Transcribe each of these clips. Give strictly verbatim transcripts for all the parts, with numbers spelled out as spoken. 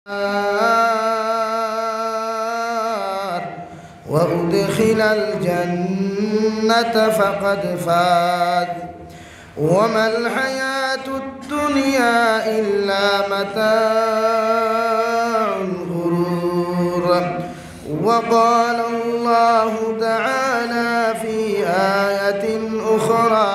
وأدخل الجنة فقد فاز وما الحياة الدنيا إلا متاع الغرور. وقال الله تعالى في آية أخرى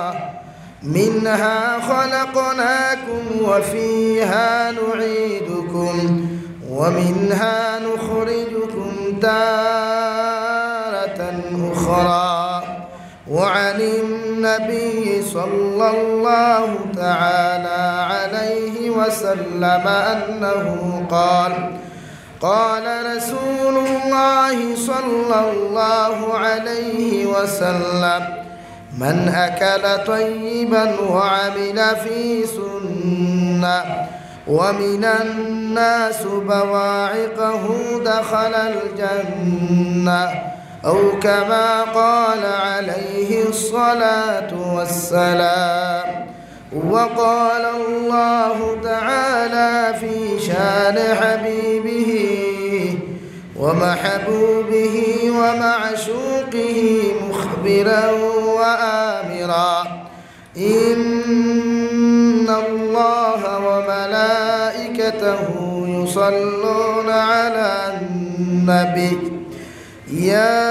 منها خلقناكم وفيها نعيدكم ومنها نخرجكم تارة أخرى. وعن النبي صلى الله تعالى عليه وسلم أنه قال قال رسول الله صلى الله عليه وسلم من أكل طيبا وعمل في سنة ومن الناس بواعقه دخل الجنة أو كما قال عليه الصلاة والسلام. وقال الله تعالى في شان حبيبه ومحبوبه ومعشوقه مخبرا وآمرا إن الله وملائكته يصلون على النبي يا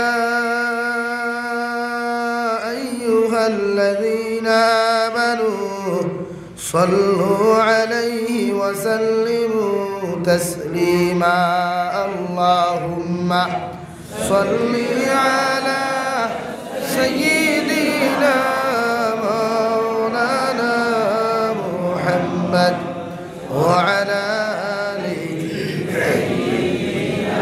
أيها الذين آمنوا صلوا عليه وسلموا تسليما. اللهم صل على سيدنا مولانا محمد وعلى آله سيدنا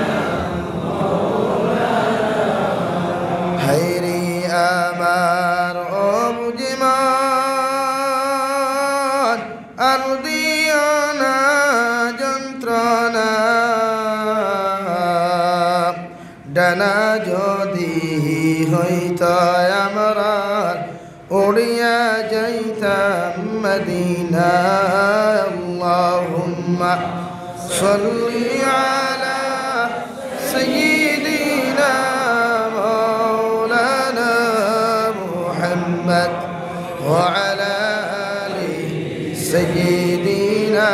مولانا خير آمار أبجمان أرضيانا جنترانا ডানা যদি হইতো আমরার উড়িয়া যাইতাম মদিনা। আল্লাহুম্মা সাল্লি আলা সাইয়্যিদিনা মাওলানা মুহাম্মদ ওয়া আলা আলি সাইয়্যিদিনা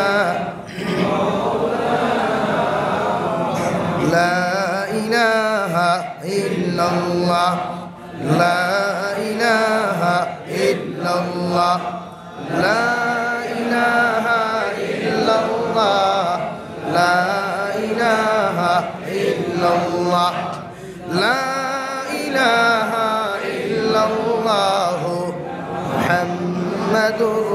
লা ইলাহা ইল্লাল্লাহ লা ইলাহা ইল্লাল্লাহ লা ইলাহা ইল্লাল্লাহ লা ইলাহা ইল্লাল্লাহ লা ইলাহা ইল্লাল্লাহ মুহাম্মাদুর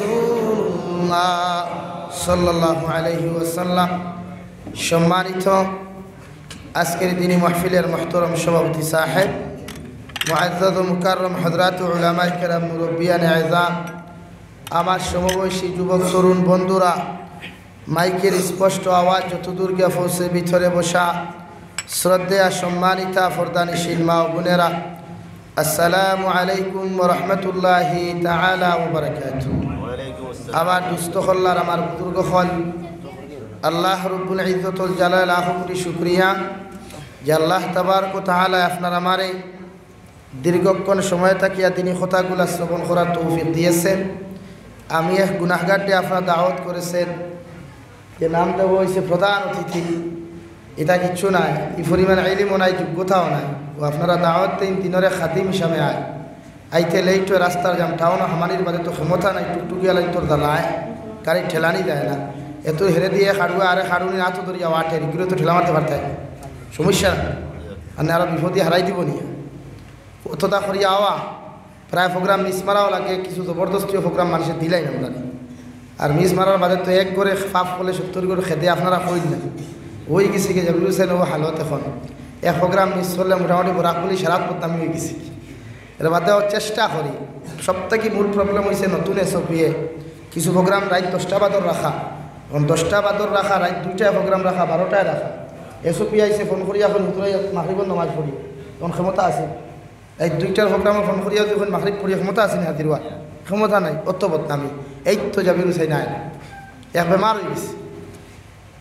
রাসূলুল্লাহ সাল্লাল্লাহু আলাইহি ওয়াসাল্লাম। সম্মানিত আজকের দিনী মাহফিলের মুহতারাম সভাপতি সাহেব, মুআজ্জাজ ও মুকাররম হযরত উলামায়ে কেরাম, মুরব্বিয়ানে আযম, আমার সমবয়সী যুবক তরুণ বন্ধুরা, মাইকের স্পষ্ট আওয়াজ যতদূর গিয়ে পৌঁছে ভিতরে বসা শ্রদ্ধেয়া সম্মানিতা ফরদানিশীল মা ও বোনেরা, আসসালামু আলাইকুম ওয়া রাহমাতুল্লাহি তাআলা ওয়া বারাকাতুহু। আমার দুস্থ হল্লার আমার বুজুর্গ হল আল্লাহ রব্বুল ইজ্জতুল জালাল আহমদি শুকরিয়া যে আল্লাহ তাবারক ওয়া তাআলা আপনার আমারে দীর্ঘক্ষণ সময় থাকিয়া তিনি কথাগুলা শ্রবণ করার তৌফিক দিয়েছেন। আমি এক গুনাহগারটি আপনার দাওয়াত করেছেন, যে নাম দেওয়া হয়েছে প্রধান অতিথি, এটা কিচ্ছু নাই, এই পরিমাণ ইলমও নাই, যোগ্যতাও নাই। ও আপনারা দাওয়াত দিন তিনরে খাদিম হিসাবে আয় আইতে লেইটো রাস্তার জাম টাউন হামানির বাদে তো ক্ষমতা নাই, টুকটুকিয়ালাই তোর দালায় গাড়ি ঠেলানি যায় না, এত হেরে দিয়ে হাড়ুয়া আরে হাড়ুনি না তো ধরিয়া ওয়াটে এগুলো তো ঠেলা মারতে পারতে সমস্যা না, আর আরো বিপদে হারাই দিব নিয়ে অতটা করিয়া আওয়া প্রায় প্রোগ্রাম মিস মারাও লাগে, কিছু জবরদস্তিও প্রোগ্রাম মানুষের দিলাই না আপনারা। আর মিস মারার বাদে তো এক করে ফাফ করলে সত্তর করে খেতে আপনারা কই না ওই গেছি কি জরুরি ও হালত। এখন এক প্রোগ্রাম মিস করলে মোটামুটি বরাক বলি সারাত করতাম হয়ে গেছি, এর বাদেও চেষ্টা করি। সব থেকে মূল প্রবলেম হয়েছে নতুন এসব বিয়ে কিছু প্রোগ্রাম রাত দশটা বাদর রাখা, এখন দশটা বাদর রাখা, রাত দুইটায় প্রোগ্রাম রাখা, বারোটায় রাখা। এসব বিয়ে আইসে ফোন করিয়া এখন হুতুরাই মাহরিবর নমাজ পড়ি, তখন ক্ষমতা আছে। এই দুইটার প্রোগ্রামে ফোন করিয়া যখন মাহরিব পড়ি ক্ষমতা আছে না, হাতিরওয়া ক্ষমতা নাই, অত বদনামি। এই তো যাবি রুসাই নাই, এক বেমার হয়ে গেছে।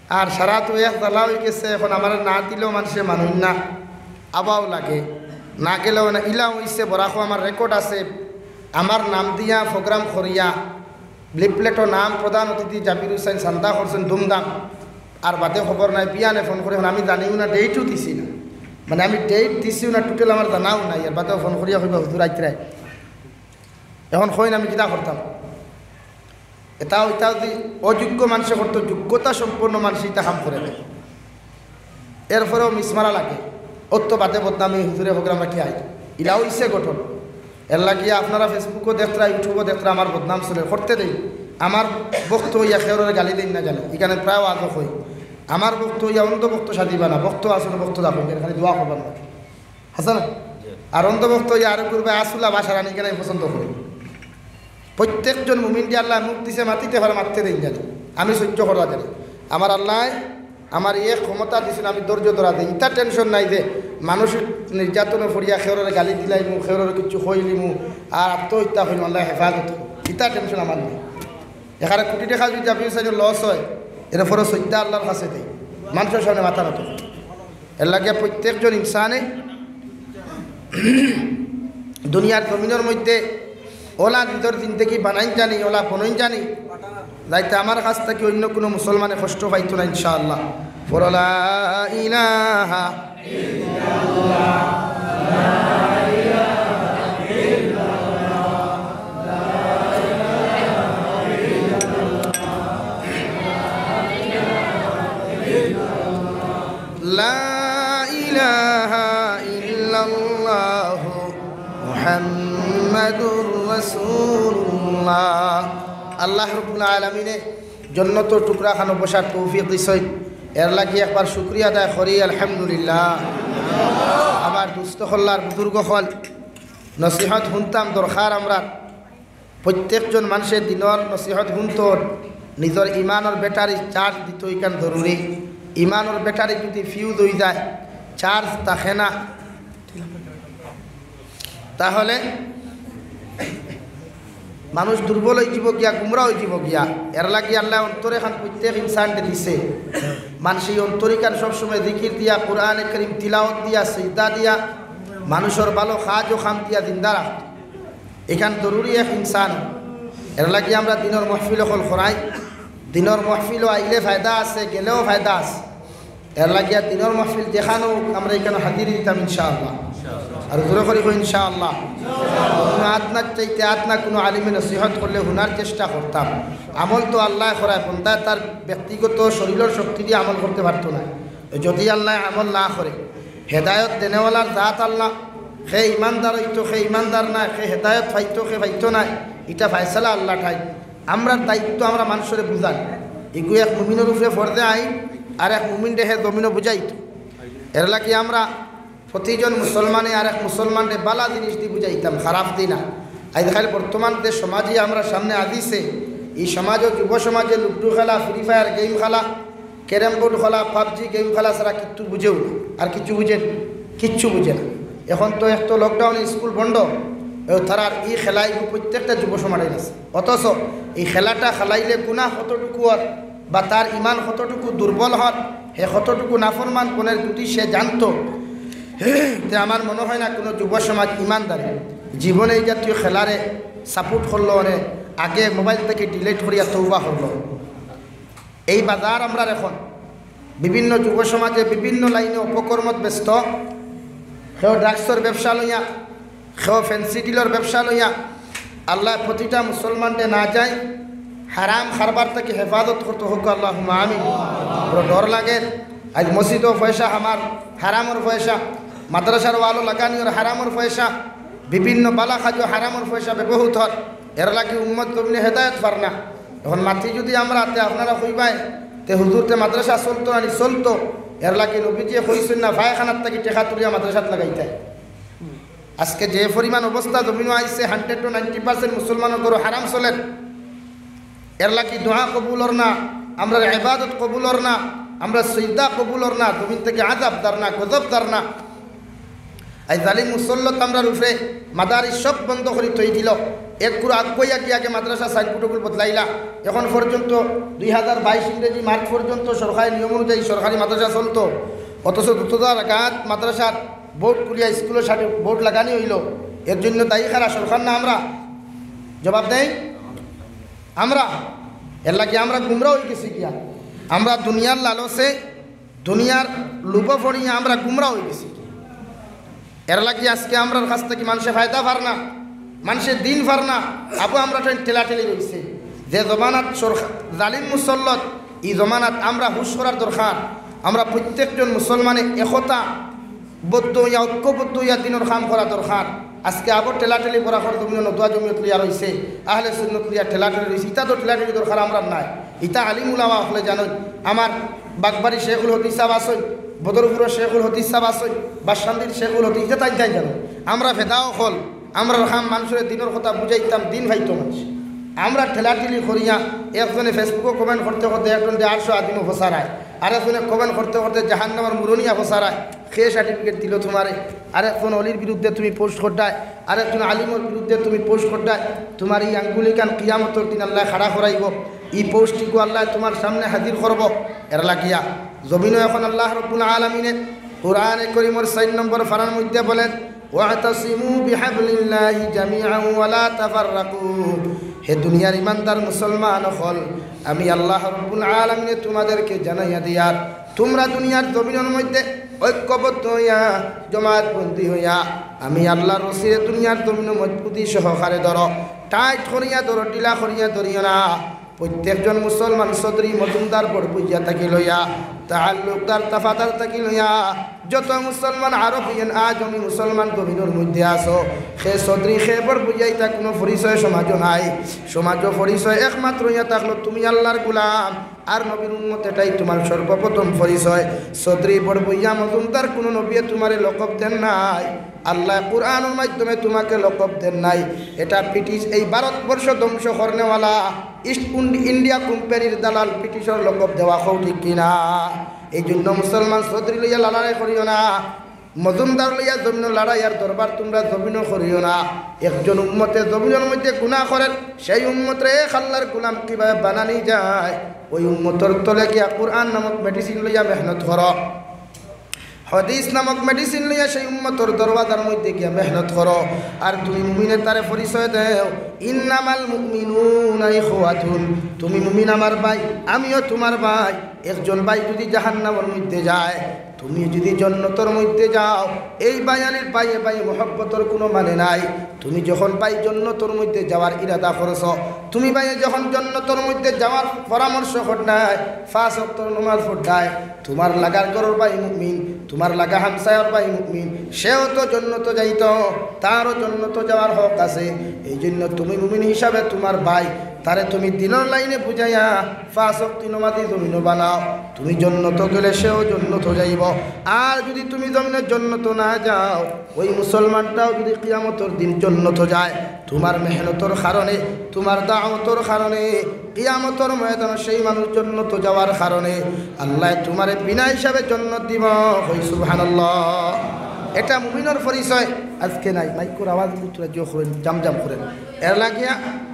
আর সারা তো এক জ্বালা হয়ে গেছে। এখন আমার না দিলেও মানুষের মানুষ না, আবাও লাগে, না গেলেও না। ইলা হইছে বরাকো আমার রেকর্ড আছে, আমার নাম দিয়া প্রোগ্রাম করিয়া লিপলেটও নাম প্রধান অতিথি জাবির হুসাইন চান্দা করছেন ধুমধাম, আর বাদে খবর নাই। বিয়ানে ফোন করে আমি জানিও না, ডেটও দিছি না, মানে আমি ডেট দিছিও না, টোটাল আমার জানাও নাই। আর বাদেও ফোন করিয়া কইবা হুজুর আইতরাই, এখন কইন আমি কিতা করতাম। এটাও এটাও যদি অযোগ্য মানুষে করতো, যোগ্যতা সম্পন্ন মানুষ এটা কাম করে দেয়। এরপরেও মিসমারা লাগে, অত বাদে বদনামি হুজুরে প্রোগ্রাম রাখি আই, ইলাও ইসে গঠন। এর লাগিয়ে আপনারা ফেসবুকও দেখরা, ইউটিউবও দেখরা, আমার বদনাম চলে করতে দেই। আমার বক্ত হইয়া খেয়ারের গালি দিন না জানে, এখানে প্রায় আজক হই। আমার বক্ত হইয়া অন্ধ বক্ত সাজিবা না, বক্ত আসলে বক্ত যাবো, খালি দোয়া করবার না, হাসা না। আর অন্ধ বক্ত হইয়া আরো করবে আসুলা বাসা রানি কেন পছন্দ করি। প্রত্যেকজন মুমিন দিয়ে আল্লাহ মুখ দিছে, মাতিতে পারে, মারতে দেন জানি, আমি সহ্য করা জানি। আমার আল্লাহ আমার ইয়ে ক্ষমতা দিয়েছেন, আমি ধৈর্য ধরা দিই। ইটা টেনশন নাই যে মানুষ নির্যাতনে ফরিয়া খেওরের গালি দিলাই মু, খেওরের কিছু হইলি মু, আর আত্মহত্যা হইল, আল্লাহ হেফাজত। ইটা টেনশন আমার নেই। এখানে কোটি টাকা যদি জাবি হুসাইনের লস হয়, এর পরে শ্রদ্ধা আল্লাহর কাছে দেয়, মানুষের সামনে মাথা নত। এর লাগে প্রত্যেকজন ইনসানে দুনিয়ার জমিনের মধ্যে ওলা নিজের জিন্দগি বানাইন জানি, ওলা বনইন জানি, যাইতে আমার কাছ থেকে অন্য কোনো মুসলমানে কষ্ট পাইতো না ইনশাআল্লাহ। ফরলা ইলাহা ইল্লাল্লাহ, লা ইলাহা ইল্লাল্লাহ, লা ইলাহা ইল্লাল্লাহ মুহাম্মাদুর রাসূলুল্লাহ। আল্লাহ রাব্বুল আলামিনে জন্নত টুকরা খানো বসার তৌফিক দিছেন, এর লাগি একবার শুকরিয়া আদায় করি আলহামদুলিল্লাহ। আমার দুস্থ হল্লার বুজুর্গ হল নসিহত শুনতাম দরকার। আমরা প্রত্যেকজন মানুষের দিনের নসিহত শুনত, নিজের ইমানের ব্যাটারি চার্জ দিত, ইকান জরুরি। ইমানের ব্যাটারি যদি ফিউজ হয়ে যায়, চার্জ থাকে না, তাহলে মানুষ দুর্বল হয়ে যাব গিয়া, গুমরা হয়ে যাব গিয়া। এর লাগি আল্লাহ অন্তরে এখন প্রত্যেক ইনসানকে দিছে, মানুষ এই অন্তরিকার সবসময় জিকির দিয়া, কোরআনে কারীম তিলাওয়াত দিয়া, সিজদা দিয়া, মানুষের ভালো কাজ ও খাম দিয়া জিন্দা রাখ। এখান জরুরি এক ইনসান। এর লাগি আমরা দিনের মহফিল হল করাই। দিনের মহফিলও আইলে ফায়দা আছে, গেলেও ফায়দা আছে। এর লাগিয়া দিনের মহফিল যেখানেও আমরা এখানে হাজির দিতাম ইনশাআল্লাহ। আর জোরে করি ইনশাআল্লাহ। কোনো আতনার চাইতে আতনা কোনো আলিমে নসিহত করলে হুনার চেষ্টা করতাম। আমল তো আল্লাহ করায়, বন্দা তার ব্যক্তিগত শরীরের শক্তি দিয়ে আমল করতে পারতো না। যদি আল্লাহ আমল না করে, হেদায়ত দেনেওয়ালার জাত আল্লাহ, সে ইমানদার হইতো, সে ইমানদার না, সে হেদায়ত পাইতো, সে পাইতো না, এটা ফায়সালা আল্লাহ ঠাই। আমরা দায়িত্ব আমরা মানুষের বুঝাই। এগু এক মুমিনের উপরে ফর্দে আই, আর এক মুমিন রেহে জমিনও বুঝাইতো। এর লাগি আমরা প্রতিজন মুসলমানে আর এক মুসলমানরে বালা জিনিস দিয়ে বুঝাইতাম, খারাপ দিই না। আজকাল বর্তমান যে সমাজে আমরা সামনে আদিছে, এই সমাজ ও যুব সমাজে লুডু খেলা, ফ্রি ফায়ার গেম খেলা, ক্যারেম বোর্ড খেলা, পাবজি গেম খেলা ছাড়া কিচ্ছু বুঝেও না। আর কিছু বুঝেন, কিচ্ছু বুঝে না। এখন তো এক তো লকডাউনে স্কুল বন্ধ, তারা এই খেলাই প্রত্যেকটা যুব সমাজের আছে। অথচ এই খেলাটা খেলাইলে গুণা কতটুকু হয় বা তার ইমান কতটুকু দুর্বল হয়, হে কতটুকু নাফরমান কোনের যদি সে জানতো, যে আমার মনে হয় না কোনো যুব সমাজ ইমানদারি জীবনে এই জাতীয় খেলারে সাপোর্ট করলো, অনেক আগে মোবাইল থেকে ডিলিট করিয়া তৌবা করলো। এই বাজার আমরা এখন বিভিন্ন যুব সমাজে বিভিন্ন লাইনে উপকর্মত ব্যস্ত। সেও ড্রাগসের ব্যবসা লইয়া, সেও ফ্যান্সি ডিলের ব্যবসা লইয়া। আল্লাহ প্রতিটা মুসলমানকে না যায় হারাম খারবার থেকে হেফাজত করতে হোক আল্লাহুম্মা আমিন। বড় ডর লাগে। আজ মসজিদও পয়সা আমার হারামর পয়সা, মাদ্রাসার ওয়ালো লাগানিওর হারামর পয়সা, বিভিন্ন বালা খাজো হারামর পয়সা ব্যবহৃত হয়। এর লাগে উম্মত কমিনে হেদায়ত পার না। এখন মাটি যদি আমরা তে আপনারা কইবাই তে হুজুরতে মাদ্রাসা চলতো না, চলতো। এর লাগে নবীজিয়ে কইছেন না, ভাইখানার থেকে টেকা তুলিয়া মাদ্রাসাত লাগাইতে। আজকে যে পরিমাণ অবস্থা জমিন আইসে, হান্ড্রেড টু নাইনটি পার্সেন্ট মুসলমানের গরু হারাম চলেন। এর লাগে দোয়া কবুলর না, আমরা ইবাদত কবুলর না, আমরা সিজদা কবুলর না, জমিন থেকে আযাব দার না, গজব দার না। এই জালিম মুসল্লত আমরা রূপে মাদারিস সব বন্ধ করে তৈ দিল। এক পুরো আগুয়া কি আগে মাদ্রাসা সাইন প্রোটোকল বদলাইলা এখন পর্যন্ত দুই হাজার বাইশ ইংরেজি মার্চ পর্যন্ত সরকারি নিয়ম অনুযায়ী সরকারি মাদ্রাসা চলতো, অথচ দুতদার গাঁত মাদ্রাসার বোর্ড খুলিয়া স্কুলের সাথে বোর্ড লাগানি হইল। এর জন্য দায়ী খারা সরকার না আমরা? জবাব দেয় আমরা। এর লাগে আমরা গুমরা হয়ে গেছি গিয়া, আমরা দুনিয়ার লালসে দুনিয়ার লুপ পড়িয়া আমরা গুমরা হয়ে গেছি। এর লাগে আজকে আমরার কাছ থেকে মানুষের ফায়দা পার না, মানুষের দিন পার না, আবু আমরা ঠেলাঠেলি রয়েছে। যে জমানাত সরকার জালিম মুসল্লত, এই জমানাত আমরা হুশ করার দরকার। আমরা প্রত্যেকজন মুসলমানে একতা বদ্ধ হইয়া ঐক্যবদ্ধ হইয়া দিনের কাম করা দরকার। আজকে আবার ঠেলাঠেলি করা করে জমিন নদুয়া জমিয়ত লিয়া রয়েছে, আহলে সুন্নত লিয়া ঠেলাঠেলি রয়েছে। ইটা তো ঠেলাঠেলি দরকার আমরা নাই। ইটা আলিম উলামা হলে জানোই, আমার বাগবাড়ি শেখুল হদিস সাহেব আসই, বদরপুরের শেখুল হদিস সাহেব আসই, বাসন্তীর শেখুল হদিস, এটা তাই তাই জানো। আমরা ভেদাও হল আমরা খাম মানুষের দিনের কথা বুঝাইতাম, দিন ভাইতো মানুষ। আমরা ঠেলাঠেলি করিয়া একজনে ফেসবুকে কমেন্ট করতে করতে একজন আটশো আদিমও ফসারায়, আরেকজনে কমেন্ট করতে করতে জাহান্নামের মুরনিয়া ফসারায়, খেয়ে সার্টিফিকেট দিল তোমারে। আরেকজন অলির বিরুদ্ধে তুমি পোস্ট করতায়, আরেকজন আলিমের বিরুদ্ধে তুমি পোস্ট করতায়। তোমার এই আঙ্গুলিকান কিয়ামতর দিন আল্লাহ খাড়া করাইব, এই পোস্টটিকে আল্লাহ তোমার সামনে হাজির করব। এর লাগিয়া জমিনও এখন আল্লাহ রব্বুল আলামিনে কুরআনে কারীমের চার নম্বর ফারার মধ্যে বলেন, ওয়াতাসিমু বিহাবলিল্লাহি জামিআন ওয়া লা তাফাররাকু। হে দুনিয়ার ইমানদার মুসলমান হল, আমি আল্লাহ রব্বুল আলামিনে তোমাদেরকে জানাইয়া দিয়ার, তোমরা দুনিয়ার জমিনের মধ্যে ঐক্যবদ্ধ হইয়া জমাতবন্দি হইয়া আমি আল্লাহর রসিরে দুনিয়ার জমিন মজবুতি সহকারে ধরো, টাইট করিয়া ধরো, ঢিলা করিয়া ধরিও না। প্রত্যেকজন মুসলমান সদরি মজুমদার বড় বুঝিয়া থাকি লইয়া, তাআল্লুকদার তাফাদার থাকি লইয়া, যত মুসলমান আরবিয়ান আজ আমি মুসলমান জমিনের মধ্যে আসো, সে সদরি সে বড় বুঝাই তা কোনো পরিচয় সমাজ নাই। সমাজ পরিচয় একমাত্র ইয়া থাকলো তুমি আল্লাহর গোলাম আর নবীর উম্মত, এটাই তোমার সর্বপ্রথম পরিচয়। সদরি বড় বুঝিয়া মজুমদার কোনো নবী তোমারে লকব দেন নাই, আল্লাহ কুরআনের মাধ্যমে তোমাকে লকব দেন নাই। এটা ব্রিটিশ এই ভারতবর্ষ ধ্বংস করনেওয়ালা ইস্ট ইন্ডিয়া কোম্পানির দালাল ব্রিটিশের লকব দেওয়া হোক, ঠিক কিনা? এই জন্য মুসলমান সদরি লইয়া লড়াই করিও না, মজুমদার লইয়া জমিন লড়াই আর দরবার তোমরা জমিনও করিও না। একজন উম্মতে জমিনের মধ্যে গুনাহ করেন, সেই উম্মতরে এক আল্লাহর গোলাম কিভাবে বানানি যায়, ওই উম্মতর তলে গিয়া কুরআন নামক মেডিসিন লইয়া মেহনত করো, হাদিস নামক মেডিসিন লইয়া সেই উম্মতর দরওয়াজার মধ্যে গিয়া মেহনত করো। আর তুমি মুমিনের তারে পরিচয় দেও, ইন্নামাল মুমিনুনা ইখওয়াতুন, তুমি মুমিন আমার ভাই, আমিও তোমার ভাই। একজন ভাই যদি জাহান্নামের মধ্যে যায়, তুমি যদি জান্নাতের মধ্যে যাও, এই বায়ানের পায়ে পায়ে মহব্বতের কোনো মানে নাই। তুমি যখন ভাই জান্নাতের মধ্যে যাওয়ার ইরাদা করছ, তুমি ভাই যখন জান্নাতের মধ্যে যাওয়ার পরামর্শ করনায়, পাঁচ ওয়াক্ত নামাজ পড়ায়, তোমার লাগার ঘরের ভাই মুমিন, তোমার লাগা হামসায়ার ভাই মুমিন, সেও তো জান্নাতে যাইত, তারও জান্নাতে যাওয়ার হক আছে। এই জন্য তুমি মুমিন হিসাবে তোমার ভাই তারে তুমি দিনের লাইনে বুঝাইয়া পাঁচ ওয়াক্ত নামাজি জমিন বানাও, তুমি জান্নাতে গেলে সেও জান্নাতে যাইব। আর যদি তুমি জমিনের জান্নাতে না যাও, ওই মুসলমানটাও যদি কিয়ামতের দিন জান্নাতে যায়, তোমার মেহনতের কারণে, তোমার দাওয়াতের কারণে, কিয়ামতের ময়দানে সেই মানুষ জান্নাতে যাওয়ার কারণে আল্লাহ তোমারে বিনা হিসাবে জান্নাত দিব। কই সুবহানাল্লাহ। এটা মুমিনের পরিচয়। আজকে নাই মাইকুর আওয়াজ তোরা জো করেন, জামজাম করেন। এর লাগিয়া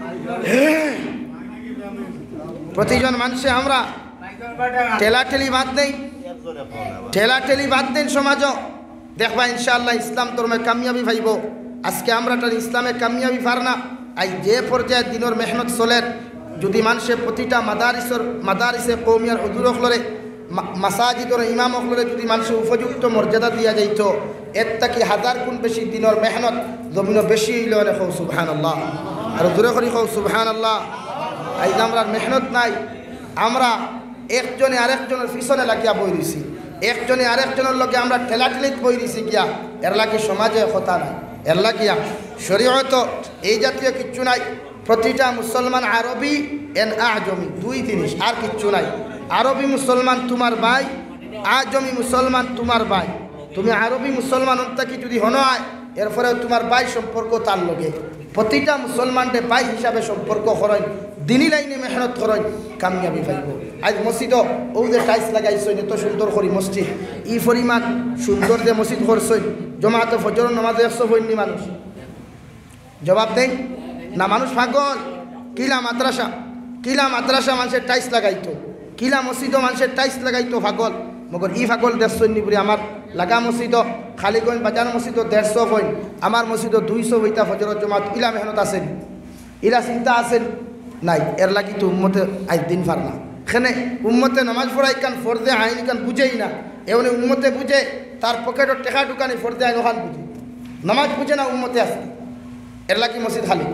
প্রতিজন মানুষে আমরা ঠেলাঠেলি বাদ দেই, ঠেলাঠেলি বাদ দেন সমাজও, দেখবা ইনশাআল্লাহ ইসলাম ধর্মে কামিয়াবি পাইব। আজকে আমরা তার ইসলামে কামিয়াবি পার না। আই যে পর্যায়ে দিনের মেহনত চলে, যদি মানুষের প্রতিটা মাদারিসর মাদারিসে কৌমিয়ার হুজুর হলরে, মাসাজিদর ইমাম হলরে যদি মানুষের উপযুক্ত মর্যাদা দিয়া যাইত, এর থেকে হাজার গুণ বেশি দিনের মেহনত জমিন বেশি হইল। হো সুবহানাল্লাহ, আর দূরে করি হো সুবহানাল্লাহ। এই যে আমরা মেহনত নাই, আমরা একজনে আরেকজনের পিছনে লাগিয়া বই দিছি, একজনে আরেকজনের লগে আমরা ঠেলাঠেলিত বই দিছি গিয়া। এর লাগে সমাজে কথা নাই, এর লাগিয়া শরীয়ত এই জাতীয় কিচ্ছু নাই। প্রতিটা মুসলমান আরবি এন আজমি, দুই জিনিস, আর কিচ্ছু নাই। আরবি মুসলমান তোমার ভাই, আজমি মুসলমান তোমার ভাই। তুমি আরবি মুসলমান অন্তাকি যদি হন হয়, এরপরে তোমার ভাই সম্পর্ক তার লগে। প্রতিটা মুসলমানকে ভাই হিসাবে সম্পর্ক করেন, দিনী লাইনে মেহনত করেন, কামিয়াবি পাইব। আজ মসজিদ ও যে টাইলস লাগাইছেন, এত সুন্দর করি মসজিদ, ই পরিমাণ সুন্দর যে মসজিদ করছেন, জমাতে ফজর নামাজে একশো বন্যী মানুষ। জবাব দেন না মানুষ পাগল কিলা মাদ্রাসা কিলা মাদ্রাসা মানুষের টাইস লাগাইতো কিলা মসজিদও মানুষের টাইস লাগাইতো পাগল মগর ই পাগল দেড়শো নিবুরি আমার লাগা মসজিদ খালি কইন বাজার মসজিদ দেড়শো কইন আমার মসজিদ দুইশো বইতা ফজরত জমাত ইলা মেহনত আছেন ইলা চিন্তা আছেন নাই এর লাগি তো উম্মতে আজ দিন পার না এখানে উম্মতে নামাজ পড়াই কান ফর্দে আইন কান বুঝেই না এমনি উম্মতে বুঝে তার পকেটর টেকা ঢুকানি ফর্দে আইন ওখান বুঝে নামাজ বুঝে না উম্মতে আসতে এর লাগি মসজিদ খালি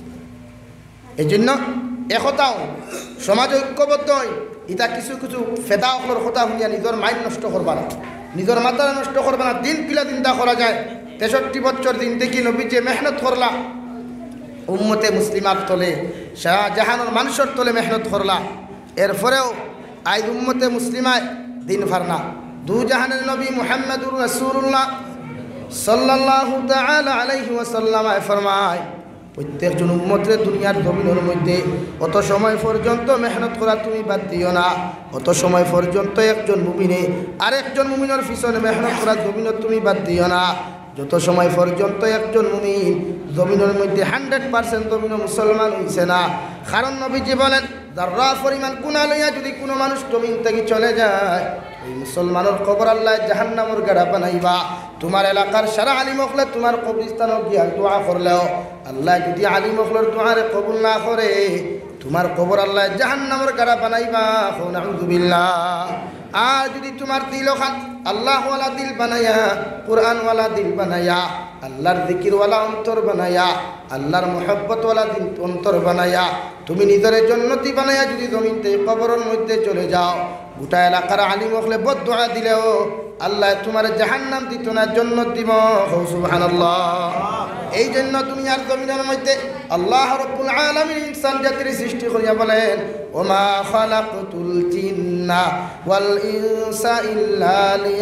এই জন্য একতাও সমাজ ঐক্যবদ্ধ হয় ইটা কিছু কিছু ফেদা অকলর কথা শুনিয়া নিজের মাইন্ড নষ্ট করবা না নিজের মাথা নষ্ট করবা না দিন কিলা চিন্তা করা যায় তেষট্টি বছর দিন দেখি নবী যে মেহনত করলা উম্মতে মুসলিমার তলে শাহজাহানোর মানুষের তলে মেহনত করলা এরপরেও আই উম্মতে মুসলিমায় দিন ফারনা দু জাহানের নবী মুহাম্মদুর রাসূলুল্লাহ সাল্লাল্লাহু তাআলা আলাইহি ওয়াসাল্লাম ফরমায় প্রত্যেকজন উম্মতের দুনিয়ার জমিনের মধ্যে অত সময় পর্যন্ত মেহনত করা তুমি বাদ দিও না অত সময় পর্যন্ত একজন মুমিনে আরেকজন মুমিনের পিছনে মেহনত করা জমিনের তুমি বাদ দিও না যত সময় পর্যন্ত একজন মুমিন জমিনের মধ্যে হান্ড্রেড পার্সেন্ট জমিন মুসলমান হইছে না কারণ নবীজি বলেন যারা পরিমাণ গুনাহ লইয়া যদি কোনো মানুষ জমিন থেকে চলে যায় ওই মুসলমানের কবর আল্লাহ জাহান্নামের গাড়া বানাইবা তোমার এলাকার সারা আলিম হকলে তোমার কবরস্থানে গিয়া দোয়া করলেও আল্লাহ যদি আলিম হকলের দোয়ারে কবুল না করে তোমার কবর আল্লাহ জাহান্নামের গাড়া বানাইবা নাউযুবিল্লাহ আর যদি তোমার দিল খান আল্লাহওয়ালা দিল বানায়া কোরআনওয়ালা দিল বানায়া আল্লাহর জিকিরওয়ালা অন্তর বানায়া আল্লাহর মোহব্বতওয়ালা দিল অন্তর বানায়া তুমি নিজের জন্নতি বানায়া যদি জমিনতে কবরের মধ্যে চলে যাও গোটা এলাকার আলিম হকলে বদদুআ দিলেও আল্লাহ তোমার জাহান্নাম দিত না জান্নাত দিব সুবহানাল্লাহ এই জন্য দুনিয়ার জমিনের মধ্যে আল্লাহ রাব্বুল আলামিন ইনসান জাতির সৃষ্টি করিয়া বলেন ওমা খালাকতুল জিন্না ওয়াল ইনসা ইল্লা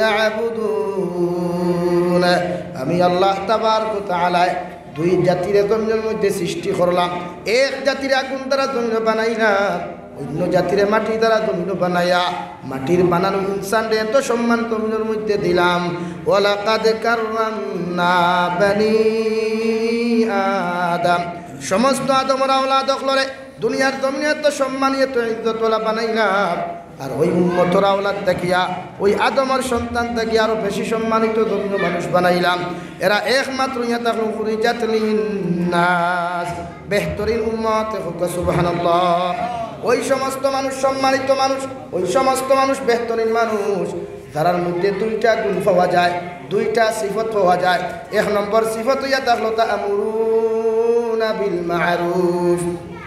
লিয়াবুদুন আমি আল্লাহ তাবারক ওয়া তাআলা দুই জাতির জমিনের মধ্যে সৃষ্টি করলাম এক জাতির আগুন দ্বারা জমিন বানাইলাম অন্য জাতিরে মাটি দ্বারা জমিন বানাইয়া মাটির বানানো ইনসানরে এত সম্মান জমিনের মধ্যে দিলাম ওয়ালাকাদ কাররামনা বানি আদম সমস্ত আদমের আওলাদ হলরে দুনিয়ার জমিনে এত সম্মান এত ইজ্জতওয়ালা বানাইলাম আর ওই উম্মতের আওলাদ দেখিয়া ওই আদমের সন্তান থেকে আরো বেশি সম্মানিত জমিন মানুষ বানাইলাম এরা একমাত্র ইয়াতাকু ফুরিজাত লিন্নাস বেহতরিন উম্মত সুবহানাল্লাহ ওই সমস্ত মানুষ সম্মানিত মানুষ ওই সমস্ত মানুষ বেহতরিন মানুষ যারার মধ্যে দুইটা গুণ পাওয়া যায় দুইটা সিফত পাওয়া যায় এক নম্বর সিফত ইয়া তাহলো তা'মুরুনা বিল মা'রুফ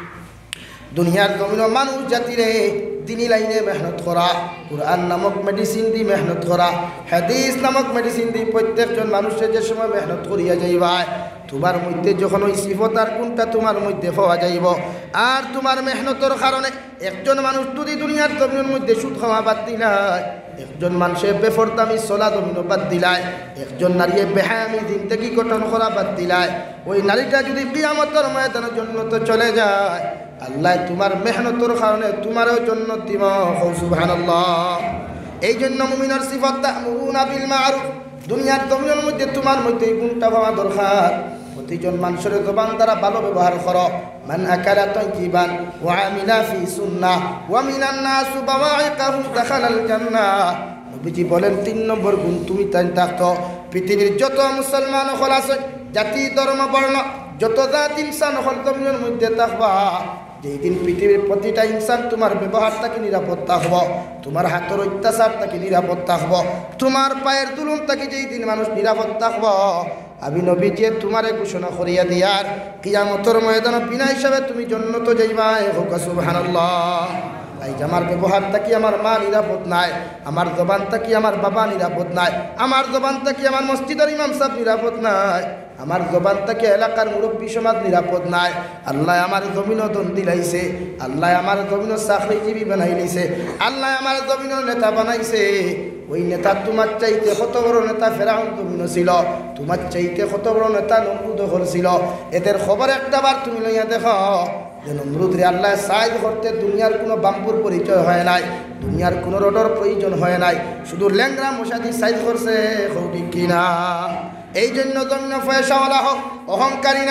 দুনিয়ার জমিন মানুষ জাতিরে দিনী লাইনে মেহনত করা কুরআন নামক মেডিসিন দি মেহনত করা হাদিস নামক মেডিসিন দি প্রত্যেকজন মানুষের যে সময় মেহনত করিয়া যাইবা তোমার মধ্যে যখন ওই সিফত আর কোনটা তোমার মধ্যে পাওয়া যাইব আর তোমার মেহনতের কারণে একজন মানুষ যদি দুনিয়ার জমিনের মধ্যে সুদ খাওয়া বাদ দিলায় একজন মানুষের বেফরদামি চলা জমিন বাদ দিলায় একজন নারীয়ে বেহায়ামি জিন্দেগি গঠন করা বাদ দিলায় ওই নারীটা যদি কিয়ামতের ময়দানের জন্য তো চলে যায় আল্লাহ তোমার মেহনতের কারণে তোমারও জন্য দিব সুবহানাল্লাহ এই জন্য মুমিনের সিফত তা'মুরুনা বিল মা'রুফ দুনিয়ার জমিনের মধ্যে তোমার মধ্যে এই গুণটা পাওয়া দরকার প্রতিজন মানুষের জবান দ্বারা ভালো ব্যবহার করো মান আকালা তাইয়িবান ওয়া আমিলা ফি সুন্নাহ ওয়া মিনান নাস বাওয়াইকাহু দাখালাল জান্নাহ নবীজি বলেন তিন নম্বর গুণ তুমি তাই থাকতো পৃথিবীর যত মুসলমান হল আছে জাতি ধর্ম বর্ণ যত জাতি ইনসান হল জমিনের মধ্যে থাকবা যেই দিন পৃথিবীর প্রতিটা ইনসান তোমার ব্যবহার থেকে নিরাপদ থাকব তোমার হাতের অত্যাচার থেকে নিরাপদ থাকব তোমার পায়ের তুলন থেকে যেই দিন মানুষ নিরাপদ থাকব আমি নবী যে তোমারে ঘোষণা করিয়া দিয়ার কিয়ামতের ময়দানে বিনা হিসাবে তুমি জান্নাতে যাইবা সুবহানাল্লাহ আজ আমার ব্যবহার থাকি আমার মা নিরাপদ নাই আমার জবান থাকি আমার বাবা নিরাপদ নাই আমার জবান থাকি আমার মসজিদের ইমাম সাহেব নিরাপদ নাই আমার জবান থেকে এলাকার মুরব্বী সমাজ নিরাপদ নাই আল্লাহ আমার জমিনও দন দিলাইছে আল্লাহ আমার জমিনও চাকরিজীবী বানাই নিছে আল্লাহ আমার জমিনও নেতা বানাইছে ওই নেতা তোমার চাইতে কত বড় নেতা ফেরাউন জমিন ছিল তোমার চাইতে কত বড় নেতা নমরুদ ছিল এদের খবর একটা বার তুমি লইয়া দেখো যে নমরুদ রে আল্লাহ সাইজ করতে দুনিয়ার কোনো বাম্পুর পরিচয় হয় নাই দুনিয়ার কোনো রোডর প্রয়োজন হয় নাই শুধু ল্যাংরা মশাদি সাইজ করছে ঠিক কিনা এই জন্য জমিন পয়সাওয়ালা হোক অহংকারী না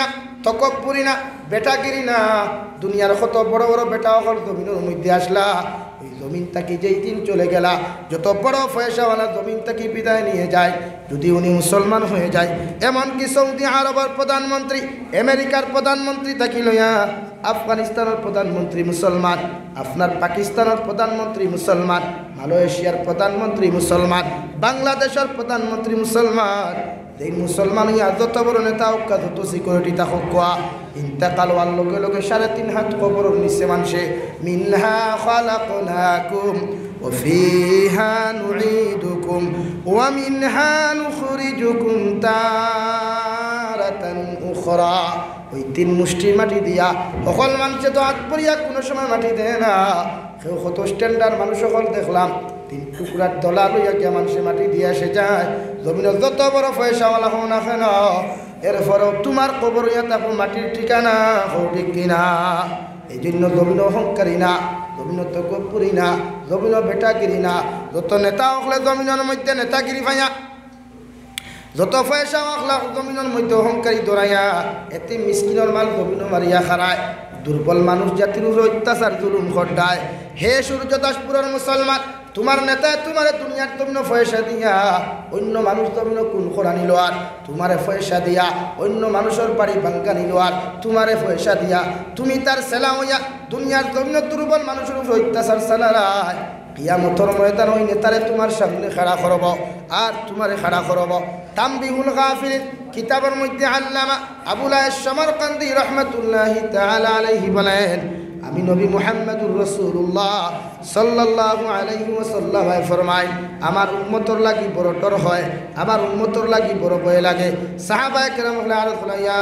তকব্বুরি না, বেটাগিরি না। দুনিয়ার কত বড় বড় বেটা হল জমিনের মধ্যে আসলা, ওই জমিন থাকি যেই দিন চলে গেলা, যত বড় পয়সাওয়ালা জমিন থাকি বিদায় নিয়ে যায়, যদি উনি মুসলমান হয়ে যায়, এমনকি সৌদি আরবের প্রধানমন্ত্রী, আমেরিকার প্রধানমন্ত্রী থাকি লইয়া আফগানিস্তানের প্রধানমন্ত্রী মুসলমান, আপনার পাকিস্তানের প্রধানমন্ত্রী মুসলমান, মালয়েশিয়ার প্রধানমন্ত্রী মুসলমান, বাংলাদেশের প্রধানমন্ত্রী মুসলমান। এই মুসলমান ইয়া যত বড় নেতা হোক, যত সিকিউরিটি থাকুক, ইন্তেকাল হওয়ার লগে লগে সাড়ে তিন হাত কবরের নিচে মানুষে মিনহা খালাকনাকুম ওয়া ফিহা নুঈদুকুম ওয়া মিনহা নুখরিজুকুম তারাতান উখরা। ওই তিন মুষ্টি মাটি দিয়া সকল মানুষে তো হাত পড়িয়া কোনো সময় মাটি দেয় না। কেউ কত স্ট্যান্ডার্ড মানুষ সকল দেখলাম তিন টুকরার দলা লইয়া গিয়া মানুষে মাটি দিয়ে এসে যায়। জমিনের যত বড় পয়সাওয়ালা হও না কেন, এরপরেও তোমার কবর ইয়া থাকো মাটির ঠিকানা হও, ঠিক কিনা? এই জন্য জমিন অহংকারী না, জমিন তকব্বুরি না, জমিন বেটাগিরি না। যত নেতা হলে জমিনের মধ্যে নেতাগিরি ভাইয়া, যত পয়সা হকলা জমিনের মধ্যে অহংকারী দৌড়াইয়া, এতে মিসকিনের মাল জমিন মারিয়া খারায়, দুর্বল মানুষ জাতির উপর অত্যাচার জুলুম ঘটায়। হে সূর্য দাসপুরের মুসলমান, তোমার নেতা তোমার দুনিয়ার জমিন পয়সা দিয়া অন্য মানুষ জমিন কোন খোরা নিল, আর তোমারে পয়সা দিয়া অন্য মানুষের বাড়ি ভাঙ্গা নিল, আর তোমারে পয়সা দিয়া তুমি তার সেলা হইয়া দুনিয়ার জমিন দুর্বল মানুষের উপর অত্যাচার চালায়। কিয়ামতের ময়দান ওই নেতারে তোমার সামনে খাড়া করব আর তোমারে খাড়া করব। তামবিহুল গাফিলিন কিতাবের মধ্যে আল্লামা আবুল আয়েশ সমরকান্দি রাহমাতুল্লাহি তাআলা আলাইহি বলেন, আমি নবী মুহাম্মদুর রাসূলুল্লাহ সাল্লাল্লাহু আলাইহি ওয়াসাল্লাম ফরমায়, আমার উম্মতর লাগি বড় ডর হয়, আমার উম্মতর লাগি বড় ভয় লাগে। সাহাবায়ে কেরাম বলে, আরজ ইয়া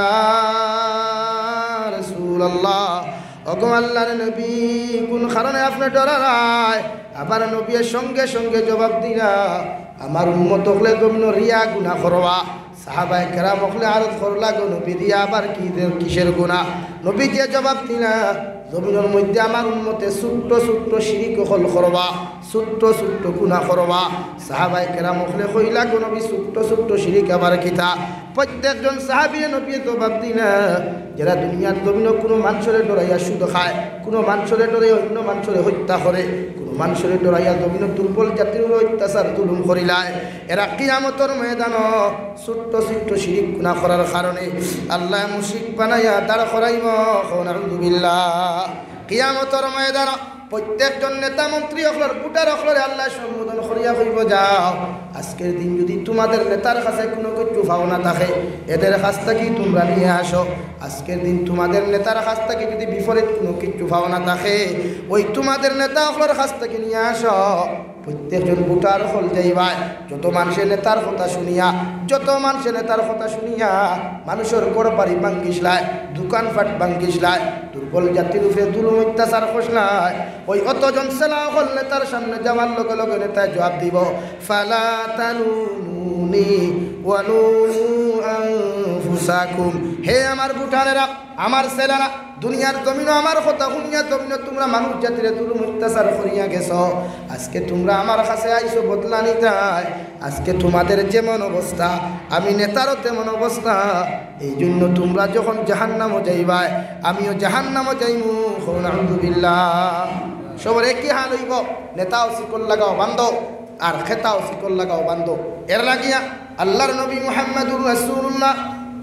রাসূলুল্লাহ, ওগো আল্লাহর নবী, কোন কারণে আপনি ডরায়? আবার নবীর সঙ্গে সঙ্গে জবাব দিলা, আমার উম্মত হলে জমিন রিয়া গুনাহ করবা। সাহাবায়ে কেরাম হলে আরজ করলা, গো নবী রিয়া আবার কি কিসের গুনাহ? নবী যে জবাব দিলা, জমিনের মধ্যে আমার উম্মতে ছোট্ট ছোট্ট শিরিক হল করবা, ছোট্ট ছোট্ট গুনাহ করবা। সাহাবায়ে কেরাম হলে কইলা, গো নবী ছোট্ট ছোট্ট শিরিক আবার কিতা? প্রত্যেকজন সাহাবীয়ে নবী জবাব দিনা, যারা দুনিয়ার জমিন কোনো মানুষের ডরাইয়া সুদ খায়, কোনো মানুষের ডরাইয়া অন্য মানুষের হত্যা করে, কোনো মানুষের ডরাইয়া জমিন দুর্বল জাতির অত্যাচার জুলুম করিলায়, এরা কিয়ামতের ময়দান ছোট্ট ছোট্ট শিরিক গুনাহ করার কারণে আল্লাহ মুশরিক বানাইয়া দাঁড় করাইব। আলহামদুলিল্লাহ, কিয়ামতের ময়দান প্রত্যেকজন নেতা মন্ত্রী অখলার বুটার অখলারে আল্লাহ সম্বোধন করিয়া কইব, যাও আজকের দিন যদি তোমাদের নেতার কাছে কোনো কিছু ভাবনা থাকে, এদের কাছ থেকে তোমরা নিয়ে আসো। আজকের দিন তোমাদের নেতার কাছ থেকে যদি বিপরীত কোনো কিছু ভাবনা থাকে, ওই তোমাদের নেতা অখলার কাছ থেকে নিয়ে আসো। প্রত্যেকজন বুটার হল যাইবা, যত মানুষের নেতার কথা শুনিয়া, যত মানুষের নেতার কথা শুনিয়া মানুষের ঘর বাড়ি ভাঙ্গিসলায়, দোকানপাট ভাঙ্গিসলায়, দুর্বল জাতির উপরে জুলুম অত্যাচার করসলায়, ওই অতজন সেলা হল নেতার সামনে যাওয়ার লগে লগে নেতা জবাব দিব, ফালা তালুমুনি ওয়া লুমু আনফুসাকুম। হে আমার বুটারেরা, আমার ছেলেরা, দুনিয়ার জমিন আমার কথা শুনিয়া জমিন তোমরা মানুষ জাতিরে জুলুম অত্যাচার করিয়া গেছ, আজকে তোমরা আমার কাছে আইসো বদলা নিতাই। আজকে তোমাদের যেমন অবস্থা আমি নেতারও তেমন অবস্থা, এই জন্য তোমরা যখন জাহান্নামও যাইবাই আমিও জাহান্নামও যাইমু। আলহামদুলিল্লাহ, সবার একই হাল হইব, নেতাও শিকল লাগাও বান্ধ আর খেতাও শিকল লাগাও বান্ধ। এর লাগিয়া আল্লাহর নবী মুহাম্মদুর রাসূলুল্লাহ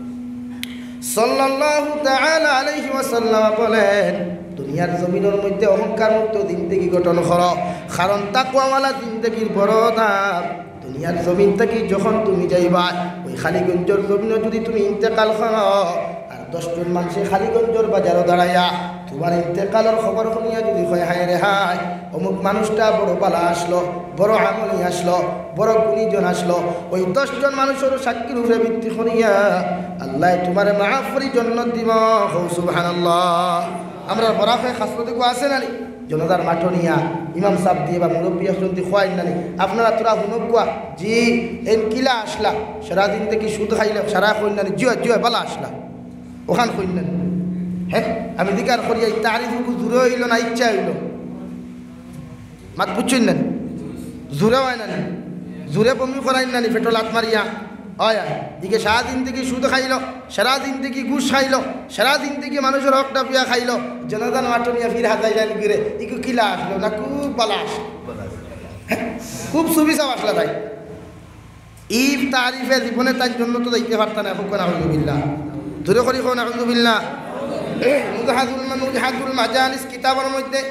সাল্লাল্লাহু তাআলা আলাইহি ওয়াসাল্লাম বলেন, দুনিয়ার জমিনের মধ্যে অহংকার মুক্ত জিন্দেগি গঠন করো, কারণ তাকওয়াওয়ালা জিন্দেগির বড় দাম। দুনিয়ার জমিন থেকে যখন তুমি যাইবা, ওই খালিগঞ্জের জমিনে যদি তুমি ইন্তেকাল করো, আর দশজন মানুষে খালিগঞ্জের বাজারও দাঁড়াইয়া তোমার ইন্তেকালের খবর শুনিয়া যদি হয়, হায় রে হায়, অমুক মানুষটা বড় বালা আসলো, বড় আমলি আসলো, বড় গুণীজন আসলো, ওই দশজন মানুষের সাক্ষীর উপরে ভিত্তি করিয়া আল্লাহ তোমার মাফ করি জন্নত দিব। সুবহানাল্লাহ। আমরা বরাফে খাসরতিকু আছে না নি, জনতার মাঠ নিয়া ইমাম সাহেব দিয়ে বা মুরব্বী আসলেন খোয়াই নানি, আপনারা তোরা হুনক কোয়া জি এন কিলা আসলা, সারাদিন থেকে সুদ খাইলে সারা কইন নানি, জিয়া জিয়া বালা আসলা ওখান কইন নানি। হ্যাঁ, আমি দিকার করি এই তারিফুকু জুড়ে হইল না ইচ্ছা হইল, মাত বুঝছেন নানি, জুড়ে হয় নানি, জুড়ে বমি করাই নানি, পেট্রোল হাত মারিয়া হয় দিকে সারাদিন থেকে সুদ খাইল, সারাদিন থেকে ঘুষ খাইল, সারাদিন থেকে মানুষের হকটা পিয়া খাইল, জনগণ মাটনিয়া ফির হাজাইলেন ঘুরে ইকু কিলা আসলো না খুব বালা আসলো, খুব সুবিধা আসলা তাই ঈদ তারিফে জীবনে তার জন্য তো দেখতে পারতাম না। এখন আলহামদুলিল্লাহ দূরে করি কোন আলহামদুলিল্লাহ। মুজাহাদুল মুজাহাদুল মাজালিস কিতাবের মধ্যে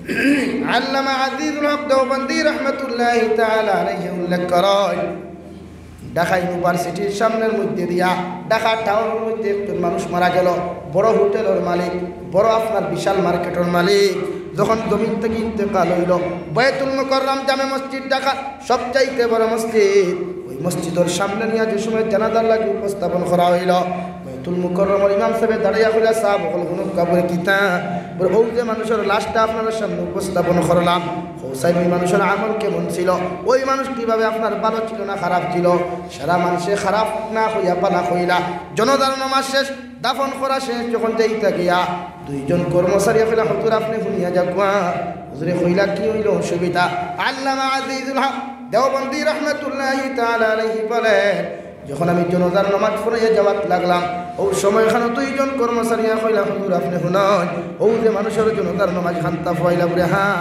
আল্লামা আজিজুল হক দেওবন্দি রহমতুল্লাহি তাআলা আলাইহি উল্লেখ করেন, ঢাকা ইউনিভার্সিটির সামনের মধ্যে দিয়া ঢাকা টাউনের মধ্যে একজন মানুষ মারা গেল, বড় হোটেলের মালিক, বড় আপনার বিশাল মার্কেটের মালিক। যখন জমিন থেকে ইন্তেকাল হইল, বায়তুল মুকাররম জামে মসজিদ ঢাকা সবচাইতে বড় মসজিদ, ওই মসজিদের সামনে নিয়ে যে সময় জানাজার লাগে উপস্থাপন করা হইল, বায়তুল মুকাররমের ইমাম সাহেব দাঁড়িয়ে কইলা সাহেব বল কোন কবরে কিতা বলে ও যে মানুষের লাশটা আপনাদের সামনে উপস্থাপন করলাম, ও সাহেব ওই মানুষের আমল কেমন ছিল, ওই মানুষ কিভাবে আপনার ভালো ছিল না খারাপ ছিল, সারা মানুষে খারাপ না হইয়া পালা হইলা। জনদার নামাজ শেষ, দাফন করা শেষ, যখন যাইতা গিয়া দুইজন কর্মচারী ফেলা হুজুর আপনি শুনিয়া যাকুয়া, হুজুরে কইলা কি হইল অসুবিধা? আল্লামা আজিজুল হক দেওবন্দি রহমতুল্লাহি তাআলা আলাইহি বলেন, যখন আমি জনদার নামাজ পড়িয়া যাওয়াত লাগলাম, ওই সময়খানে দুইজন কর্মচারী কইলা হুজুর আপনি শুনুন, ও যে মানুষের জনদার নামাজ খান্তা ফয়লা বলে হ্যাঁ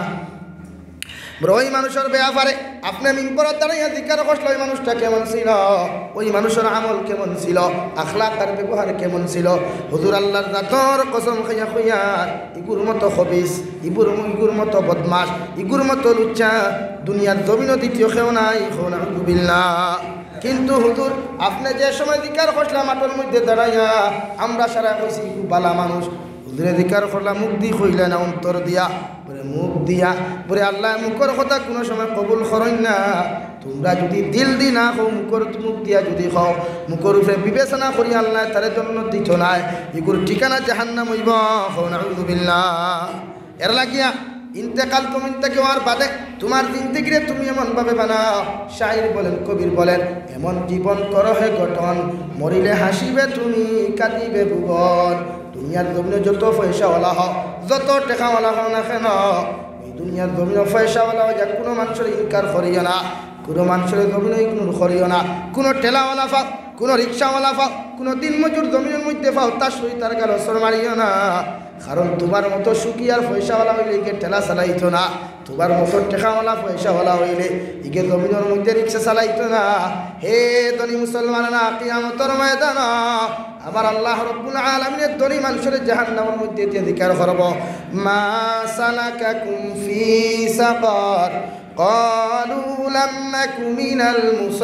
বড় ওই মানুষের ব্যাপারে আপনি মিম্বরের দাঁড়াইয়া জিজ্ঞাসা করছিল ওই মানুষটা কেমন ছিল, ওই মানুষের আমল কেমন ছিল, আখলাক আর ব্যবহার কেমন ছিল। হুজুর আল্লাহর জাতর কসম খাইয়া খাইয়া ইগুর মতো খবিস, ইগুর ইগুর মতো বদমাস, ইগুর মতো লুচ্চা দুনিয়ার জমিনও দ্বিতীয় কেউ নাই। আলহামদুলিল্লাহ। কিন্তু হুজুর আপনি যে সময় জিজ্ঞাসা করছিলাম মাঠের মধ্যে দাঁড়াইয়া আমরা সারা কইছি খুব ভালো মানুষ, হুজুরে জিজ্ঞার করলাম মুখ দি কইলে না অন্তর দিয়া বলে মুখ দিয়া বলে আল্লাহ মুখের কথা কোনো সময় কবুল করেন না, তোমরা যদি দিল দি না হও মুখর মুখ দিয়া যদি হও মুখর উপরে বিবেচনা করি আল্লাহ তারে জন্য দিত নাই, এগুলোর ঠিকানা জাহান্নাম হইব। নাউযুবিল্লাহ। এর লাগিয়া ইন্তেকাল তুমি থেকে আর বাদে তোমার জিন্দেগিরে তুমি এমনভাবে বানাও, শাইর বলেন কবির বলেন এমন জীবন করো হে গঠন, মরিলে হাসিবে তুমি কাঁদিবে ভুবন। দুনিয়ার জমিনে যত পয়সাওয়ালা হও, যত টেকাওয়ালা হও না কেন, এই দুনিয়ার জমিনে পয়সাওয়ালা হয়ে যা কোনো মানুষের ইনকার করিও না, কোনো মানুষের জমিনে ইগনোর করিও না, কোনো ঠেলাওয়ালা পাও, কোনো রিক্সাওয়ালা পাও, কোনো দিন মজুর জমিনের মধ্যে পাও তার সহিত তার গাল অসর মারিও না, কারণ তোমার মতো সুখী আর পয়সাওয়ালা হইলে ইকে ঠেলা চালাইতো না, তোমার মতো টেকাওয়ালা পয়সাওয়ালা হইলে ইকে জমিনের মধ্যে রিক্সা চালাইতো না। হে ধনী মুসলমানেরা, কিয়ামতের ময়দান আমার আল্লাহ রাব্বুল আলামিনের ধনী মানুষের জাহান্নামের মধ্যে দিয়ে জিকির করব, মা সালাকাকুম ফি সাকার ক্বালু লাম নাকু মিনাল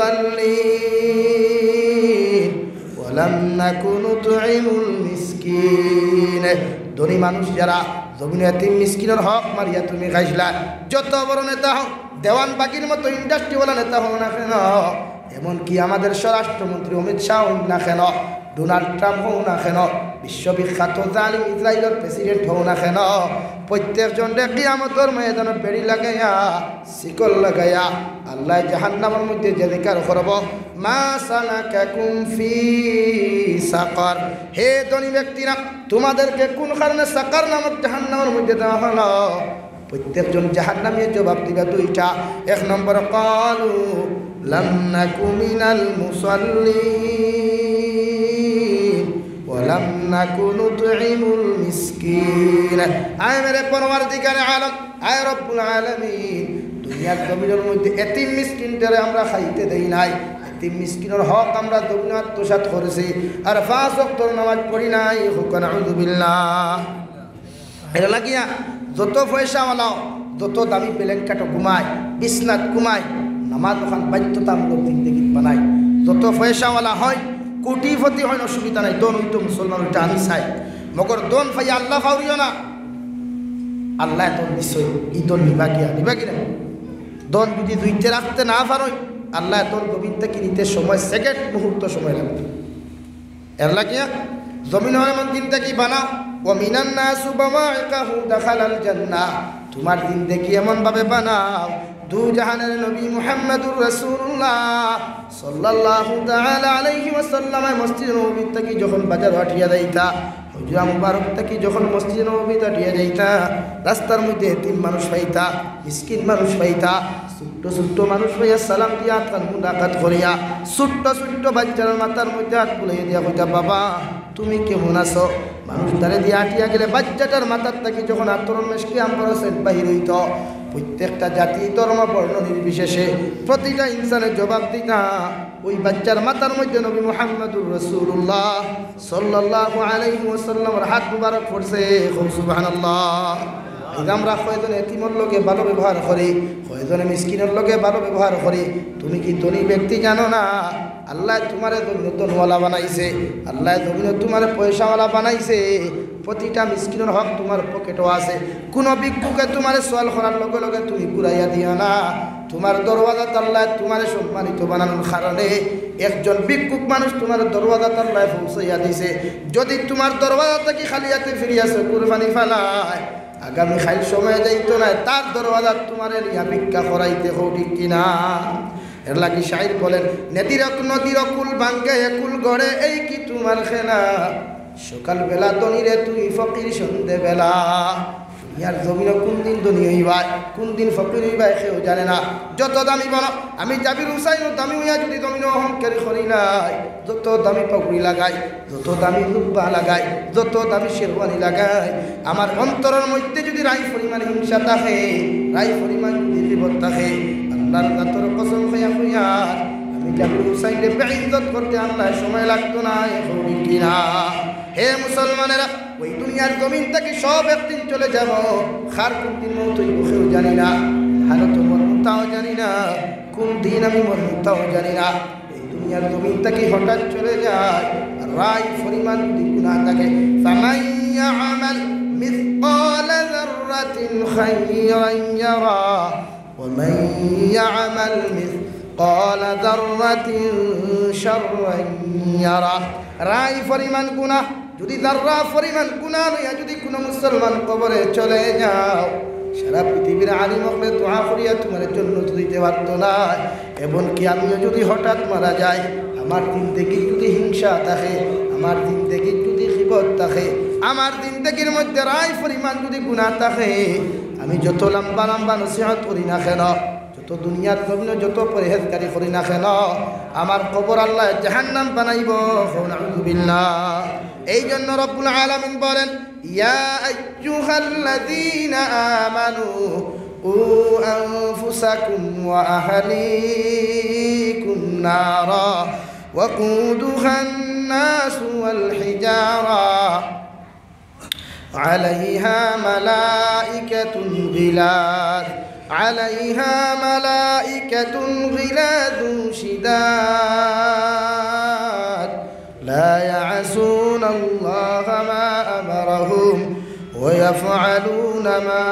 মুসাল্লিন ওয়া লাম নাকু নুতঈমুল মিসকিন। ধনী মানুষ যারা জমিনে এতিম মিসকিনের হক মারিয়া তুমি খাইছিলা, যত বড় নেতা হোক, দেওয়ান বাগির মতো ইন্ডাস্ট্রিওয়ালা নেতা হোক না কেন, এমনকি আমাদের স্বরাষ্ট্রমন্ত্রী অমিত শাহ হোক না কেন, ডোনাল্ড ট্রাম্প হোক না কেন, বিশ্ববিখ্যাত জালিম ইসরায়েলের প্রেসিডেন্ট হোক না কেন, প্রত্যেকজন কিয়ামতের ময়দানে বেড়ি লাগাইয়া শিকল লাগাইয়া আল্লাহ জাহান্নামের মধ্যে যে জিকির করব, মা সালাকাকুম ফি সাকার। হে ধনী ব্যক্তিরা, তোমাদেরকে কোন কারণে সাকার নামক জাহান্নামের মধ্যে দেওয়া হলো? প্রত্যেকজন জাহান্নামী জবাব দিবে দুইটা। এক নম্বর ক্বালু লাম নাকু মিনাল মুসাল্লিন ওয়া লাম নাকু নুতঈমুল মিসকিন। আয় মেরে পরওয়ারদিগারে আলম, আয় রব্বুল আলামিন, দুনিয়ার জমিনের মধ্যে এতিম মিসকিনদের আমরা খাইতে দেই নাই, এতিম মিসকিনের হক আমরা জমিনে আত্মসাৎ করেছি, আর পাঁচ ওয়াক্তের নামাজ পড়ি নাই। নাউযুবিল্লাহ। এটা লাগিয়া যত পয়সাওয়ালাও, যত দামি প্লেন কাটো ঘুমায়, বিছনাত ঘুমায়, নামাজ ওখান বাধ্যতামূলক জিন্দেগিত বানায়, যত পয়সাওয়ালা হয়, কোটিপতি হয়, অসুবিধা নাই, দন হইতো মুসলমান ওইটা আমি চাই, মগর দন ভাই আল্লাহ ফাউরিও না, আল্লাহ দন নিশ্চয় ই দন নিবা গিয়া নিবা কিনা, দন যদি দুইতে রাখতে না পারোই আল্লাহ দন জমিন থেকে নিতে সময় সেকেন্ড মুহূর্ত সময় লাগবে। এর লাগিয়া জমিন এমন জিন্দেগি বানাও, ওয়ামিনান নাসু বাওয়াইকাহু দাখালাল জান্নাহ, তোমার জিন্দেগি এমনভাবে বানাও দু জাহানের নবী মুহাম্মদুর রাসূলুল্লাহ সাল্লাল্লাহু তাআলা আলাইহি ওয়াসাল্লাম মসজিদ নববী থেকে যখন বাজার হাটিয়া যাইতা, ওই হুজরা মুবারক থাকি যখন মসজিদে নববীতে দিয়ে যাইতা রাস্তার মধ্যে তিন মানুষ পাইতা মিসকিন মানুষ পাইতা ছোট্ট ছোট্ট মানুষ পাইয়া সালাম দিয়া তার মুলাকাত করিয়া ছোট্ট ছোট্ট বাচ্চার মাথার মধ্যে হাত বুলাইয়া দিয়া কইতা বাবা তুমি কেমন আছো মানুষ তারে দিয়ে আটিয়া গেলে বাচ্চাটার মাথার থাকি যখন আতরণ মেশকি আম্বরসের বাহির হইত প্রত্যেকটা জাতি ধর্ম বর্ণ নির্বিশেষে প্রতিটা ইনসানের জবাব দিতা ওই বাচ্চার মাথার মধ্যে নবী মুহাম্মদুর রাসূলুল্লাহ সাল্লাল্লাহু আলাইহি ওয়াসাল্লামের হাত মুবারক পড়ছে সুবহানাল্লাহ। আমরা কয়জনে এতিমের লগে ভালো ব্যবহার করি, কয়জনে মিসকিনের লগে ভালো ব্যবহার করি। তুমি কি ধনী ব্যক্তি জানো না আল্লাহ তোমারে ধনওয়ালা বানাইছে, আল্লাহ জমিনে তোমার পয়সাওয়ালা বানাইছে। প্রতিটা মিসকিনের হক তোমার পকেটও আছে। কোনো ভিক্ষুকে তোমার সোয়াল করার লগে লগে তুমি ঘুরাইয়া দিও না। তোমার দরওয়াজা আল্লাহ তোমার সম্মানিত বানানোর কারণে একজন ভিক্ষুক মানুষ তোমার দরওয়াজা আল্লাহ পৌঁছাইয়া দিছে। যদি তোমার দরওয়াজা থেকে খালি হাতে ফিরিয়াছে কুরবানি ফেলায় আগামী খাইল সময় যাইতো না তার দরওয়াজা তোমার নিয়া ভিক্ষা করাইতে হো ঠিক কিনা। এর লাগি শাইর বলেন নদীর নদীর কুল ভাঙ্গে একুল গড়ে এই কি তোমার খেলা সকালবেলা ধনীরে তুই ফকির সন্ধে বেলা। দুনিয়ার জমিন কোন দিন ধনী হইবাই কোন দিন ফকির হইবাই কেউ জানে না। যত দামি বলো আমি জাবির হুসাইন দামি হইয়া যদি জমিন অহংকার করি নাই, যত দামি পাগুড়ি লাগাই, যত দামি জুব্বা লাগাই, যত দামি শেরওয়ানি লাগাই, আমার অন্তরের মধ্যে যদি রাই পরিমাণ হিংসা থাকে, রাই পরিমাণ যদি বিপদ থাকে, আল্লাহর জাতর কসম হইয়া হইয়া আমি জাবির হুসাইনকে বেইজ্জত করতে আল্লাহ সময় লাগতো না এখন কিনা। হে মুসলমানেরা ওই দুনিয়ার জমিন থেকে সব একদিন চলে যাব, খার কোন দিন মৌত হইব কেউ জানি না, হালত মরণ তাও জানি না, কোন দিন আমি মরণ তাও জানি না। এই দুনিয়ার জমিন থেকে হঠাৎ চলে যায় রাই পরিমাণ যদি গুনাহ থাকে ফামান ইয়ামাল মিসকালা যাররাতিন খায়রান ইয়ারা ওয়া মান ইয়ামাল মিসকালা যাররাতিন শাররান ইয়ারা। রাই পরিমাণ গুনাহ যদি যাররা পরিমাণ গুনাহ লইয়া যদি কোনো মুসলমান কবরে চলে যাও, সারা পৃথিবীর আলিম হলে দোয়া করিয়া তোমার জন্য দিতে পারত না। এমনকি আমিও যদি হঠাৎ মারা যাই, আমার দিন থেকে যদি হিংসা থাকে, আমার দিন থেকে যদি খিবত থাকে, আমার দিন থেকের মধ্যে রায় পরিমাণ যদি গুনাহ থাকে, আমি যত লম্বা লম্বা নসিহত করি না কেন, যত দুনিয়ার জন্য যত পরহেজগারি করি না কেন, আমার কবর আল্লাহ জাহান্নাম বানাইব। নাউযুবিল্লাহ। এই জন্য রব্বুল আলামিন বলেন ইয়া আইয়ুহাল্লাযীনা আমানু উ আনফুসাকুম ওয়া আহলিকুম নারা ওয়াকুদুহান নাস ওয়াল হিজারা আলাইহা মালাইকাতুন গিলাদ আলাইহা মালাইকাতুন গিলাদুন শিদাদ লা ইয়াসুনা আল্লাহ মা আমারহুম ওয়া ইয়াফআলুনা মা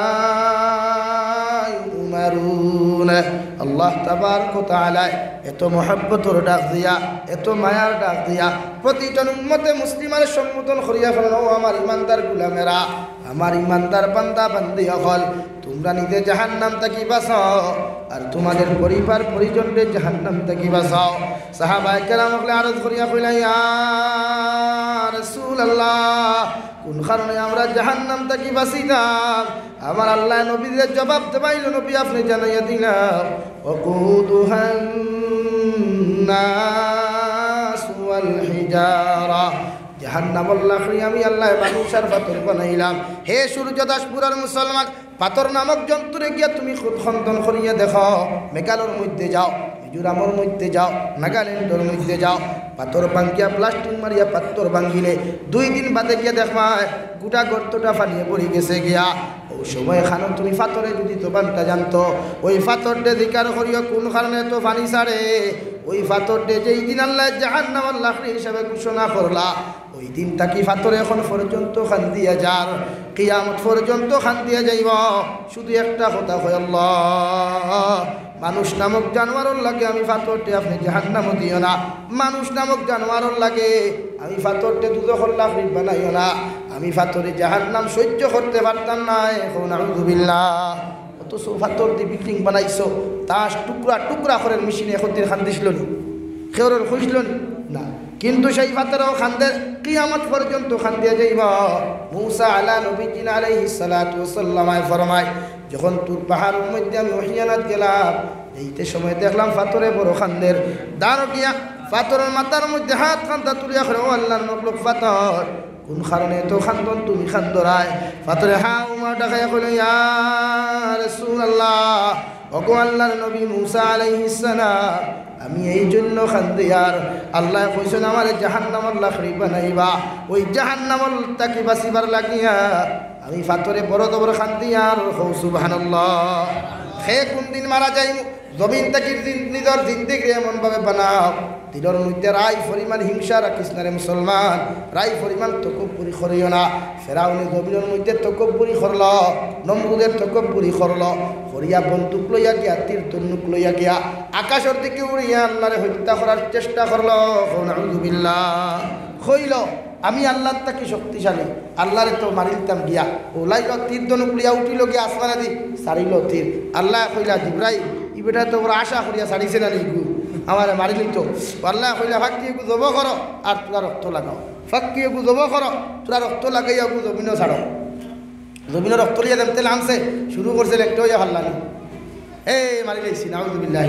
ইউমারুন। আল্লাহ তাবারক ওয়া তাআলা এত মহব্বতর ডাক দিয়া, এত মায়ার ডাক দিয়া প্রতিজন উম্মতে মুসলিমের সম্বোধন করিয়া ফেলেন, ও আমার ইমানদার গুলামেরা, আমার ইমানদার বান্দা বান্দি হল, তোমরা নিজে জাহান্নাম থেকে বাঁচাও আর তোমাদের পরিবার পরিজনদের জাহান্নাম থেকে বাঁচাও। সাহাবায়ে কেরাম আরজ করিয়া কইলেন ইয়া রাসূলুল্লাহ, কোন কারণে আমরা জাহান্নাম থেকে বাঁচিতাম? আমার আল্লাহ নবীদের জবাব দেবাইল, নবী আপনি জানাইয়া দিলাম ওয়াকুদুহান নাস ওয়াল হিজারা, জাহান্নামুল লাখরি আমি আল্লাহ মানুষের পাথর বানাইলাম। হে সূর্য দাসপুরের মুসলমান, পাথর নামক জন্তুরে গিয়া তুমি খুদ খন্দন করিয়া দেখো, মেঘালয়ের মধ্যে যাও, মিজোরামের মধ্যে যাও, নাগাল্যান্ডের মধ্যে যাও, পাথর ভাঙ্গিয়া প্লাস্টিক মারিয়া পাথর ভাঙ্গিলে দুই দিন বাদে গিয়া দেখবা গোটা গর্তটা ফানিয়ে পড়ে গেছে গিয়া। ওই সময় খানো তুমি পাথরে যদি তোবানটা জানতো, ওই পাথরটা জিকার করিয়া কোন কারণে তো পানি ছাড়ে, ওই পাথরটা যেই দিন আল্লাহ জাহান্নামুল লাখরি হিসাবে ঘোষণা করলা, ওই দিন তাকি পাথর এখন পর্যন্ত খান দিয়া যার, কিয়ামত পর্যন্ত খান দিয়া যাইব। শুধু একটা কথা কই আল্লাহ, মানুষ নামক জানোয়ারের লাগে আমি পাথরটি আপনি জাহান্নামে দিও না, মানুষ নামক জানোয়ারের লাগে আমি পাথরটি দুজখর লাখরি বানাইও না। আমি পাথরে জাহান্নাম সহ্য করতে পারতাম না, এখন নাউযুবিল্লাহ। অথচ পাথর দিয়ে বিল্ডিং বানাইছো, তাস টুকরা টুকরা করে মেশিনে এখন খান দিছিল নি, খেওরের খুঁজল না, কিন্তু সেই পাথরও খান্দের কিয়ামত পর্যন্ত খান্দিয়া যাইব। মূসা আলা নবীজিন আলাইহিস সালাতু ওয়াসসালাম ফরমায়, যখন তুর পাহাড়ের মধ্যে আমি ওহিয়ানাত গেলাম, এইতে সময় দেখলাম পাথরে বড় খান্দের দাঁড় গিয়া পাথরের মাথার মধ্যে হাত খান্তা তুলিয়া করে, ও আল্লাহর মখলুক পাথর, কোন কারণে তো খান্দন তুমি খান্দরায়? পাথরে হা উমা ডাকাইয়া কইল, ইয়া রাসূলুল্লাহ, ওগো আল্লাহর নবী মূসা আলাইহিস সালাম, আমি এই জন্য খান্দি, আর আল্লাহ কইছেন আমার জাহান্নামের লাকড়ি বানাইবা, ওই জাহান্নামের তাকে বাঁচিবার লাগিয়া আমি পাথরে বড় বড় খান্দি। আর সুবহানাল্লাহ, সে কোন দিন মারা যাই জমিন থেকে নিজের জিন্দিগি এমনভাবে বানাও, দিলের মধ্যে রায় পরিমাণ হিংসা রাখিস না রে মুসলমান, রায় পরিমাণ তকব্বুরি করিও না। ফেরাউনি জমিনের মধ্যে তকব্বুরি করল, নমরুদের তকব্বুরি করল, করিয়া বন্দুক লইয়া গিয়া তীর তন্নুক লইয়া গিয়া আকাশের দিকে উড়িয়া আল্লাহরে হত্যা করার চেষ্টা করল। নাউযুবিল্লাহ, হইল আমি আল্লাহর তাকে শক্তিশালী, আল্লাহরে তো মারিলতাম গিয়া, ওলাইল তীর ধনুক লিয়া উঠিল গিয়া আসমানে দি সারিল তীর। আল্লাহ কইলা, জিবরাইল ই বেটা তো ওরা আশা করিয়া ছাড়িছে না নিগু, আমার মারিলি তো। আল্লাহ কইলা, ফাঁকি একু জব করো আর তোরা রক্ত লাগাও, ফাঁকি একু জব করো তোরা রক্ত লাগাইয়া একু জমিনও ছাড়ো। জমিনও রক্ত লিয়া দেন তেল আনছে, শুরু করছে একটা হইয়া ভাল্লানি, এই মারি লাইছি। নাউযুবিল্লাহ।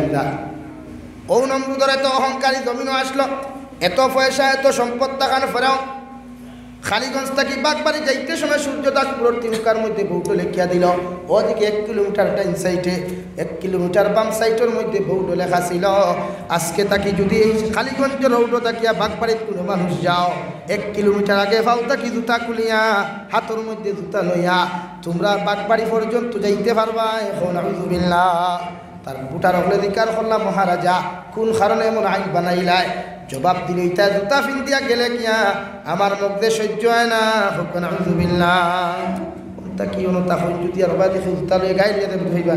ও নমরুদের এত অহংকারী জমিনও আসলো, এত পয়সা এত সম্পদ থাকার ফেরাও খালিগঞ্জ থাকি বাগবাড়ি যাইতে সময় সূর্যদাস পুরোর তিনকার মধ্যে বৌটো লেখিয়া দিল। ওদিকে এক কিলোমিটার ডাইন সাইডে, এক কিলোমিটার বাম সাইডের মধ্যে বৌটো লেখা ছিল, আজকে তাকি যদি এই খালিগঞ্জ রৌটো তাকিয়া বাগবাড়ির কোনো মানুষ যাও, এক কিলোমিটার আগে পাও তাকি জুতা খুলিয়া হাতের মধ্যে জুতা লইয়া তোমরা বাগবাড়ি পর্যন্ত যাইতে পারবা। এখন নাউযুবিল্লাহ, তার বুটার অগ্রাধিকার করলাম, মহারাজা কোন কারণে এমন আইন বানাইলাই? জবাব দিল, ইটা জুতা ফিন্দিয়া গেলে কিয়া আমার মধ্যে সহ্য হয় না। নাউযুবিল্লাহ, তা কি অনুতা হইন যদি আর বাদি জুতা লয়ে গাই লিয়ে বুধ হইবা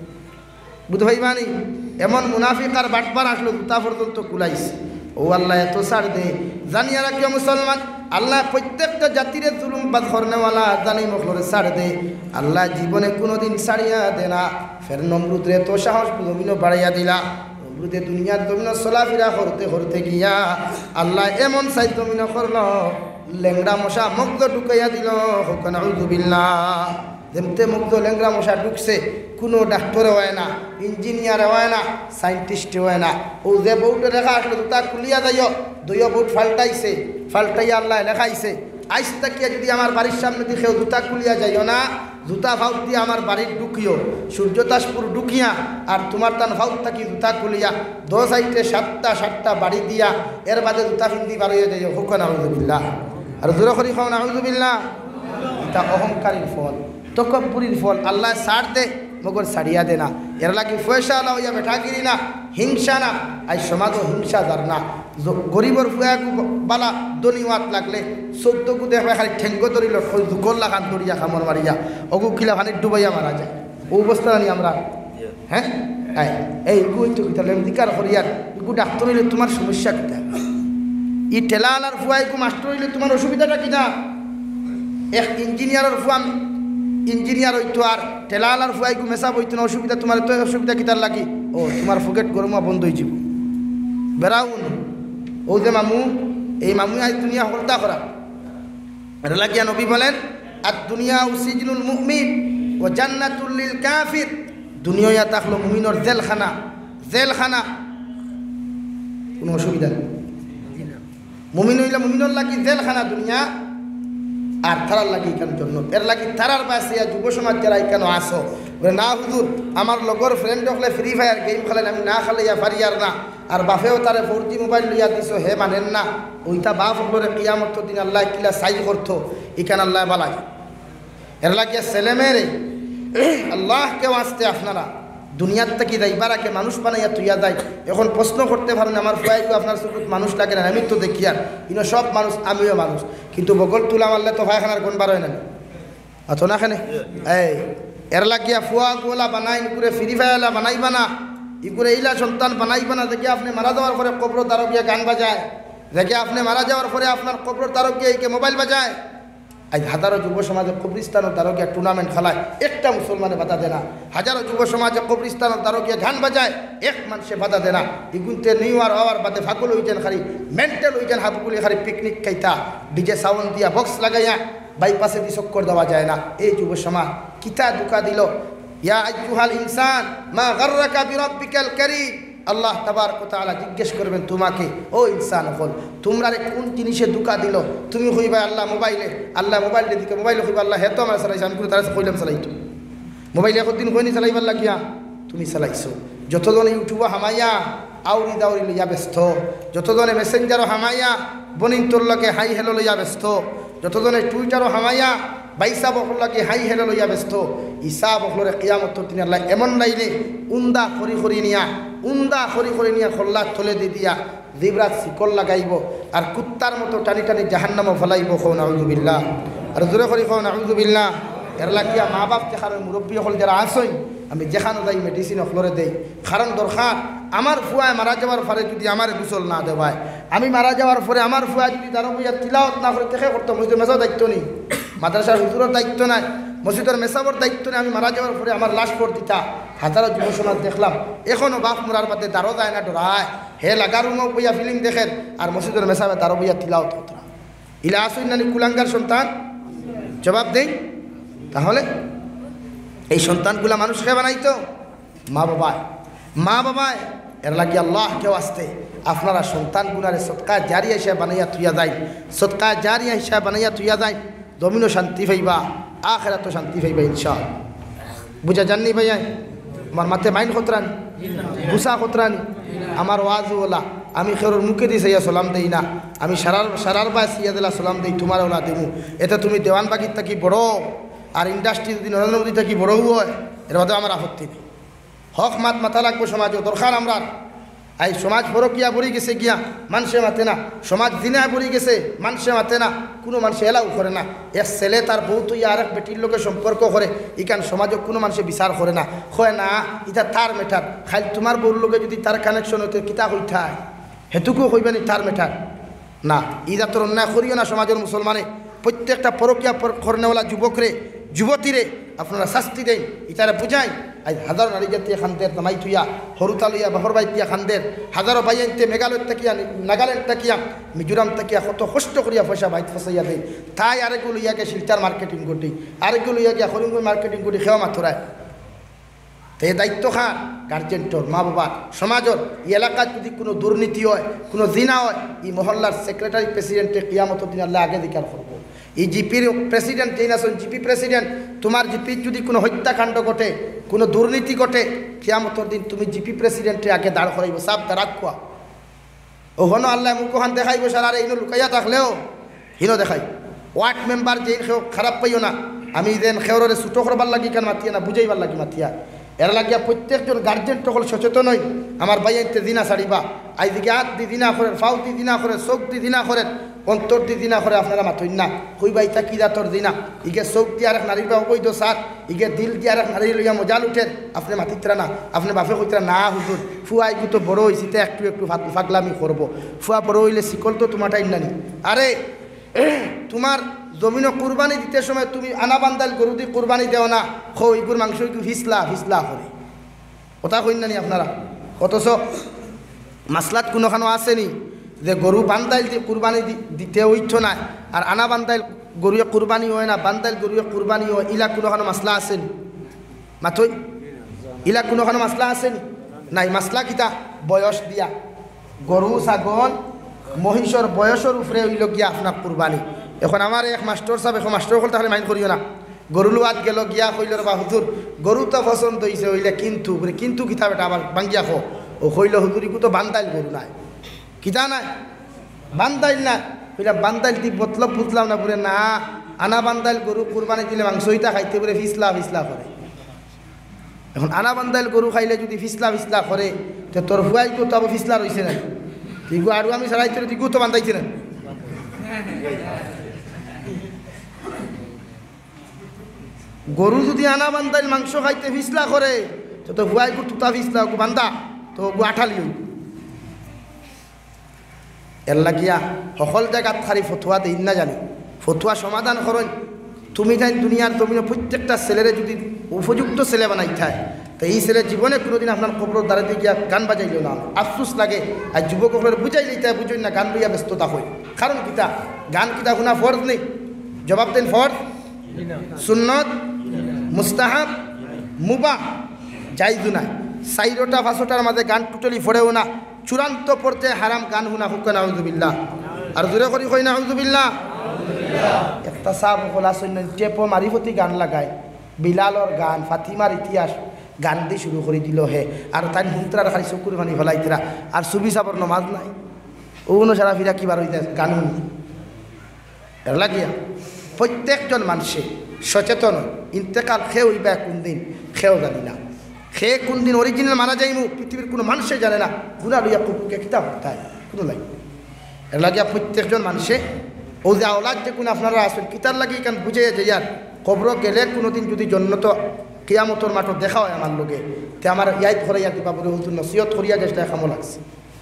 বুধ হইবানি। এমন মুনাফিক আর বাটবার আসলো, জুতা পর্যন্ত কুলাইছে। ও আল্লাহ এত ছাড় দে, জানিয়া রাখিও মুসলমান, আল্লাহ প্রত্যেকটা জাতির জুলুম বাদ করনেওয়ালা, জানি মখলরে ছাড় দে, আল্লাহ জীবনে কোনোদিন ছাড়িয়া দে না। ফের নমরুদরে তো সাহস জমিনও বাড়াইয়া দিলা। নমরুদে দুনিয়ার জমিন চলাফেরা করতে করতে গিয়া আল্লাহ এমন সাই জমিন করল, লেংড়া মশা মুগ্ধ ঢুকাইয়া দিল। নাউযুবিল্লাহ, যেমতে মুগ্ধ লেংড়া মশা ঢুকছে, কোনো ডাক্তারে হয় না, ইঞ্জিনিয়ারে হয় না, সাইন্টিস্টে হয় না। ও যে বউটা লেখা আসলো জুতা খুলিয়া যাইও, দুইও বুট ফাল্টাইছে, ফাল্টাইয়া আল্লাহ লেখাইছে, আইস তাকিয়া যদি আমার বাড়ির সামনে দিয়ে কেউ জুতা খুলিয়া যাইও না, জুতা ফাউট দিয়ে আমার বাড়ির ঢুকিও, সূর্যদাসপুর ঢুকিয়া আর তোমার তান ফাউট থাকি জুতা খুলিয়া দো সাইডে সাতটা সাতটা বাড়ি দিয়া এর বাদে জুতা ফিন্দি বার হইয়া যাইও। হুক নাউযুবিল্লাহ, আর জোরে করি খাও নাউযুবিল্লাহ। এটা অহংকারীর ফল, তকব্বুরির ফল। আল্লাহ ছাড় দে মগর ছাড়িয়া দে না, এর লাগি পয়সা আলা হইয়া বেঠাগিরি না, হিংসা না। আজ সমাজও হিংসা দার না, গরিবর ফুয়াকু বালা দনিওয়াত লাগলে চোদ্দকু দেখা খালি ঠেঙ্গ ধরিল দুকল লাগান ধরিয়া খামর মারিয়া অগু কিলা খানি ডুবাইয়া মারা যায়। ও অবস্থা জানি আমরা। হ্যাঁ, এই গু তো দিকার করিয়ার গু ডাক্তার হইলে তোমার সমস্যা কিনা, ই ঠেলা আলার ফুয়াইকু মাস্টার হইলে তোমার অসুবিধাটা কিনা? এক ইঞ্জিনিয়ারের ফুয়া ইঞ্জিনিয়ার হইতো আর ঠেলালার ফুয়াইকু মেসাব হইতো না, অসুবিধা তোমার তো অসুবিধা কিতার লাগি? ও তোমার ফকেট গরমা বন্ধ হয়ে যাব বেড়াউন। ও যে মামু, এই মামু আজ দুনিয়া হলতা করা এটা লাগিয়া নবী বলেন, আর দুনিয়া সিজনুল মুমিন ও জান্নাতুল লিল কাফির। দুনিয়া থাকলো মুমিনের জেলখানা, জেলখানা কোনো অসুবিধা নেই। মুমিন হইলে মুমিনের লাগি জেলখানা দুনিয়া, আর তারার লাগি এখান জন্য এর লাগি তারার পাশে যুব সমাজ যারা এখানে আসো না হুজুর আমার লগর ফ্রেন্ড হলে ফ্রি ফায়ার গেম খেলেন, আমি না খেলে ইয়া পারি আর না, আর বাপেও তারে ফোর জি মোবাইল লইয়া দিছ, হে মানেন না। ওইটা বাপ হলরে কিয়ামত দিন আল্লাহ কিলা সাইজ করতো, এখানে আল্লাহ বালাই। এর লাগিয়া ছেলে মেয়েরে আল্লাহ কেউ আসতে আপনারা দুনিয়ার থেকে যাইবারাকে মানুষ বানাইয়া তুইয়া যায়। এখন প্রশ্ন করতে পারেন আমার ফুয়াইকু আপনার চুকুত মানুষ লাগে না, আমি তো দেখি আর ইনো সব মানুষ, আমিও মানুষ, কিন্তু বগল তুলা মারলে তো ভাইখানার কোন বার হয় না অত না খানে। এই এর লাগিয়া ফুয়া গোলা বানাই ইকুরে ফ্রি ফায়ারলা বানাইবা না, ইকুরে এইলা সন্তান বানাইবা না। দেখে আপনি মারা যাওয়ার পরে কবর তারক গিয়ে গান বাজায়, দেখে আপনি মারা যাওয়ার পরে আপনার কবর তারক গিয়ে একে মোবাইল বাজায়। আজ হাজারো যুব সমাজে কবরিস্তানের দ্বারা গিয়া টুর্নামেন্ট খেলায় একটা মুসলমানে বাধা দেয় না। হাজারো যুব সমাজে কবরিস্তানের দ্বারা গিয়া ধান বাজায় এক মানুষে বাধা দেয় না। ইগুনতে নিউ আর হওয়ার বাদে ফাগুল হইতেন খালি মেন্টাল হইতেন হাবুগুলি খালি পিকনিক খাইতা ডিজে সাউন্ড দিয়া বক্স লাগাইয়া বাইপাসে দি চক্কর দেওয়া যায় না। এই যুব সমাজ কিতা দুকা দিল। ইয়া আইয়ুহাল ইনসান মা গাররাকা বিরাব্বিকাল কারীম। আল্লাহ তাবারক ওয়া তাআলা জিজ্ঞেস করবেন তোমাকে, ও ইনসান হল তোমরা কোন জিনিসে দুকা দিল? তুমি কইবা আল্লাহ মোবাইলে, আল্লাহ মোবাইলে দিকে মোবাইলে কইবা আল্লাহ হেতো আমার চালাইছে, আমি তারা কইলাম চালাইতো মোবাইলে একদিন কইনি চালাইবার লাগিয়া তুমি চালাইছো। যতজনে ইউটিউবে হামাইয়া আউরি দাউরি লইয়া ব্যস্ত, যতজনে মেসেঞ্জারও হামাইয়া বনিন তোর লগে হাই হেলো লইয়া ব্যস্ত, যতজনে টুইটারও হামাইয়া বাইসা বকলকে হাই হেলো লইয়া ব্যস্ত। ইসা বকলরে কিয়ামতর দিন আল্লাহ এমন লাইলে উন্দা খরি খরি নিয়া উন্দা খরি খরি নিয়া খল্লার থলে দি দিয়া জিবরাত শিকল লাগাইব আর কুত্তার মতো টানি টানি জাহান্নামে ফলাইব। খো নাউযুবিল্লাহ, আর জোরে করি খো নাউযুবিল্লাহ। এর লাগিয়া মা বাপ যেখানে মুরব্বী হল যারা আসই আমি যেখানে যাই মেডিসিন অফলরে দেই। কারণ দরকার আমার ফুয়ায় মারা যাওয়ার পরে যদি আমার গোসল না দেওয়ায়, আমি মারা যাওয়ার পরে আমার ফুয়া যদি তার বইয়া তিলাওয়াত না করে দেখে করতো, মসজিদের মেসাও দায়িত্ব নেই, মাদ্রাসার হুজুরের দায়িত্ব নাই, মসজিদের মেসাবর দায়িত্ব নেই। আমি মারা যাওয়ার পরে আমার লাশ পর দিতা। হাজারো যুব সমাজ দেখলাম এখনও বাপ মোরার বাদে দাঁড়ো যায় না, ডরায় হে লাগা রুমও বইয়া ফিল্ম দেখেন আর মসজিদের মেসাবে দাঁড়ো বইয়া তিলাওয়াত হতো না। ইলা আসুন নানি কুলাঙ্গার সন্তান? জবাব দেই। তাহলে এই সন্তানগুলা মানুষকে বানাইতো মা বাবায়, মা বাবায় এর লাগি আল্লাহ কেউ আসতে আপনারা সন্তানগুলারে সৎকা জারিয়া হিসাবে বানাইয়া থুইয়া যায়, সৎকা জারিয়া হিসাবে বানাইয়া থুইয়া যায়। জমিনও শান্তি পাইবা, আখিরাত শান্তি পাইবা ইনশাআল্লাহ। বুঝা জাননি ভাইয়া? আমার মাথে মাইন খতরানি গুসা খতরানি আমার ওয়াজ ওলা আমি খেরোর মুখে দিয়ে সাইয়া সালাম দেই না, আমি সারার সারার বা সিয়া দিলা সালাম দেই তোমার ওলা দেবো। এতে তুমি দেওয়ান বাগির থাকি বড় আর ইন্ডাস্ট্রি যদি নরেন্দ্র মোদী থাকি বড় হয় এর মধ্যে আমার আপত্তি নেই। হক মাত মাথা লাগবো সমাজও দরকার। আমরা এই সমাজ ফরকিয়া বড়ি গেছে গিয়া মানুষে মাতে না, সমাজ দিনা বড়ি গেছে মানুষে মাতে না, কোনো মানুষে এলাও করে না। এক ছেলে তার বউ তুই আর এক বেটির লোকে সম্পর্ক করে ইকান সমাজও কোনো মানুষে বিচার করে না, হয় না ইটা তার মেটার। খালি তোমার বউর লোকে যদি তার কানেকশন হইতে কিতা হইঠায় হেতুকেও হইবেনি তার মেটার না। ইদা তোর অন্যায় করিও না সমাজের মুসলমানে। প্রত্যেকটা পরকিয়া করনেওয়ালা যুবকরে যুবতীরে আপনারা শাস্তি দেন, ইতারা বুঝাই। আজ হাজারো নারী জাতীয় খান্দের নামাই থুইয়া হরুতা লইয়া বাহর বাইতিয়া খান্দের হাজারো বাইনতে মেঘালয় তাকিয়া নাগাল্যান্ড তাকিয়া মিজোরাম তাকিয়া কত কষ্ট করিয়া পয়সা বাইত ফসাইয়া দেয়। তাই আরেকগুলো ইয়াকে শিলচার মার্কেটিং করি, আরেকগুলো ইয়াকে হরিঙ্গই মার্কেটিং করি খেওয়া মাথুরায়। তো এই দায়িত্ব খান গার্জেন্টর, মা বাবার, সমাজর। এই এলাকায় যদি কোনো দুর্নীতি হয়, কোনো জিনা হয়, এই মহল্লার সেক্রেটারি প্রেসিডেন্টে কিয়ামতের দিন আল্লাহ আগে দিকার করবো। এই জিপির প্রেসিডেন্ট যেই আছেন জিপি প্রেসিডেন্ট, তোমার জিপির যদি কোনো হত্যাকাণ্ড ঘটে, কোনো দুর্নীতি ঘটে, কিয়ামতের দিন তুমি জিপি প্রেসিডেন্টে আগে দাঁড় করাইব। সাপ দাঁড়াক কোয়া ওখানে আল্লাহ মুখখান দেখাইব সার। আর এইনো লুকাইয়া থাকলেও হিনো দেখাই। ওয়ার্ড মেম্বার যেই খেও খারাপ পাইও না, আমি যেন খেওরে ছুটো করবার লাগি কেন মাতিয়া না, বুঝাইবার লাগি মাতিয়া। এর লাগিয়া প্রত্যেকজন গার্জেন সকল সচেতন হই। আমার বাইতে দিনা ছাড়িবা, আইদিকে হাত দি দিনা করেন, ফাউ দি দিনা করেন, চোখ দি দিনা করেন, অন্তর দি দিনা করে আপনারা মাথইন না। কইবা ইতা কি দাঁতর দিনা, ইগে চোখ দিয়ে আরেক নারীর বাবু কই দো সার, ইগে দিল দিয়ে আরেক নারী লইয়া মজাল উঠেন। আপনি মাতিতরা না, আপনি বাপে কইতরা না হুজুর ফুয়া এগু তো বড় হয়েছি, তো একটু একটু ফাগলামি করবো। ফুয়া বড় হইলে শিকল তো তোমার টাইম নানি। আরে তোমার জমিনও কুরবানি দিতে সময় তুমি আনা বান্দাল গরু দিয়ে কুরবানি দেও না, খো ইগুর মাংস একটু ফিসলা ফিসলা করে কথা কইন নানি আপনারা। অথচ মাসলাত কোনোখানো আসেনি যে গরু বান্দাইল দিয়ে কুরবানি দিতে হইতো না, আর আনা বান্দাইল গরুয়ে কুরবানি হয় না, বান্দাইল গরুয়ে কুরবানি হয়, ইলা কোনোখানো মাসলা আসেনি? মাথই ইলা কোনোখানো মাসলা আসেনি? নাই। মাসলা কিতা? বয়স দিয়া গরু ছাগল মহিষর বয়সের উপরে হইল গিয়া আপনার কুরবানি। এখন আমার এক মাস্টর সাহেব, এখন মাস্টর হল তাহলে মাইন করিও না, গরু লোয়াত গেল গিয়া কইল বা হুজুর গরু তো পছন্দ হয়েছে হইলে কিন্তু কিন্তু কিতা বেটা আবার বাঙ্গিয়া খো ও কইল হুজুর ইকু তো বান্দাইল গরু নাই, কিতা নাই বান্দাইল না। কইলা বান্দাইল দি মতলব বুঝলাম না। পুরে না, আনা বান্দাইল গরু কুরবানি দিলে মাংসইটা খাইতে পুরে ফিসলা ফিসলা করে। এখন আনা বান্দাইল গরু খাইলে যদি ফিসলা ফিসলা করে, তো তোর ফুয়াইকেও তো আবার ফিসলা রয়েছে না, তিগু আরু আমি সারাইতে তিগু তো বান্ধাইছে না। গরু যদি আনা বান্দাইল মাংস খাইতে ফিসলা করে, তো তো ফুয়াই গু তুতা ফিসলা গু বান্দা তো গু আঠালি হই। এর লাগিয়া সকল জায়গাত খারি ফতুয়া দিন না জানি, ফতুয়া সমাধান করেন তুমি তাই দুনিয়ার তুমি প্রত্যেকটা ছেলেরে যদি উপযুক্ত ছেলে বানাই থায় তো এই ছেলে জীবনে কোনোদিন আপনার কবর দাঁড়াতে গিয়া গান বাজাইল না আফসোস লাগে আর যুবক বুঝাই লইতে বুঝই না গান লইয়া ব্যস্ততা হয় কারণ কিতা গান কিতা শোনা ফরজ নেই জবাব দেন ফরজ সুন্নত মুস্তাহাব মুবাহ জাইজু না চাইরোটা পাঁচটার মাঝে গান টোটালি ফোড়েও না চূড়ান্ত পড়তে হারাম গান শুনা হুক নাউজুবিল্লাহ আর জোরে করি কই নাউজুবিল্লাহ একটা সাব খোলা সৈন্য টেপো মারিফতি গান লাগায় বিলালর গান ফাতিমার ইতিহাস গান দিয়ে শুরু করে দিল হে আর তাই হুন্তরার খালি চকুর পানি ফেলাইতরা আর সুবি সাবর নমাজ নাই ওনো সারা ফিরা কিবার হইতে গান শুনি এর লাগিয়া প্রত্যেকজন মানুষে সচেতন ইন্তেকাল খেয়ে হইবা কোন দিন খেয়েও জানি না খেয়ে কোন দিন অরিজিনাল মারা যাইমু পৃথিবীর কোনো মানুষে জানে না গুণা লইয়া কুকুরকে কিতাব তাই কোনো লাগে এর লাগিয়া প্রত্যেকজন মানুষে ও যে আওলাদ যে কোনো আপনারা আসবেন কিতার লাগে কেন বুঝে যে ইয়ার কবর গেলে কোনোদিন যদি জন্নত কিয়ামতর মাঠত দেখা হয় আমার লোকে তে আমার ইয়াদ করাইয়া দিবা বলে হতো নসিহত করিয়া গেছে খামো লাগছে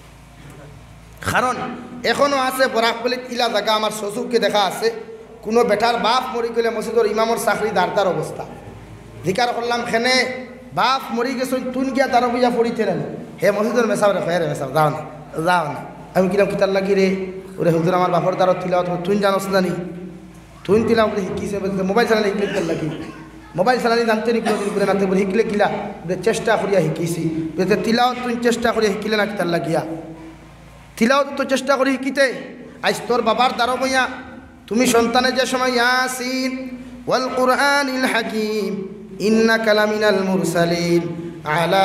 কারণ এখনও আছে বরাকপল্লিত ইলা জায়গা আমার শ্বশুরকে দেখা আছে কোনো বেটার বাপ মরি গেলে মসজিদর ইমামর চাকরি দাঁড়তার অবস্থা জিকার করলাম খেনে বাপ মরি গেছ তুন গিয়া তার বুঝা পড়িতে নেন হে মসজিদর মেসাব রে হে রে মেসাব যাও না যাও না আমি কিরম কিতার লাগি রে ওরে হুজুর আমার বাপর দ্বারত তিলাও তুই জানোস জানি তুই তিলাও বলে শিকিছে মোবাইল চালানি শিখলে কিতার লাগি মোবাইল চালানি জানতে নি কোনোদিন করে নাতে বলে শিখলে কিলা বলে চেষ্টা করিয়া শিকিছি বলে তিলাও তুই চেষ্টা করিয়া শিকিলে না কিতার লাগিয়া তিলাও তো চেষ্টা করি শিকিতে আজ তোর বাবার দ্বারা বইয়া তুমি সন্তানের যে সময় ইয়াসিন ওয়াল কুরআনিল হাকিম ইন্নাকা লামিনাল মুরসালিন আলা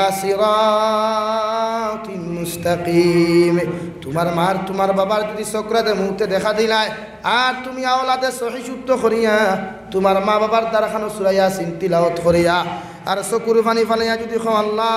সিরাতিন মুস্তাকিম তোমার মার তোমার বাবার যদি সকরাতে মুহূর্তে দেখা দিলায় আর তুমি আওলাদে সহি শুদ্ধ করিয়া তোমার মা বাবার দ্বারা খানো সূরা ইয়াসিন তিলাওয়াত করিয়া আর চকুর পানি ফালাইয়া যদি কও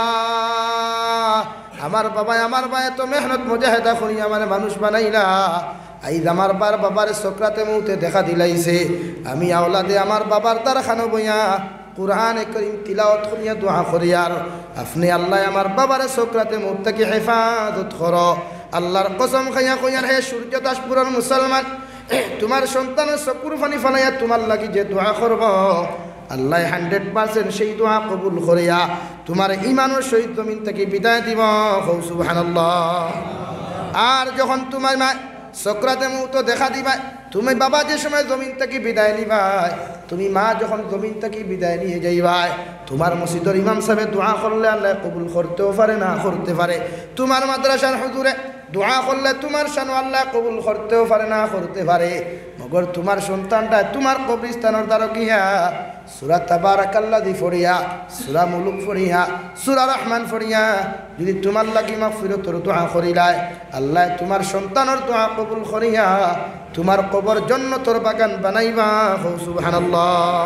আল্লাহ আমার বাবা আমার ভাই তো মেহনত মুজাহিদা করিয়া আমার মানুষ বানাইলা আইজ আমার বার বাবার সকরাতে মুহূর্তে দেখা দিলাইছে আমি আওলাদে আমার বাবার দ্বারা খানো বইয়া কুরআনে করিম তিলাওয়াত করিয়া দোয়া করিয়ার আপনি আল্লাহ আমার বাবার সকরাতে মুহূর্তে হেফাজত করো আল্লাহর কসম খাইয়া কইয়ার হে সূর্য দাসপুরের মুসলমান তোমার সন্তানের চকুর পানি ফালাইয়া তোমার লাগি যে দোয়া করব আল্লাহ হান্ড্রেড পার্সেন্ট সেই দোয়া কবুল করিয়া তোমার ইমানের সহিত জমিন থেকে বিদায় দিব সুবহানাল্লাহ আর যখন তোমার মা সকরাতে মুহূর্ত দেখা দিবা তুমি বাবা যে সময় জমিন থেকে বিদায় নিবাই তুমি মা যখন জমিন থেকে বিদায় নিয়ে যাইবাই তোমার মসজিদের ইমাম সাহেব দোয়া করলে আল্লাহ কবুল করতেও পারে না করতে পারে তোমার মাদ্রাসার হুজুরে দোয়া করলে তোমার শান আল্লাহ কবুল করতেও পারে না করতে পারে মগর তোমার সন্তানটা তোমার কবরস্থানের দ্বারা গিয়া সূরা তাবারাকাল্লাযী ফড়িয়া সূরা মুলুক ফড়িয়া সূরা রহমান ফড়িয়া যদি তোমার লাগি মাগফিরাতের দোয়া করিলায় আল্লাহ তোমার সন্তানের দোয়া কবুল করিয়া তোমার কবর জান্নাতের বাগান বানাইবা সুবহানাল্লাহ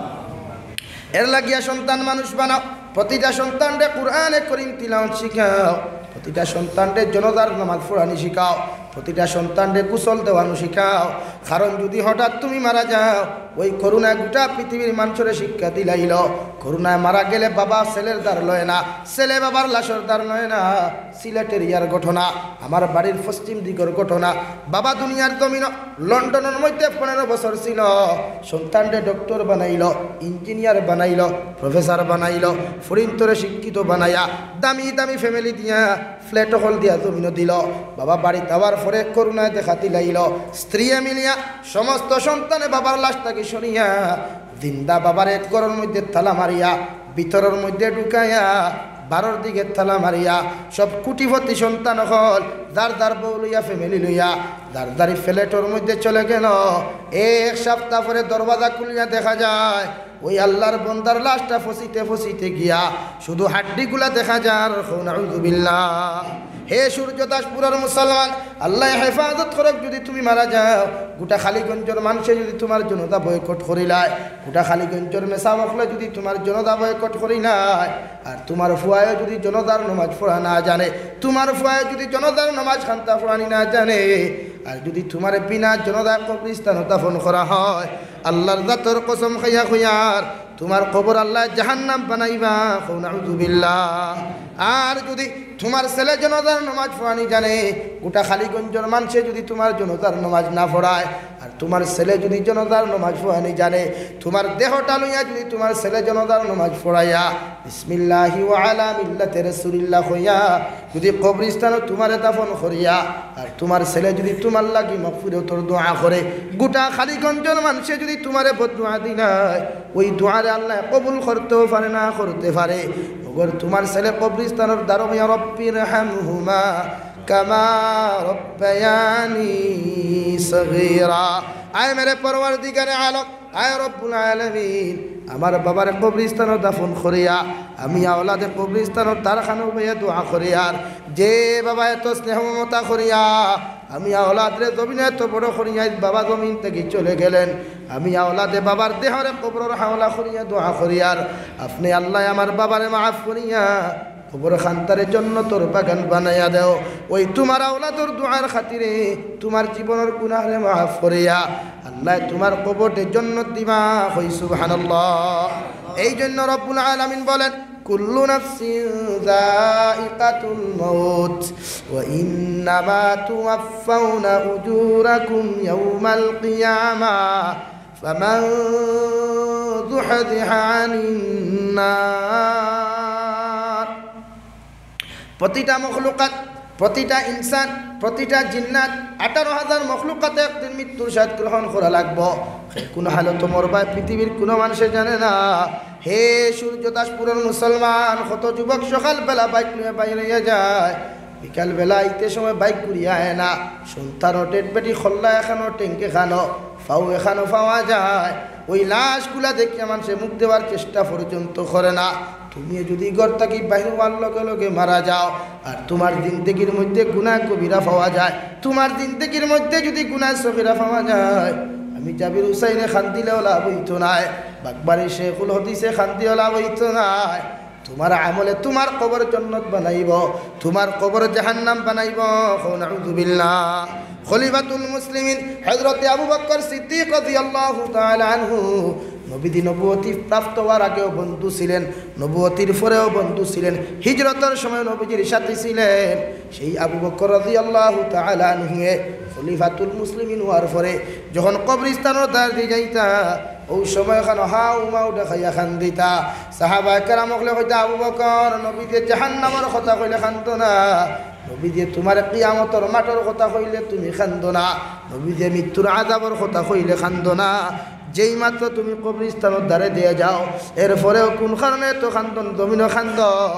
এর লাগিয়া সন্তান মানুষ বানাও প্রতিটা সন্তানরে কুরআনে কারীম তিলাওয়াত শিখাও প্রতিটা সন্তানরে জনদার নামাজ পড়ানি শিখাও প্রতিটা সন্তানরে কুশল দেওয়ানো শিখাও কারণ যদি হঠাৎ তুমি মারা যাও ওই করুণায় গোটা পৃথিবীর মানুষের শিক্ষা দিলাইল করুণায় মারা গেলে বাবা ছেলের দ্বার লয় না ছেলে বাবার লাশের দ্বার লয় না সিলেটের ইয়ার ঘটনা আমার বাড়ির পশ্চিম দিকের ঘটনা বাবা দুনিয়ার জমিন লন্ডনের মধ্যে পনেরো বছর ছিল সন্তানরে ডক্টর বানাইল ইঞ্জিনিয়ার বানাইল প্রফেসর বানাইল ফরিন্তরে শিক্ষিত বানাইয়া দামি দামি ফ্যামিলি দিয়া ফ্ল্যাট হল দিয়া জমিন দিল বাবা বাড়ি যাওয়ার পরে করুণায় দেখা দিলাইল স্ত্রী মিলিয়া সমস্ত সন্তানে বাবার লাশটাকে সরিয়া জিন্দা বাবার এক ঘরের মধ্যে তালা মারিয়া ভিতরের মধ্যে ঢুকাইয়া বারোর দিকে তালা মারিয়া সব কুটিপতি সন্তান হল যার যার বউ লইয়া ফ্যামিলি লইয়া যার যারি ফ্ল্যাটের মধ্যে চলে গেল এক সপ্তাহ পরে দরওয়াজা খুলিয়া দেখা যায় ওই আল্লাহর বন্দার লাশটা ফসিতে ফসিতে গিয়া শুধু হাড্ডিগুলা দেখা যার নাউযুবিল্লাহ হে সূর্য দাসপুরের মুসলমান আল্লাহ হেফাজত করক যদি তুমি মারা যাও গোটা খালিগঞ্জের মানুষে যদি তোমার জনতা বয়কট করিলায় গোটা খালিগঞ্জের মেসা মখলে যদি তোমার জনতা বয়কট করিলায় আর তোমার ফুয়ায় যদি জনতার নামাজ পড়া না জানে তোমার ফুয়ায় যদি জনতার নামাজ খান্তা পড়ানি না জানে আর যদি তোমার বিনা জনতা কবরস্থান দাফন করা হয় আল্লাহর জাতর কসম খাইয়া খুয়ার তোমার কবর আল্লাহ জাহান্নাম বানাইবা নাউযুবিল্লাহ আর যদি তোমার ছেলে জনতার নামাজ পড়ানি জানে, গোটা খালিগঞ্জের মানুষে যদি তোমার জনতার নামাজ না পড়ায়, আর তোমার ছেলে যদি জনতার নামাজ পড়ানি জানে, তোমার দেহটা লইয়া যদি তোমার ছেলে জনতার নামাজ পড়াইয়া বিসমিল্লাহি ওয়া আলা মিল্লাতি রাসূলিল্লাহ হইয়া যদি কবরস্থানে তোমারে দাফন করিয়া, আর তোমার ছেলে যদি তোমার লাগি মাগফিরাতের দোয়া করে, গোটা খালিগঞ্জের মানুষে যদি তোমারে বদদুয়া দিনায়, ওই দোয়ারে আল্লাহ কবুল করতেও পারে না করতে পারে। মগর তোমার ছেলে কবরস্থানের দ্বারা ইয়া রব্বির হামহুমা কামা রব্বায়ানি সগীরা, আয় মেরে পরওয়ারদিগারে আলম, আয় রব্বুল আলামিন, আমার বাবার কবরস্থানে দাফন করিয়া আমি আওলাদে কবরস্থানের দ্বারখানো বইয়া দোয়া করিয়ার, যে বাবা এত স্নেহ মমতা করিয়া আমি আওলাদরে জমিনে এত বড় করিয়া বাবা জমিন থেকে চলে গেলেন, আমি আওলাদে বাবার দেহরে কবরের হাওলা করিয়া দোয়া করিয়ার, আপনি আল্লাহ আমার বাবারে মাফ করিয়া কবর খান্তারের জন্য তোর বাগান বানাইয়া দেও। ওই তোমার আওলাদর দোয়ার খাতিরে তোমার জীবনের গুনাহরে মাফ করিয়া আল্লাহ তোমার কবরের জন্য দিবা, হই সুবহানাল্লাহ। এই জন্য রব্বুল আলামিন বলেন কুল্লু নাফসিন যায়িকাতুল মাউত ওয়া ইন্নামা তুওয়াফাউনা উজুরাকুম ইয়াওমাল কিয়ামাহ ফামান যুহজিহা আনিন নার। প্রতিটা মখলুকাত, প্রতিটা ইনসান, প্রতিটা জিন্নাত, আঠারো হাজার মখলুকাতে একদিন মৃত্যুর স্বাদ গ্রহণ করা লাগবো। কোন হালত মরবা পৃথিবীর কোনো মানুষে জানে না। হে সূর্য দাসপুরের মুসলমান, কত যুবক সকালবেলা বাইক নিয়ে বাইরে যায়, বিকালবেলা ইতে সময় বাইক ঘুরিয়ে আয় না, সন্তানো টেট বেটি খল্লা এখানো ট্যাঙ্কে খানো ফাও এখানো পাওয়া যায়। ওই লাশগুলা দেখে মানুষে মুখ দেওয়ার চেষ্টা পর্যন্ত করে না। তুমি যদি ঘর থাকি বাহির হওয়ার লগে লগে মারা যাও, আর তোমার জিন্দেগির মধ্যে গুনাহ কবিরা পাওয়া যায়, তোমার জিন্দেগির মধ্যে যদি গুনাহ সগীরা পাওয়া যায়, আমি জাবির হুসাইনে খান দিলেও লাভ হইতো নাই, বাকবারি শেখুল হদিসে খান দিলেও লাভ হইতো নাই। তোমার আমলে তোমার কবর জান্নাত বানাইব, তোমার কবর জাহান্নাম বানাইব। নাউযু বিল্লাহ। খলিফাতুল মুসলিমিন হযরত আবু বকর সিদ্দিক রাদিয়াল্লাহু তাআলা আনহু নবীদি নবুয়তি প্রাপ্ত হওয়ার আগেও বন্ধু ছিলেন, নবুয়তির পরেও বন্ধু ছিলেন, হিজরতের সময় নবীজির সাথে ছিলেন। সেই আবু বকর রাদিয়াল্লাহু তাআলা আনহু খলিফাতুল মুসলিমিন হওয়ার পরে যখন কবরস্থানের দ্বার দিয়ে যাইতা, ওই সময় এখানে হাউ মাউ দেখাইয়া খান দিতা। সাহাবা কেরামকলে হইতা আবু বকর নবীতে জাহান্নামের কথা কইলে খানতো না, নবীজে তোমার কিয়ামতের মাঠের কথা কইলে তুমি খান্দো না, নবীজে মৃত্যুর আযাবের কথা কইলে খান্দো না। যেই মাত্র তুমি কবরস্থানের দ্বারে দিয়ে যাও, এরপরেও কোন কারণে তো খান্দন জমিনও খান্দ।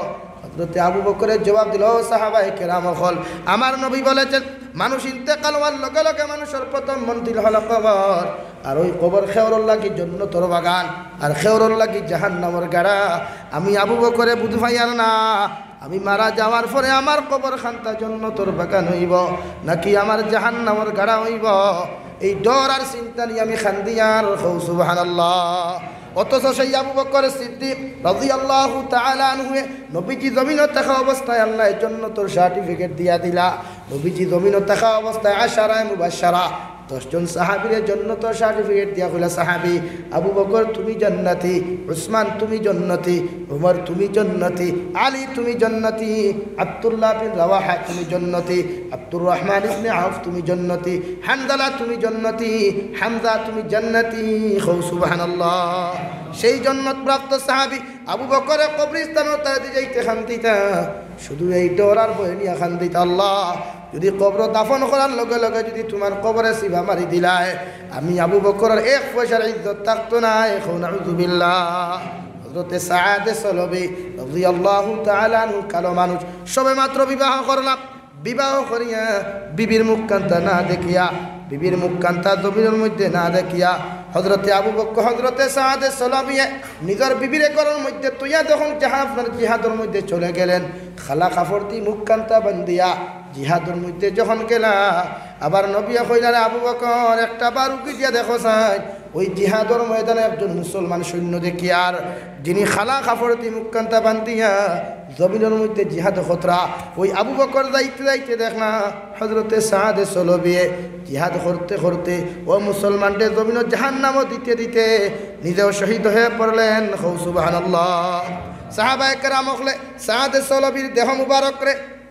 হযরত আবু বকরের জবাব দিল, সাহাবায়ে কেরাম হল, আমার নবী বলেছেন মানুষ ইন্তেকাল হওয়ার লগে লগে মানুষের প্রথম মন্দির হলো কবর, আর ওই কবর খেওরর লাগি জান্নাতের বাগান, আর খেওরর লাগি জাহান্নামের গাড়া। আমি আবু বকরে বুঝ পাইয়ার না, আমি মারা যাওয়ার পরে আমার কবর খান্তা জান্নাতের বাগান হইব নাকি আমার জাহান্নামের গাড়া হইব, এই ডর আর চিন্তা নিয়ে আমি খান্দিয়ার হও সুবহানাল্লাহ। অথচ সেই আবু বকর সিদ্দিক রাদিয়াল্লাহু তাআলা আনহু নবীজি জমিনে থাকা অবস্থায় আল্লাহ জান্নাতের সার্টিফিকেট দিয়া দিলা। নবীজি জমিনে থাকা অবস্থায় আশারায়ে মুবাশশারা দশজন সাহাবীর জান্নাতের সার্টিফিকেট দিয়া কইলা, সাহাবী আবু বকর তুমি জান্নাতি, উসমান তুমি জান্নাতি, উমর তুমি জান্নাতি, আলী তুমি জান্নাতি, আব্দুল্লাহ বিন রাওয়াহা তুমি জান্নাতি, আব্দুর রহমান ইবনে আউফ তুমি জান্নাতি, হামজালা তুমি জান্নাতি, হামজা তুমি জান্নাতি। সুবহানাল্লাহ। সেই জান্নাত প্রাপ্ত সাহাবী আবু বকরের কবরস্থানের তারে যাইতে খান্দিতা, শুধু এই ডরার ভয় নিয়ে খান্দিতা, আল্লাহ যদি কবর দাফন করার লগে লগে যদি তোমার কবরে সিভা মারি দিলায়, আমি আবু বকরের এক পয়সার ইজ্জত থাকতো না। এখন নাউযু বিল্লাহ। হযরতে সাদ সলবি রাদিয়াল্লাহু তাআলা আনহু কালো মানুষ, সবে মাত্র বিবাহ করলাম, বিবাহ করিয়া বিবির মুখ কান্তা না দেখিয়া, বিবির মুখ কান্তা জমিনের মধ্যে না দেখিয়া হযরতে আবু বকর হযরতে সাদ সলবি নিজের বিবির ঘরের মধ্যে তুইয়া যখন জাহাজ জিহাদের মধ্যে চলে গেলেন, খালা কাপড় দিয়ে মুখ কান্তা বান্ধিয়া জিহাদের মধ্যে যখন গেলা, আবার নবী কইলা আবু বকর একটা বার উকি দিয়া দেখো চাই, ওই জিহাদের ময়দানে একজন মুসলমান সৈন্য দেখি, আর যিনি খালা কাপড় দিয়ে মুখ কান্তা বান্ধিয়া জমিনের মধ্যে জিহাদ খতরা, ওই আবু বকর যাইতে যাইতে দেখলা হযরতে সাদ সলবি জিহাদ করতে করতে ও মুসলমানদের জমিনের জাহান্নামও দিতে দিতে নিজেও শহীদ হয়ে পড়লেন। সুবহানাল্লাহ। সাহাবায়ে কেরাম হলে সাদ সলবির দেহ মুবারক রে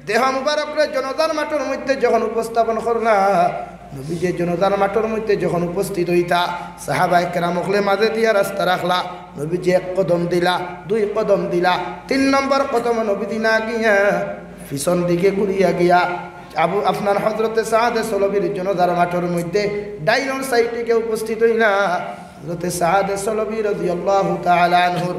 দেহ মুবারকরে জনতার মাঠের মধ্যে যখন উপস্থাপন করলা নবী যে জনতার মাঠের মধ্যে যখন উপস্থিত হইতা সাহাবায়ে কেরাম ওখলে মাঝে দিয়া রাস্তা রাখলা নবী যে এক কদম দিলা দুই কদম দিলা তিন নম্বর কদম নবী দিনা গিয়া পিছন দিকে ঘুরিয়া গিয়া আবু আপনার হযরতে সাদ সলবির জনতার মাঠের মধ্যে ডাইনোর সাইডে উপস্থিত হইলা হযরতে সাদ সলবি রাদিয়াল্লাহু তাআলা আনহু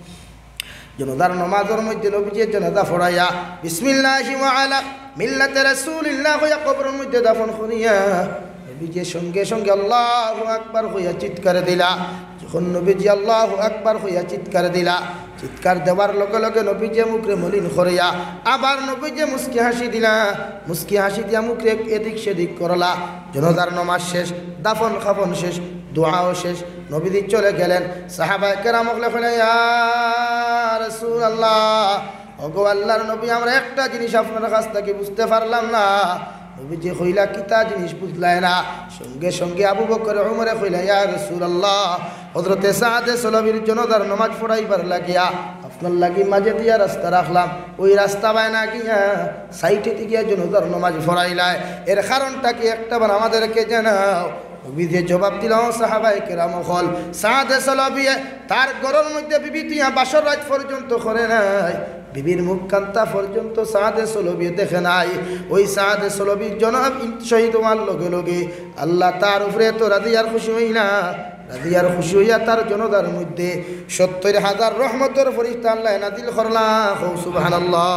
জনতার নামাজের মধ্যে নবীজি জনাজা পড়াইয়া বিসমিল্লাহি ওয়া আলা মিল্লাতি রাসূলিল্লাহ হইয়া কবরের মধ্যে দাফন করিয়া নবীজি সঙ্গে সঙ্গে আল্লাহু আকবার হইয়া চিৎকার দিলা যখন নবীজি আল্লাহু আকবার হইয়া চিৎকার দিলা চিৎকার দেওয়ার লগে লগে নবীজি মুখে মলিন করিয়া আবার নবীজি মুস্কি হাসি দিলা মুস্কি হাসি দিয়া মুখে এদিক সেদিক করলা জনাজার নামাজ শেষ দাফন খাফন শেষ দোয়াও শেষ নবীজি চলে গেলেন সাহাবায়ে কেরাম বলে ফেলে ইয়া রাসূলুল্লাহ ওগো আল্লাহর নবী আমরা একটা জিনিস আপনার কাছ থেকে বুঝতে পারলাম না নবীজি কইলা কিতা জিনিস বুঝলাই না সঙ্গে সঙ্গে আবু বকর ওমরে কইলা ইয়া রাসূলুল্লাহ হযরতে সাদ সলবির জনতার নামাজ পড়াইবার লাগিয়া আপনার লাগি মাঝে দিয়া রাস্তা রাখলাম ওই রাস্তা বাই না গিয়া সাইটে গিয়া জনতার নামাজ পড়াইলাই এর কারণটা কি একটাবার আমাদেরকে জানাও নবীজি জবাব দিল সাহাবায়ে কেরাম হল সাদ সলবি তার ঘরের মধ্যে বিবি তিয়া বাসর রাত পর্যন্ত করে নাই বিবির মুখ কান্তা পর্যন্ত সাদ সলবি দেখে নাই ওই সাদ সলবির জনাব শহীদ হওয়ার লগে লগে আল্লাহ তার উপরে তো রাজি আর খুশি হইলা রাজি আর খুশি হইয়া তার জনতার মধ্যে সত্তর হাজার রহমতের ফরিস্তা আল্লাহ নাজিল করলা সুবহানাল্লাহ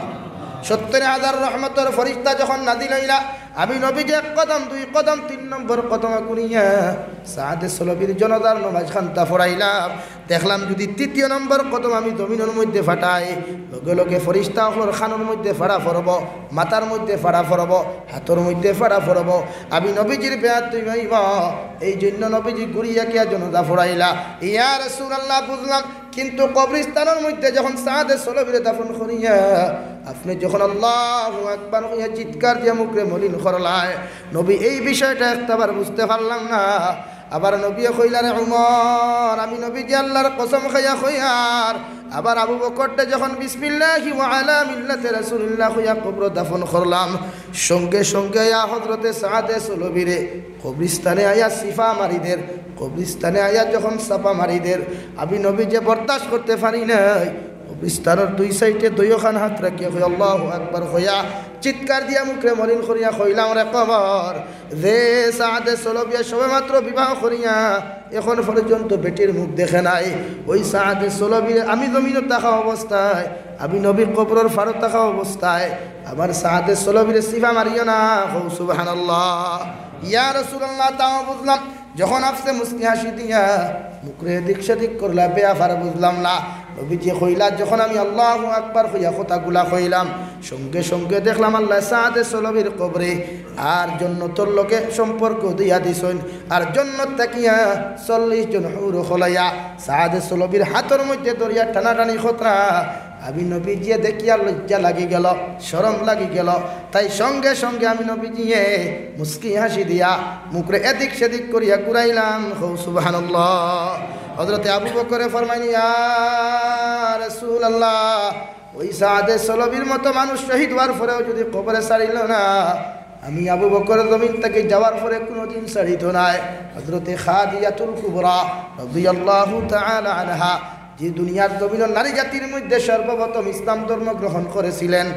সত্তর হাজার রহমতের ফরিস্তা যখন নাজিল হইলা আমি নবীজি এক কদম দুই কদম তিন নম্বর কদম করিয়া সাদ সলবির জনতার নামাজ খান্তা ফরাইলাম দেখলাম যদি তৃতীয় নম্বর কদম আমি জমিনের মধ্যে ফাটাই লগে লগে ফরিস্তা হলোর খানোর মধ্যে ফাড়া ফরব মাথার মধ্যে ফাড়া ফরব হাতের মধ্যে ফাড়া ফরব আমি নবীজির বেয়াত তুই ভাইব এই জন্য নবীজি ঘুরিয়া কিয়া জনতা ফরাইলা ইয়া রাসূলুল্লাহ বুঝলাম কিন্তু কবরস্থানের মধ্যে যখন সাদ সলবির দাফন করিয়া আপনি যখন আল্লাহু আকবার হইয়া চিৎকার দিয়া মুখে মলিন করলায় নবী এই বিষয়টা একটাবার বুঝতে পারলাম না আবার নবী কইলা রে উমর আমি নবীজি আল্লাহর কসম খাইয়া কইয়ার আবার আবু বকরটা যখন বিসমিল্লাহি ওয়া আলা মিল্লাতি রাসূলিল্লাহ হইয়া কবর দাফন করলাম সঙ্গে সঙ্গে ইয়া হযরতে সাদ সলবিরে কবরস্থানে আয়া সিফা মারিদের কবরস্থানে আয়া যখন সাপা মারিদের আমি নবীজি বরদাস্ত করতে পারি নাই বিস্তারের দুই সাইডে দুইখান হাত রাখিয়া কই আল্লাহু আকবার কইয়া চিৎকার দিয়া মুখে মলিন করিয়া কইলাম রে কবর যে সাদ সলবিয়া সবে মাত্র বিবাহ করিয়া এখন পর্যন্ত বেটির মুখ দেখে নাই ওই সাদ সলবির আমি জমিনে থাকা অবস্থায় আমি নবীর কবরের ফারত থাকা অবস্থায় আমার সাদ সলবির সিফা মারিও না সুবহানাল্লাহ ইয়া রাসূলুল্লাহ তাও বুঝলাম যখন আপসে মুস্কি হাসি দিয়া মুখে দিক সেদিক করলা বেয়াফার বুঝলাম না নবীজি কইলা যখন আমি আল্লাহু আকবার কইয়া কথাগুলা কইলাম সঙ্গে সঙ্গে দেখলাম আল্লাহ সাদ সলবির কবরে আর জান্নাতের লোকে সম্পর্ক দিয়া দিছেন আর জান্নাত তাকিয়া চল্লিশ জন হুর খলাইয়া সাদ সলবির হাতের মধ্যে দরিয়া টানাটানি খতরা আমি নবীজি দেখিয়া লজ্জা লাগি গেল শরম লাগি গেল তাই সঙ্গে সঙ্গে আমি নবীজি মুস্কি হাসি দিয়া মুখে এদিক সেদিক করিয়া ঘুরাইলাম সুবহানাল্লাহ হযরতে আবু বকরে ফরমাইলেন ইয়া রাসূলুল্লাহ ওই সাদ সলবির মতো মানুষ শহীদ হওয়ার পরেও যদি কবরে ছাড়িল না আমি আবু বকর জমিন থেকে যাওয়ার পরে কোনোদিন ছাড়িত নাই হযরতে খাদিজাতুল কুবরা রাদিয়াল্লাহু তাআলা আনহা যে দুনিয়ার জমিনের নারী জাতির মধ্যে সর্বপ্রথম ইসলাম ধর্ম গ্রহণ করেছিলেন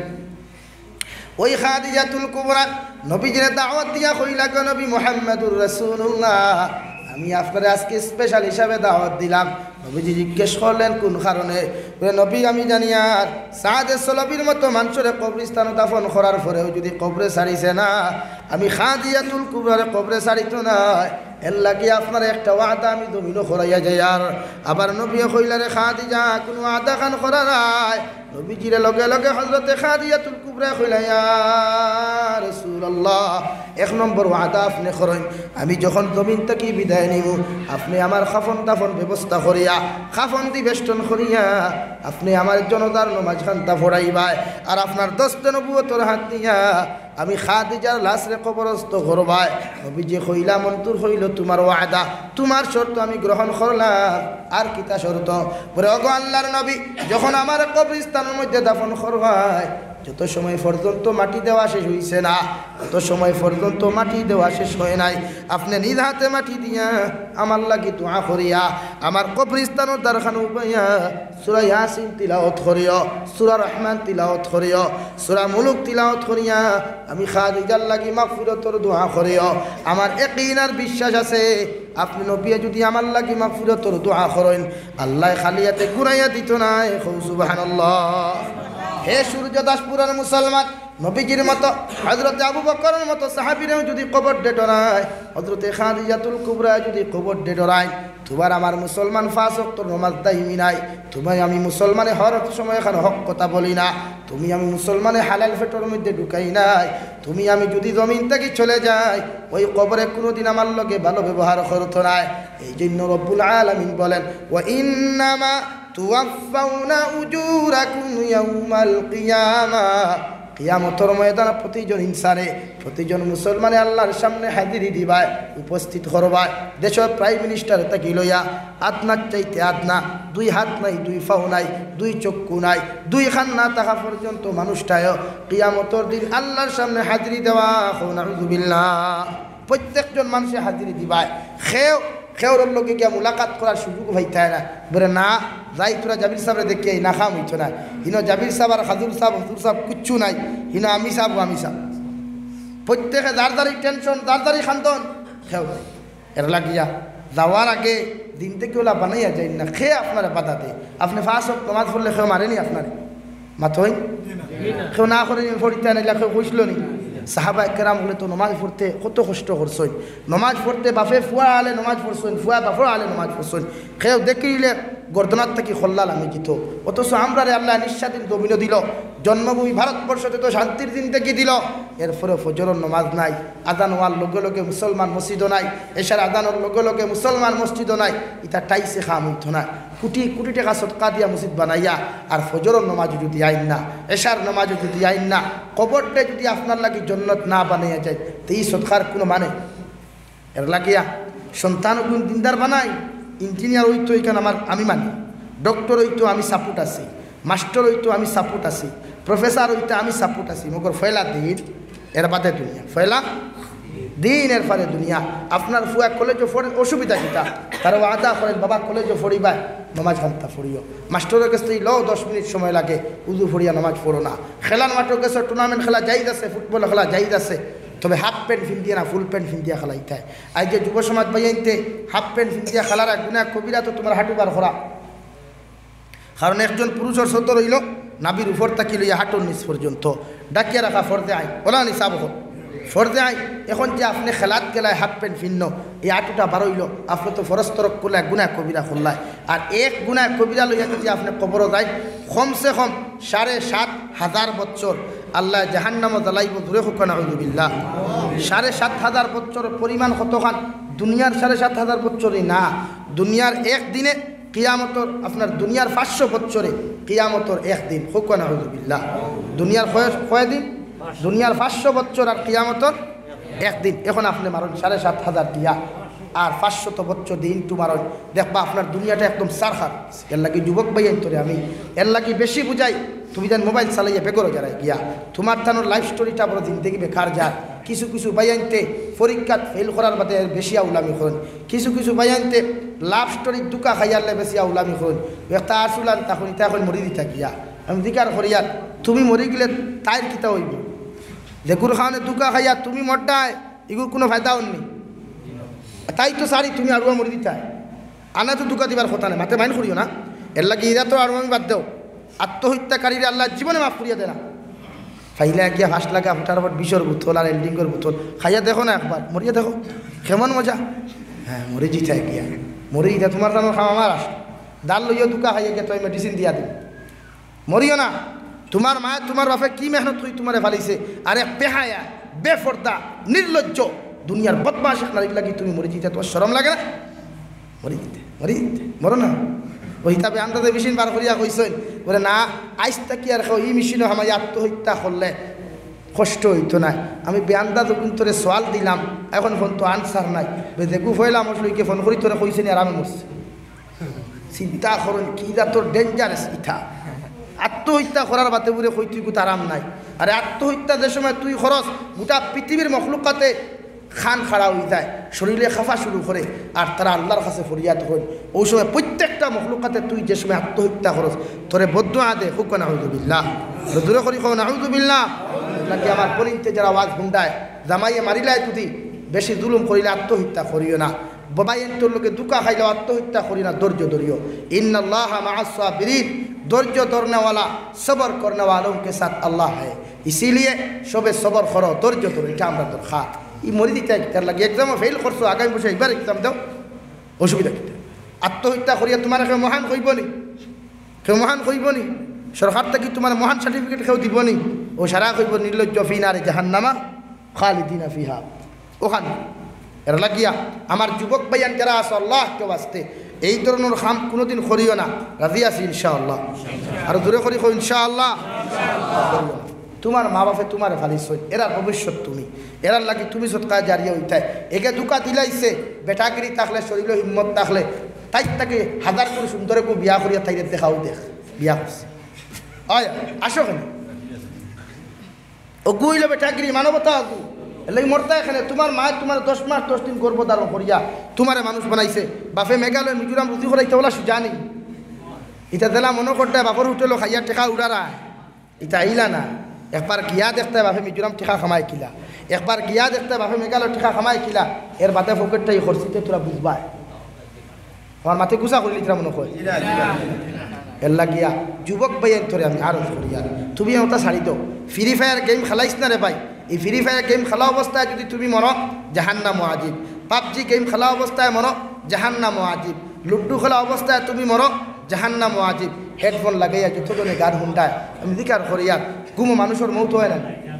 ওই খাদিজাতুল কুবরা নবীজির দাওয়াত দিয়া কইলা গো নবী মুহাম্মদুর রাসূলুল্লাহ আমি আপনারে আজকে স্পেশাল হিসাবে দাওয়াত দিলাম নবীজি জিজ্ঞেস করলেন কোন কারণে নবী আমি জানি আর সাদ সলবির মতো মানুষের কবরস্থান দাফন করার পরেও যদি কবরে ছাড়িছে না আমি খাদিজাতুল কুবরার কবরে ছাড়িত না এর লাগি আপনার একটা ওয়াদা আমি জমিনও করাইয়া যাই আর আবার নবী কইলা রে খাদিজা কোনো ওয়াদা খান করা নাই নবীজির লগে লগে হযরতে খাদিজাতুল কুবরা কইলা ইয়া রাসূলুল্লাহ এক নম্বর ওয়াদা আপনি করেন আমি যখন জমিন থেকে বিদায় নিব আপনি আমার খাফন দাফন ব্যবস্থা করিয়া খাফন দি বেষ্টন করিয়া আপনি আমার জনতার নামাজ খান্তা পড়াইবাই আর আপনার দস্ত নবুয়তর হাত দিয়া আমি খাদিজার লাশরে কবরস্থ করবাই নবীজি কইলা মন্তুর হইল তোমার ওয়াদা তোমার শর্ত আমি গ্রহণ করলাম আর কিতা শর্ত বলে ওগো আল্লাহর নবী যখন আমার কবরস্থানের মধ্যে দাফন করবাই যত সময় পর্যন্ত মাটি দেওয়া শেষ হইছে না তত সময় পর্যন্ত মাটি দেওয়া শেষ হয় নাই আপনি নিজ হাতে মাটি দিয়া আমার লাগি দোয়া করিয়া আমার কবরস্থানের দ্বারখানা উপাইয়া সূরা ইয়াসিন তিলাওয়াত করিও সূরা রহমান তিলাওয়াত করিও সূরা মুলুক তিলাওয়াত করিয়া আমি খাদিজার লাগি মাগফিরাতের দোয়া করিও আমার ইয়াকিন আর বিশ্বাস আছে আপনি নবী যদি আমার লাগি মাগফিরাতের দোয়া করেন আল্লাহ খালিয়াতে ঘুরাইয়া দিত না সুবহানাল্লাহ হে সূর্য দাসপুরের মুসলমান নবীজির মতো হযরতে আবু বকরের মতো সাহাবীরাও যদি কবর ডে ডরায় হযরতে খাদিজাতুল কুবরা যদি কবর ডে ডরায় তোমার আমার মুসলমান পাঁচ ওয়াক্ত নামাজ দাইমি নাই তুমি আমি মুসলমানে হর সময় এখানে হক কথা বলি না তুমি আমি মুসলমানে হালাল পেটের মধ্যে ঢুকাই নাই তুমি আমি যদি জমিন থেকে চলে যাই ওই কবরে কোনোদিন আমার লগে ভালো ব্যবহার করতো না এই জন্য রব্বুল আলামিন বলেন ওয়া ইন্নামা তুওয়াফাউনা উজুরাকুম ইয়াউমাল কিয়ামাহ কিয়ামতের ময়দানে প্রতিজন ইনসানে প্রতিজন মুসলমানে আল্লাহর সামনে হাজিরি দিবায় উপস্থিত করবায় দেশের প্রাইম মিনিস্টার তাকে লইয়া আদনার চাইতে আদনা দুই হাত নাই দুই পাও নাই দুই চক্ষু নাই দুই খান না থাকা পর্যন্ত মানুষটায় কিয়ামতের দিন আল্লাহর সামনে হাজিরি দেওয়া নাউযুবিল্লাহ প্রত্যেকজন মানুষে হাজিরি দিবায় খেও খেওর লোকে গিয়া মুলাকাত করার সুযোগ হইতে না বলে না যাই তোরা জাবির সাহেবরে দেখি না খাম হইতো না হিনো জাবির সাহেব আর হাজুর সাহেব হুজুর সাহেব কিচ্ছু নাই হিনো আমি সাহেব আমি সাহেব প্রত্যেকে যার দাঁড়ি টেনশন যার দাঁড়ি খান্তন খেও এর লাগিয়া যাওয়ার আগে দিন থেকে ওলা বানাইয়া যায় না খেয়ে আপনারা বাধাতে আপনি ফাঁস হোক নমাজ পড়লে খেয়ে মারেনি আপনারে মাথই কেউ না করে পড়িতে আনিলা কেউ কইসল নি সাহাবা একরাম হলে তো নমাজ পড়তে কত কষ্ট করছেন নমাজ পড়তে বাপে ফুয়া আলে নমাজ পড়ছেন ফুয়া বাপর আলে নমাজ পড়ছেন কেউ দেখিলে গর্দনার থেকে খল্লাল আমি জিত অথচ আমরা রে আল্লাহ নিঃস্বাধীন দমিন দিল জন্মভূমি ভারতবর্ষতে তো শান্তির দিন থেকে দিল এরপরে ফজরের নমাজ নাই আদান হওয়ার লগে লগে মুসলমান মসজিদও নাই এশার আদানোর লগে লগে মুসলমান মসজিদও নাই ইটা টাইসে খাম হইত না কোটি কোটি টাকা সৎকা দিয়া মসজিদ বানাইয়া আর ফজরের নমাজ যদি আইন না এশার নমাজ যদি আইন না কবরটা যদি আপনার লাগি জন্নত না বানাইয়া যায় তো এই সৎকার কোনো মানে এর লাগিয়া সন্তান কোন দিনদার বানাই ইঞ্জিনিয়ার হইতো এখানে আমার আমি মানি ডক্টর হইতো আমি সাপোর্ট আছি মাস্টার হইতো আমি সাপোর্ট আছি প্রফেসর হইতো আমি সাপোর্ট আছি মগর ফয়লা দিন এর বাদে দুনিয়া ফয়লা দিন এর ফারে দুনিয়া আপনার ফুয়া কলেজও ফোর অসুবিধা কিতা তারা আদা করেন বাবা কলেজও ফড়িবা নমাজ ঘন্টা ফড়িও মাস্টারের কাছে ল দশ মিনিট সময় লাগে উজু ফড়িয়া নমাজ পড়ো না খেলার মাঠের কাছে টুর্নামেন্ট খেলা যাইদ আছে ফুটবল খেলা যাইদ আছে তবে হাফ প্যান্ট ফিন্দিয়া না ফুল প্যান্ট ফিন্দিয়া খেলাইতে হয় আজ যে যুব সমাজ বাইতে হাফ প্যান্ট ফিন্দিয়া খেলার গুণা কবিরা তো তোমার হাঁটু বার করা কারণ একজন পুরুষের সত্য রইল নাবির উপর তাকি লইয়া হাঁটুর নিচ পর্যন্ত ডাকিয়া রাখা ফর্দে আই ওলা নিসাব হোক ফর্দে আই এখন যে আপনি খেলাত গেলায় হাফ প্যান্ট ফিন্ন এই হাঁটুটা বারইল আপনি তো ফরস্তরক করলে গুণা কবিরা করলায় আর এক গুণা কবিরা লইয়া যদি আপনি কবরও যায় কমসে কম সাড়ে সাত হাজার বছর আল্লাহ জাহান্নাম জ্বালাইব দূরে হোক না আউযুবিল্লাহ সাড়ে সাত হাজার বছরের পরিমাণ কতখান দুনিয়ার সাড়ে সাত হাজার বছরই না দুনিয়ার একদিনে কিয়ামতর আপনার দুনিয়ার পাঁচশো বছরে কিয়ামতর একদিন হোক না আউযুবিল্লাহ দুনিয়ার কয়দিন দুনিয়ার পাঁচশো বছর আর কিয়ামতর একদিন এখন আপনি মারুন সাড়ে সাত হাজার দিয়া আর পাঁচশত বছর দিন টু মারুন দেখবা আপনার দুনিয়াটা একদম সারখার এর লাগি যুবক ভাইয়ের তোরে আমি এর লাগি বেশি বুঝাই তুমি যেন মোবাইল চালাইয়া বেগরো যারাই গিয়া তোমার থানোর লাইফ স্টোরিটা বড় জিন্দগি বেকার যায় কিছু কিছু বাইয়ানতে পরীক্ষাত ফেল করার বাদে বেশি আউলামি করেন কিছু কিছু বাইয়ানতে লাভ স্টোরি দুকা খাইয়ারলে বেশি আউলামি করেন একটা আসুলান তখন ইতা এখন মরি দিতা গিয়া আমি দিকার করিয়ার তুমি মরি গেলে তাইর কিতা হইব যেগুর খাওয়ানে দুকা খাইয়া তুমি মরটায় এগুর কোনো ফায়দা হননি তাই তো সারি তুমি আরুয়া মরি দিতায় আনা তো দুকা দিবার কথা নেই মাতে মাইন করিও না এর লাগে ইরা তো আরু আমি বাদ দেও আত্মহত্যাকারীরা আল্লাহ জীবনে মাফ করিয়া দে না ফাইলে গিয়া ফাঁস লাগা ফুটার পর বিষর বোতল আর এল্ডিংয়ের বোতল খাইয়া দেখো না একবার মরিয়া দেখো কেমন মজা হ্যাঁ মরে জিতায় গিয়া মরে জিতা তোমার জানো খাওয়া আমার আস ডাল লইয়া দুকা খাইয়া গিয়া তুমি মেডিসিন দিয়া দিন মরিও না তোমার মা তোমার বাপে কি মেহনত করি তোমারে ফালিছে আরে বেহায়া বেফর্দা নির্লজ্জ দুনিয়ার বদমাশ নারী লাগি তুমি মরে জিতে তোমার শরম লাগে না মরি দিতে মরি দিতে মরো না ওই হিসাবে আন্দাজে মেশিন বার করিয়া কইছেন বলে না আইস তাকি আর ই মেশিনও আমার আত্মহত্যা করলে কষ্ট হইতো না আমি বেআন্দাজ যখন তোরে সোয়াল দিলাম এখন ফোন তো আনসার নাই দেখু হইলাম আসলে ফোন করি তোরে কইছেন আর আমি মরছি চিন্তা করুন কি যা তোর ডেঞ্জারাস ইথা আত্মহত্যা করার বাতে বুড়ে কই তুই কোথাও আরাম নাই। আরে আত্মহত্যা যে সময় তুই খরচ গোটা পৃথিবীর মখলুকাতে খান খাড়া হয়ে যায়, শরীরে খাফা শুরু করে, আর তারা আল্লাহর কাছে ফরিয়াদ হয়। ওই সময় প্রত্যেকটা মখলুকাতে তুই যে সময় আত্মহত্যা খরচ তোরে বদুয়া দে হুক নাউযুবিল্লাহ, দূরে করি কো নাউযুবিল্লাহ। নাকি আমার পরিণতে যারা আওয়াজ ভুন্ডায় জামাইয়ে মারিলাই তুই বেশি জুলুম করিলে আত্মহত্যা করিও না। বাবাইন তোর লোকে দুকা খাইলেও আত্মহত্যা করি না, ধৈর্য ধরিও। ইন্নাল্লাহা মা'আস সাবিরিন, ধৈর্য ধরনেওয়ালা সবর করনেওয়ালোं के साथ अल्लाह है, इसीलिए সবে সবর করো, ধৈর্য ধরো। এটা আমরা দরকার। ই মরি দিতে তার লাগে এক্সামও ফেল করছো, আগামী বছর একবার এক্সাম দাও, অসুবিধা কি? আত্মহত্যা করিয়া তোমার কেউ মহান হইব নি? কেউ মহান হইব নি? সরকার থেকে তোমার মহান সার্টিফিকেট কেউ দিব নি? ও সারা কইব নির্লজ্জ ফি নারে জাহান্নামা খালিদিনা ফিহা। ওখানে এরা লাগিয়া আমার যুবক ভাইয়ান যারা আছে আল্লাহকে বাঁচতে এই ধরনের খাম কোনোদিন করিও না। রাজি আছি ইনশাআল্লাহ? আর দূরে করি ইনশাআল্লাহ। তোমার মা বাপে তোমার ভালিস হই, এরা ভবিষ্যৎ তুমি, এরার লাগি তুমি সৎকা জারিয়া হইতায়। একে দুকা দিলাইছে বেটাগিরি থাকলে শরীর হিম্মত থাকলে তাই তাকে হাজার করে সুন্দর করে বিয়া করিয়া তাইরে দেখাও, দেখ বিয়া করছে। হয় আসো কেন অগু হইল বেটাগিরি মানবতা অগু এলে মরতা এখানে। তোমার মা তোমার দশ মাস দশ দিন গর্ভধারণ করিয়া তোমারে মানুষ বানাইছে। বাপে মেঘালয় মিজোরাম রুজি করাইতে বলা জানি এটা দিলা মনে করতে বাপর হোটেল খাইয়া টেকা উড়ারা এটা আইলা না। একবার গিয়া দেখতে বাপে মিজোরাম টেকা খামাই কিলা, একবার গিয়া দেখতে বাপে মেঘালয় টেকা খামাই কিলা, এর বাতে পকেটটাই খরচিতে তোরা বুঝবাই। আমার মাথে গুছা করিলি তোরা মনে কয় এর লাগিয়া যুবক ভাইয়ের ধরে আমি আরো করিয়া তুমি ওটা ছাড়ি দাও। ফ্রি ফায়ার গেম খেলাইস না রে ভাই, এই ফ্রি ফায়ার গেম খেলা অবস্থায় যদি তুমি মরো জাহান্নাম ওয়াজিব। পাবজি গেম খেলা অবস্থায় মরো জাহান্নাম ওয়াজিব। লুড্ডু খেলা অবস্থায় তুমি মরো জাহান্নাম ওয়াজিব। হেডফোন লাগাইয়া যতজনে গান শুনটায় আমি দিকার করিয়া গুমো মানুষের মৌত হয় না,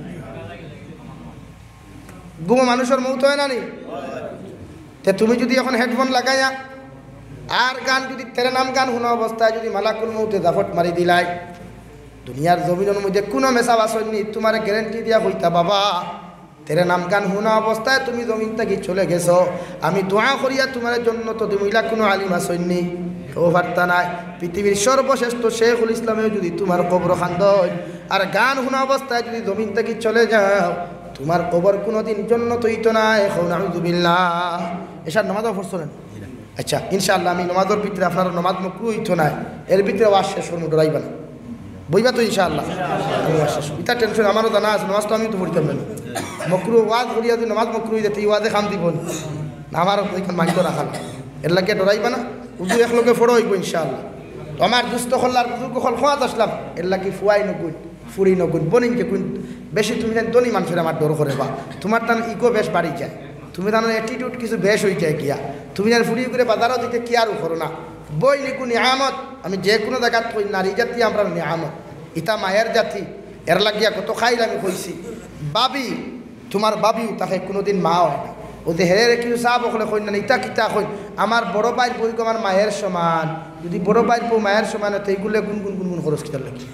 গুমো মানুষের মৌত হয় না নি? তে তুমি যদি এখন হেডফোন লাগাইয়া আর গান যদি তেরে নাম গান শোনা অবস্থায় যদি মালাকুল মৌতে জাফট মারি দিলাই, দুনিয়ার জমিনের মধ্যে কোনো মেসাব আসেনি তোমার গ্যারেন্টি দিয়া হইতা বাবা তেরে নাম গান শোনা অবস্থায় তুমি জমিন থেকে চলে গেছো। আমি দোয়া করিয়া তোমার জন্য তো তুমিলা কোনো আলিম আসেননি, ও বার্তা নাই। পৃথিবীর সর্বশ্রেষ্ঠ শেখুল ইসলামে যদি তোমার কবর খান্দ আর গান শোনা অবস্থায় যদি জমিন থেকে চলে যাও, তোমার কবর কোনোদিন জন্য তৈত নাই। এখন নাউযুবিল্লাহ। এসার নামাজও পড়ছেন? আচ্ছা ইনশাআল্লাহ আমি নমাজের ভিতরে আপনার নমাজ মকরু হইতো না, এর ভিতরে ওয়াজ শেষ হল ডরাইবা না, বইবা তো ইনশাআল্লাহ। আমি ওয়াজ শেষ এটা টেনশন আমারও জানা আছে, নমাজ তো আমি তো পড়িতাম না। মকরু ওয়াজ করিয়া যদি নমাজ মকরু হয়ে যেতে এই ওয়াজে খাম দিব না, আমার ওইখান মানিত রাখা না, এর লাগে ডরাইবা না। উজু এক লোকে ফোড়ো হইব ইনশাআল্লাহ। তো আমার দুস্থ খোল্লার বুজুর্গ খোল খোয়াত আসলাম, এর লাগে ফুয়াই নগুন ফুরি নগুন বনিনকে কুন বেশি তুমি যেন দনি মানুষের আমার ডর করে বা তোমার তার ইগো বেশ বাড়ি যায়, তুমি তার অ্যাটিটিউড কিছু বেশ হয়ে যায় গিয়া, তুমি যেন ফুরি করে বাজারও দিতে কি আর করো না। বই নিকু নিয়ামত, আমি যে কোনো জায়গাত কই নারী জাতি আমরা নিয়ামত, ইতা মায়ের জাতি, এর লাগিয়া কত খাইল আমি কইছি। বাবি তোমার বাবিও তাকে কোনোদিন মা হয় না, ওদের হেরে কিছু চাপ ওখানে কই না ইতা কিতা কই আমার বড় ভাইয়ের বই আমার মায়ের সমান, যদি বড় ভাইয়ের বউ মায়ের সমান হতো এইগুলো গুন গুন গুন গুন খরচ কিতার লাগে।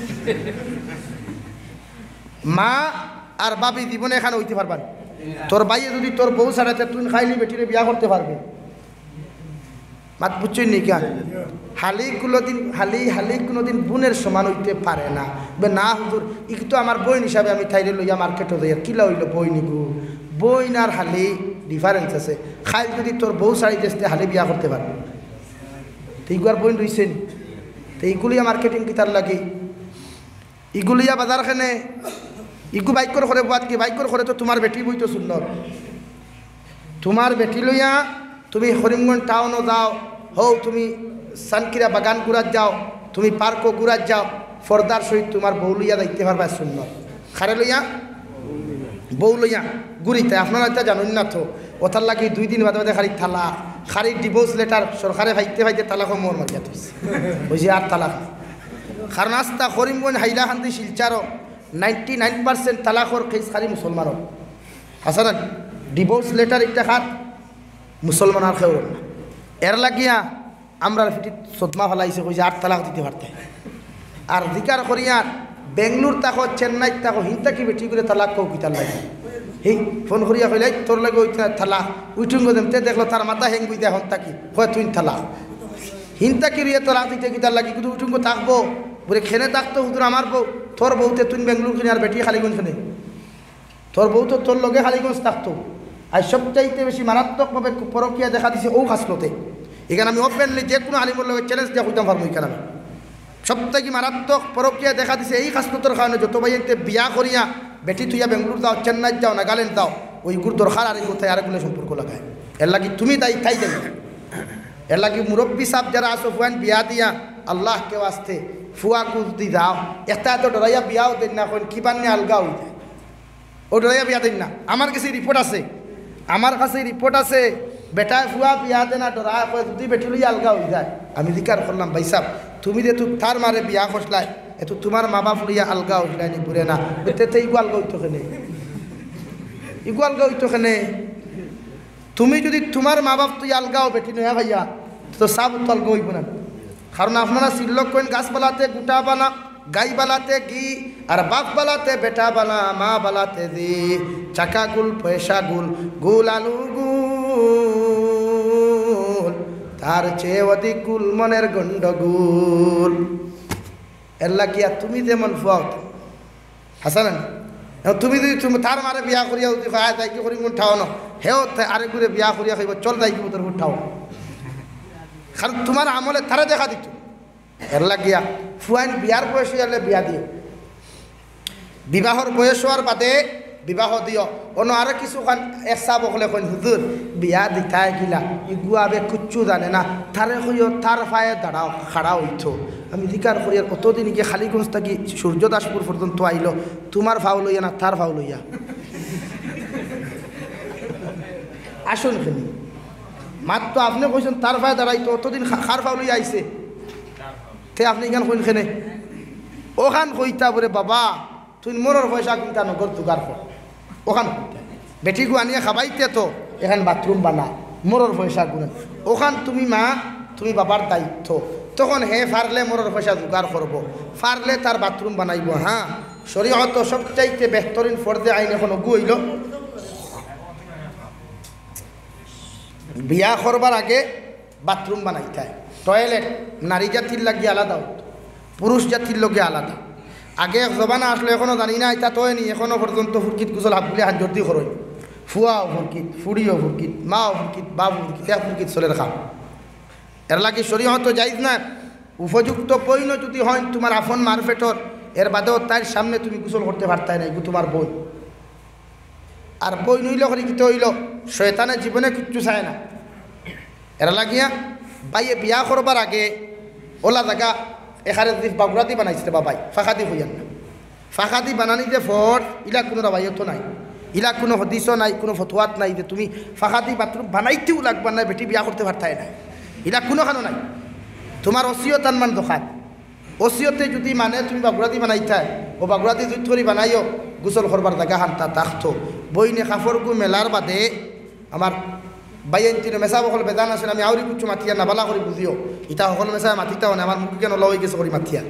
মা আর বাবি জীবনে এখানে হইতে পারবেন, তোর ভাইয়ে যদি তোর বউ ছাড়াতে তুই খাইলি বেটিরে বিয়া করতে পারবে, মাত বুঝছই নি কেন? হালি কোনোদিন হালি হালি কোনোদিন বোনের সমান হইতে পারে না। না হুজুর ইক তো আমার বইন হিসাবে আমি থাইলে লইয়া মার্কেটও যাই, কিলা হইল বই নিগু, বইন আর হালি ডিফারেন্স আছে। খাইল যদি তোর বউ ছাড়ি দেশতে হালি বিয়া করতে পারবে, তো ইগুয়ার বইন রইছেন, তো এইগুলিয়া মার্কেটিং কি তার লাগে, ইগুলিয়া বাজারখানে ইগু বাইকর করে বাদ কি বাইকর করে তো তোমার বেটি বই তো সুন্দর, তোমার বেটি লইয়া তুমি হরিমগঞ্জ টাউনও যাও, হও তুমি সানকিরা বাগান ঘুরাত যাও, তুমি পার্কও ঘুরাত যাও, ফর্দার সহিত তোমার বউ লইয়া দেখতে পারবা সুন্দর। খারে লইয়া বউ লইয়া ঘুরিতে আপনারা এটা জানুন না তো, ওটার লাগে দুই দিন বাদে বাদে খালি থালা খালি ডিভোর্স লেটার সরকারে ভাইতে ভাইতে তালাক মোর মারিয়া থইছে, বুঝি আর তালাক। কারণ আস্তা করিমগঞ্জ হাইলাকান্দি শিলচারও নাইনটি নাইন পার্সেন্ট তালাকর কেস খালি মুসলমানও আছে না, ডিভোর্স লেটার একটা খাত মুসলমান আর খেয়ে না। এর লাগিয়া আমরা ফিটি সদমা ফেলাইছে কইছে আর তালাক দিতে পারতে, আর জিকার করিয়ার বেঙ্গলোর তাকো চেন্নাই তাকো হিনতা কি বেটি করে তালাক কৌ কিতার লাগে, হি ফোন করিয়া কইলাই তোর লাগে ওই থালা উঠুন গো দেমতে দেখলো তার মাথা হেং বুঝতে এখন তাকি কয় তুই থালা হিনতা কি রিয়ে তালাক দিতে কিতার লাগে, কিন্তু উঠুন গো থাকবো বলে খেনে থাকতো হুজুর আমার বউ তোর বউতে তুই বেঙ্গলুর কিনে আর বেটি খালিগঞ্জ খেনে তোর বউ তো তোর লগে খালিগঞ্জ থাকতো আর সবচাইতে বেশি মারাত্মকভাবে পরকিয়া দেখা দিছে ও হাসলতে এখানে আমি ওপেনলি যে কোনো আলিমুর লগে চ্যালেঞ্জ দিয়া হইতাম পারবো এখানে আমি সবথেকে মারাত্মক পরকিয়া দেখা দিছে এই হাসলতের কারণে যত ভাইতে বিয়া করিয়া বেটি তুইয়া বেঙ্গলুর যাও চেন্নাই যাও নাগাল্যান্ড যাও ওইগুর দরকার আর কোথায় আরেকগুলো সম্পর্ক লাগায় এর লাগি তুমি তাই তাই দেয় এর লাগি মুরব্বী সাহেব যারা আসো ফুয়ান বিয়া দিয়া আল্লাহ কেউ আসতে ফুয়া কুচ দি যাও একটা এত ডরাইয়া বিয়াও দেন না এখন কিবার নিয়ে আলগা হয়ে যায় ও ডরাইয়া বিয়া দেন না আমার কাছে রিপোর্ট আছে আমার কাছে রিপোর্ট আছে বেটা ফুয়া বিয়া দে না ডরা যদি বেটি লইয়া আলগা হয়ে যায় আমি জিকার করলাম ভাই সাহেব তুমি যে তুই তার মারে বিয়া করলাই এত তোমার মা বাপ লইয়া আলগা হইলাই নি বুড়ে না বেতে ইগু আলগা হইতো কেনে ইগু আলগা হইতো কেনে তুমি যদি তোমার মা বাপ তুই আলগাও বেটি নয়া ভাইয়া তো সাব তো আলগা হইব না কারণ আপনারা সিল্লক কইন গাছ বালাতে গুটা বানা গাই বালাতে ঘি আর বাপ বালাতে বেটা বানা মা বালাতে দি চাকা গুল পয়সা গুল গুল আলু গুল তার চেয়ে অধিক গুল মনের গন্ডগুল এল্লা গিয়া তুমি যেমন ফুয়াও হাসান তুমি যদি তুমি তার মারে বিয়া করিয়া যদি খায় তাই কি করি উঠাও না হেও আরেক ঘুরে বিয়া করিয়া খাইব চল তাই কি তোর উঠাও কারণ তোমার আমলে তারা দেখা দিত এর লাগিয়া ফুয়াইন বিয়ার বয়স হইলে বিয়া দিও বিবাহর বয়স হওয়ার বাদে বিবাহ দিও অন্য আরো কিছুখান এসা বকলে কইন হুজুর বিয়া দিতাই গিলা ইগুয়াবে কুচ্ছু জানে না তারে কইও তার ফায়ে দাঁড়াও খাড়া হইতো আমি জিকার করি আর কতদিন গিয়ে খালিগঞ্জ থাকি সূর্যদাসপুর পর্যন্ত আইলো তোমার ভাও লইয়া না তার ভাও লইয়া আসুন খেলি মাত্র আপনি কইছেন তার ফায়ে দাঁড়াইতো অতদিন খার ভাও লইয়া আইছে তে আপনি এখান কইন খেনে ওখান কইতা বলে বাবা তুই মোরর পয়সা কিনতা নগর জোগাড় কর ওখান কইতা বেটিগু আনিয়া খাবাইতে তো এখান বাথরুম বানা মোরর পয়সা গুনেন ওখান তুমি মা তুমি বাবার দায়িত্ব তখন হে ফারলে মোরর পয়সা জোগাড় করব ফারলে তার বাথরুম বানাইব হ্যাঁ শরীয়ত সবচাইতে বেহতরিন ফরজে আইন এখন অগু হইল বিয়া করবার আগে বাথরুম বানাইতে হয় টয়লেট নারী জাতির লাগিয়ে আলাদা পুরুষ জাতির লগে আলাদা আগে এক জবানা আসলো এখনও জানি না এটা তো নি এখনও পর্যন্ত ফুরকিত গুজল হাবগুলি হাত জর্দি করই ফুয়াও ফুরকিত ফুড়িও ফুরকিত মাও ফুরকিত বাবু ফুরকিত এক ফুরকিত চলে রাখা এর লাগে শরীয়ত যাইজ না উপযুক্ত পৈন যদি হয় তোমার আফন মারফেটর এর বাদেও তার সামনে তুমি গোসল করতে পারতাই না এগু তোমার বই আর বই নইল করে কিতে হইল শয়তানের জীবনে কিচ্ছু চায় না এর লাগিয়া বাইয়ে বিয়া করবার আগে ওলা জায়গা এখানে বাবুরাদি বানাইছে বাবাই ফাঁকাদি হইয়ান না ফাঁকাদি বানানি যে ফট ইলা কোনো রাবাইতো নাই ইলা কোনো হদিসও নাই কোনো ফতোয়াত নাই যে তুমি ফাঁকাদি বাথরুম বানাইতেও লাগবার নাই বেটি বিয়া করতে পারতাই নাই ইলা কোনোখানো নাই তোমার অসিয়ত আনমান দোকান অসিয়তে যদি মানে তুমি বাগুড়াদি বানাইতাই ও বাগুড়াদি জুত করে বানাইও গোসল করবার জায়গা হান্তা তাকতো বইনে কাপড়গু মেলার বাদে আমার বাইন মেসা সকল বেদান আছে আমি আউরি কুচু মাথিয়া নাবালা করে বুঝিও ইটা সকল মেসা মাতিতাও না আমার মুখে কেন লওয়া হয়ে গেছে করি মাথিয়া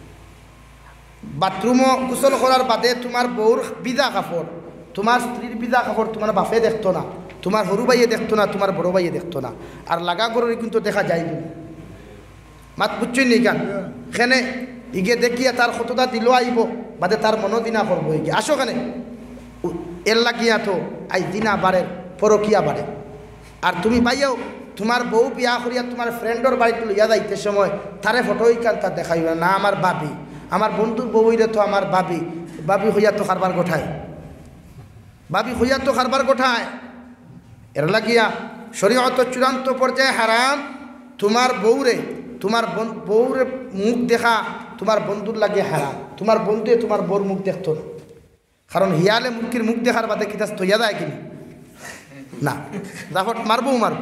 বাথরুমও গোসল করার বাদে তোমার বউর বিজা কাপড় তোমার স্ত্রীর বিজা কাপড় তোমার বাপে দেখতো না তোমার সরু ভাইয়ে দেখতো না তোমার বড় ভাইয়ে দেখতো না আর লাগা করে কিন্তু দেখা যায় না মাত বুঝছেন নি কেন এখানে ইগে দেখিয়া তার কতটা দিল আইব বাদে তার মনো দিনা করবো ইগে আসো কেন এর লাগিয়া তো আই দিনা বাড়ে পরকিয়া বাড়ে আর তুমি পাইও তোমার বউ বিয়া করিয়া তোমার ফ্রেন্ডর বাড়িতে লইয়া যাইতে সময় তারে ফটো ইকান তার দেখাইব না আমার বাবি আমার বন্ধুর বউ হইলে তো আমার বাবি বাবি হইয়া তো কারবার গোঠায় বাবি হইয়া তো কারবার গোঠায় এর লাগিয়া শরীয়ত চূড়ান্ত পর্যায়ে হারাম তোমার বউরে তোমার বউরে মুখ দেখা তোমার বন্ধুর লাগে হারাম তোমার বন্ধুয়ে তোমার বউর মুখ দেখতো না কারণ হিয়ালে মুখের মুখ দেখার বাদে কিতা তৈয়া যায় কিনি না জাফট মারবো মারব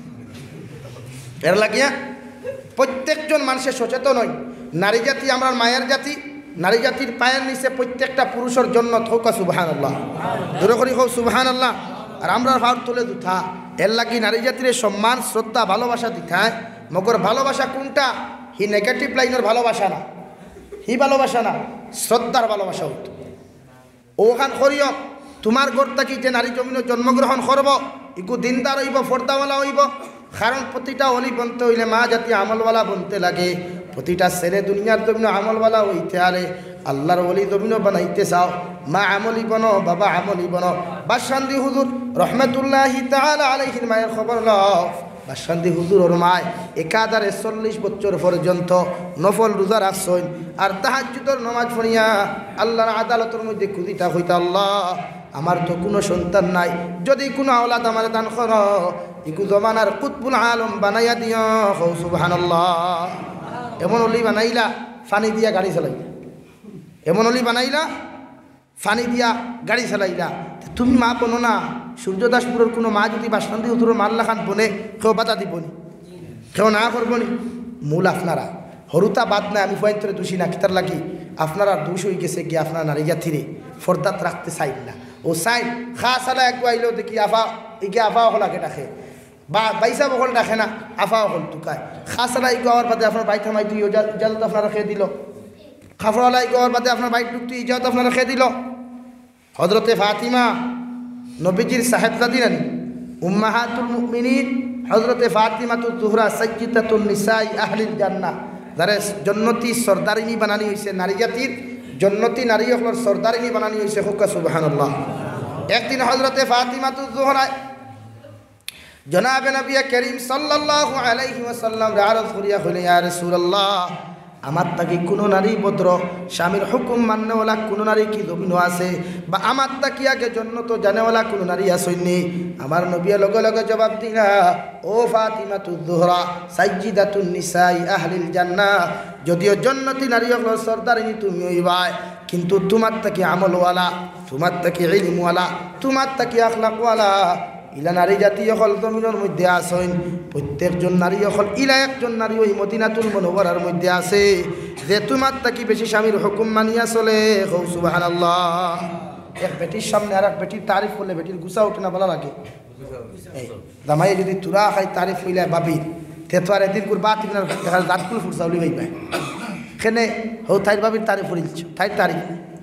এর লাগিয়া প্রত্যেকজন মানুষের সচেতন হয় নারী জাতি আমরা মায়ের জাতি নারী জাতির পায়ের নিচে প্রত্যেকটা পুরুষের জন্য থৌকা সুবহানাল্লাহ দূরে করি হোক সুবহানাল্লাহ আর আমরা ভাব তুলে দুথা এর লাগি নারী জাতির সম্মান শ্রদ্ধা ভালোবাসা দিথায় মগর ভালোবাসা কোনটা হি নেগেটিভ লাইনের ভালোবাসা না হি ভালোবাসা না শ্রদ্ধার ভালোবাসা হতো ওখান করিও তোমার ঘর থাকি যে নারী জমিনে জন্মগ্রহণ করব ইকু দিনদার হইব ফর্দাওয়ালা হইব কারণ প্রতিটা অলি বনতে হইলে মা জাতি আমলওয়ালা বনতে লাগে প্রতিটা ছেলে দুনিয়ার জমিন আমলওয়ালা হইতে আরে আল্লাহর ওলি জমিন বানাইতে চাও মা আমলি বনো বাবা আমলি বনো বাদশান্দি হুজুর রহমতুল্লাহি তাআলা আলাইহির মায়ের খবর লও বাদশান্দি হুজুর ওর মায় একাধারে চল্লিশ বছর পর্যন্ত নফল রোজা রাখছেন আর তাহাজ্জুদের নামাজ পড়িয়া আল্লাহর আদালতের মধ্যে খুদিটা হইতা আল্লাহ আমার তো কোনো সন্তান নাই যদি কোনো আওলাদ আমার দান করো ইকু জমানার কুতবুল আলম বানাইয়া দিও হৌ সুবহানাল্লাহ এমন অলি বানাইলা ফানি দিয়া গাড়ি চালাইলা এমন অলি বানাইলা ফানি দিয়া গাড়ি চালাইলা তুমি মা বনো না সূর্যদাসপুরের কোনো মা যদি বাসন্তী হুজুরের মাল্লা খান বনে কেউ বাধা দিবনি কেউ না করবনি মূল আপনারা হরুতা বাদ নাই আমি ফয়েন্তরে দোষী না কিতার লাগি আপনারা দোষ হয়ে গেছে গিয়ে আপনারা নারী জাতিরে ফর্দাত রাখতে চাইল না ও সাইন খা সালা একটু আইলেও দেখি আফা এগিয়ে আফা হলাকে ডাকে বা বাইসা বকল ডাকে না আফা হল টুকায় খা সালা ইগো আওয়ার বাদে আপনার বাইক থামাই তুই ইজাজত আপনারা খেয়ে দিল খাফরওয়ালা ইগো আওয়ার বাদে আপনার বাইক ঢুকতে ইজাজত আপনারা খেয়ে দিল হজরতে ফাতিমা নবীজির সাহেবজাদি রানী উম্মাহাতুল মুমিনিন হজরতে ফাতিমাতুজ জোহরা সাইয়্যিদাতুন নিসাই আহলিল জান্নাহ যারা জন্নতি সর্দারিনী বানানি হয়েছে নারী জাতির জন্নতি নারী হকলের সর্দারিনী বানানি হয়েছে হুক্কা সুবহানাল্লাহ একদিন হজরতে ফাতিমাতুজ জোহরা জনাবে নবী করিম সাল্লাল্লাহু আলাইহি ওয়াসাল্লাম আরজ করিয়া কইলেন ইয়া রাসূলুল্লাহ আমার তাকে কোনো নারী ভদ্র স্বামীর হুকুম মান্যওয়ালা কোনো নারী কি জমিন আছে বা আমার তাকে আগে জন্য তো জানেওয়ালা কোনো নারী আসেননি আমার নবীর লগে লগে জবাব দিলা ও ফাতিমাতুজ জোহরা সাইয়্যিদাতুন নিসাই আহলিল জান্নাহ যদিও জন্নতি নারী হল সর্দারিনী তুমি হইবাই কিন্তু তোমার তাকে আমলওয়ালা তোমার তাকে ইলমওয়ালা তোমার তাকে আখলাকওয়ালা ইলা নারী জাতীয় হল জমিনের মধ্যে আসেন প্রত্যেকজন নারী হল ইলা একজন নারী ওই মদিনাতুল মুনাওয়ারার মধ্যে আছে যে তোমার তাকি বেশি স্বামীর হুকুম মানিয়া চলে হৌ সুবহানাল্লাহ এক বেটির সামনে আর এক বেটির তারিফ করলে বেটির গুছা ওঠে না ভালো লাগে এই জামাই যদি তুরা খাই তারিফ হইলে বাবির তে তো আর এদিন কুর বাত দাঁতকুল ফুরসাউলি ভাইবা এখানে হৌ থাইর বাবির তারিফ করিলছ থাইর তারিফ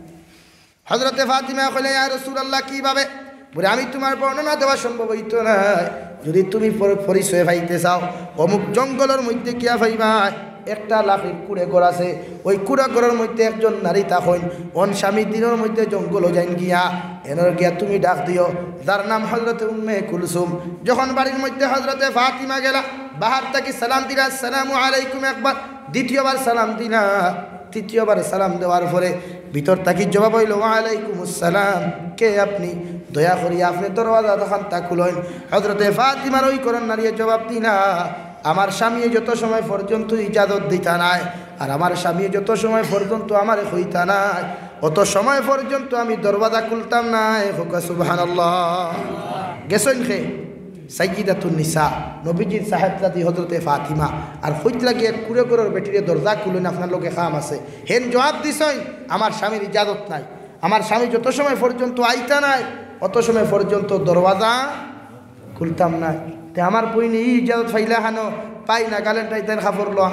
হযরতে ফাতিমা কইলেন ইয়া রাসূলুল্লাহ কিভাবে বলে আমি তোমার বর্ণনা দেওয়া সম্ভব হইতো না যদি তুমি পরিচয় পাইতে চাও অমুক জঙ্গলের মধ্যে কিয়া পাইবা একটা লাফের কুড়ে ঘর আছে ওই কুড়া ঘরের মধ্যে একজন নারী তখন অন স্বামী দিনের মধ্যে জঙ্গল যাইন গিয়া এনর গিয়া তুমি ডাক দিও যার নাম হজরতে উম্মে কুলসুম যখন বাড়ির মধ্যে হজরতে ফাতিমা গেলা বাহার থেকে সালাম দিলা আসসালামু আলাইকুম একবার দ্বিতীয়বার সালাম দিলা তৃতীয়বার সালাম দেওয়ার পরে ভিতর তাকি জবাব হইল ওয়ালাইকুম আসসালাম কে আপনি দয়া করিয়া আপনি দরওয়াজা তখন তা খুলেন হজরতে ফাতিমার ওই করেন নারিয়ে জবাব দিলা আমার স্বামী যত সময় পর্যন্ত ইজাজত দিতা নাই আর আমার স্বামী যত সময় পর্যন্ত আমার হইতা নাই অত সময় পর্যন্ত আমি দরওয়াজা খুলতাম নাই হুকা সুবহানাল্লাহ গেছেন খে সাইয়্যিদাতুন নিসা নবীজির সাহেবজাদি হজরতে ফাতিমা আর হইত লাগে কুড়ে কুড়ের বেটিরে দরজা খুলেন আপনার লোকে খাম আছে হেন জবাব দিছেন আমার স্বামীর ইজাজত নাই আমার স্বামী যত সময় পর্যন্ত আইতা নাই অত সময় পর্যন্ত দরওয়াজা খুলতাম না তে আমার বইনি ইজাজত ফাইলা হানো পাই না গালেন টাইতেন খাফর ল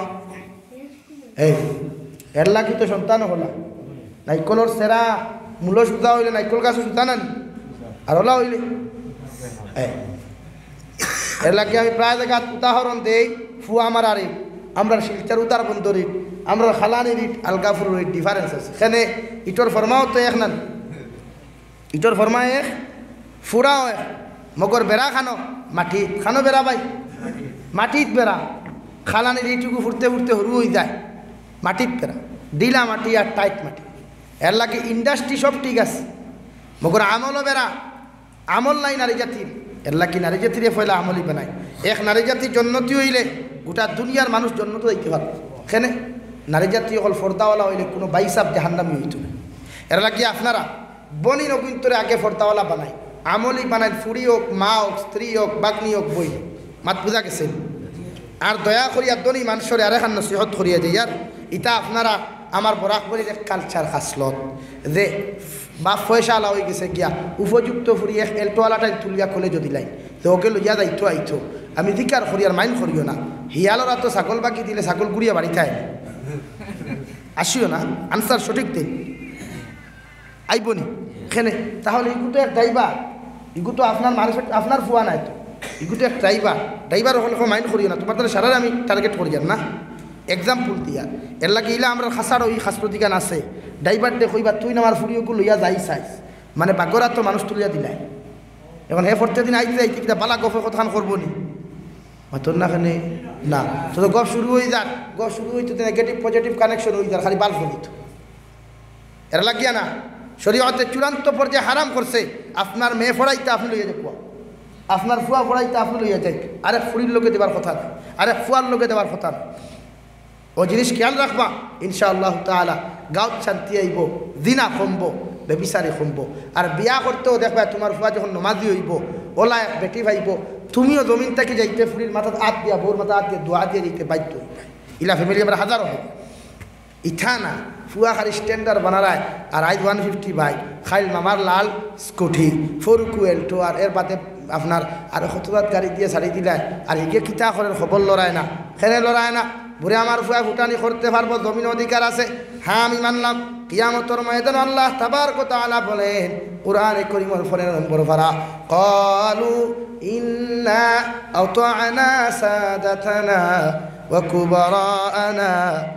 এই এর লাগি তো সন্তান হলা নাইকলর সেরা মূল সুতা হইলে নাইকল গাছ সুতা নানি আর ওলা হইলে এর লাগে আমি প্রায় জায়গা উদাহরণ দেই ফুয়া আমার আরে আমরা শিলচার উদার বন্দর ইট আমরা খালানি ইট আলগাফুর ইট ডিফারেন্স আছে এখানে ইটর ফরমাও তো এক না ইটর ফরমা এক ফুরাও এক মগর বেড়া খানো মাটি খানো বেড়া ভাই মাটিত বেড়া খালানির এইটুকু ফুটতে ফুটতে হরু হয়ে যায় মাটিত বেড়া ডিলা মাটি আর টাইট মাটি এর লাগে ইন্ডাস্ট্রি সব ঠিক আছে মগর আমলও বেড়া আমল নাই নারী জাতির এর লাগে নারী জাতির ফয়লা আমলই বানায় এক নারী জাতির জন্নতি হইলে গোটা দুনিয়ার মানুষ জন্নত হইতে পারে এখানে নারী জাতি হল ফর্দাওয়ালা হইলে কোনো বাইসাব জাহান্নামি হইত না এর লাগে আপনারা বনি নবীন্তরে আগে ফর্দাওয়ালা বানায় আমলি বানায় ফুড়ি হোক মা হোক স্ত্রী হোক বাগ্নি হোক বই মাত বুঝা গেছে আর দয়া করিয়া দনি মানুষের আর এখান নসিহত করিয়া যে ইয়ার ইটা আপনারা আমার বরাকবরির এক কালচার খাসলত যে বা পয়সা আলা হয়ে গেছে গিয়া উপযুক্ত ফুরি এক এলটোয়ালাটাই তুলিয়া খোলে যদি লাই তো ওকে লইয়া যাইতো আইতো আমি ধিকার করিয়ার মাইন করিও না হিয়ালরা তো ছাগল বাকি দিলে ছাগল গুড়িয়া বাড়িতে আয় আসিও না আনসার সঠিক দিন আইবনি এখানে তাহলে ইগু তো এক ড্রাইভার ইগু তো আপনার মানুষ আপনার ফুয়া নাই তো ইগু তো এক ড্রাইভার ড্রাইভার হলে মাইন্ড করিও না তোমার তাহলে সারারে আমি টার্গেট করি যান না এক্সাম্পল দিয়া এর লাগে ইলা আমরা খাসার ওই খাসপ্রতিকান আছে ড্রাইভার দে কইবা তুই না আমার ফুরিওকে লইয়া যাই চাইস মানে বাগরা তো মানুষ তুলিয়া দিলাই এখন হে ফরতে দিন আইতে যাইতে কিনা বালা গফের কথান করবো নি মাতর না খানে না তো গপ শুরু হয়ে যাক গপ শুরু হইতে নেগেটিভ পজিটিভ কানেকশন হয়ে যাক খালি বাল ফলিত এর লাগিয়া না শরীয়তে চূড়ান্ত পর্যায়ে হারাম করছে আপনার মেয়ে ফড়াইতে আপনি লইয়া যাক আপনার ফুয়া ফড়াইতে আপনি লইয়া যাই আরেক ফুড়ির লোকে দেবার কথা না আরেক ফুয়ার লোকে দেবার কথা না ও জিনিস খেয়াল রাখবা ইনশাআল্লাহ তাআলা গাঁত শান্তি আইব দিনা কমবো বেবিচারি কমবো আর বিয়া করতেও দেখবা তোমার ফুয়া যখন নমাজি হইব ওলা এক বেটি ভাইব তুমিও জমিন থেকে যাইতে ফুড়ির মাথাত হাত দিয়া বোর মাথা হাত দিয়ে দোয়া দিয়ে যাইতে বাধ্য হইবে ইলা ফ্যামিলি আমরা হাজারো হবে ইথা না ফুয়া খালি স্ট্যান্ডার্ড বানারায় আর আইজ ওয়ান ফিফটি বাইক খাইল মামার লাল স্কুটি ফোর কুয়েলটো আর এর বাদে আপনার আর হতবাদ গাড়ি দিয়ে ছাড়ি দিলায় আর এগিয়ে কিতা করে খবর লড়ায় না খেনে লড়ায় না বুড়ে আমার ফুয়া ফুটানি করতে পারবো জমিন অধিকার আছে হ্যাঁ আমি মানলাম কিয়ামতের ময়দান আল্লাহ তাবারক ওয়া তাআলা বলেন কুরআনে কারীমের পরে নম্বর পারা ক্বালু ইন্না আতা'না সাদাতানা ওয়া কুবারানা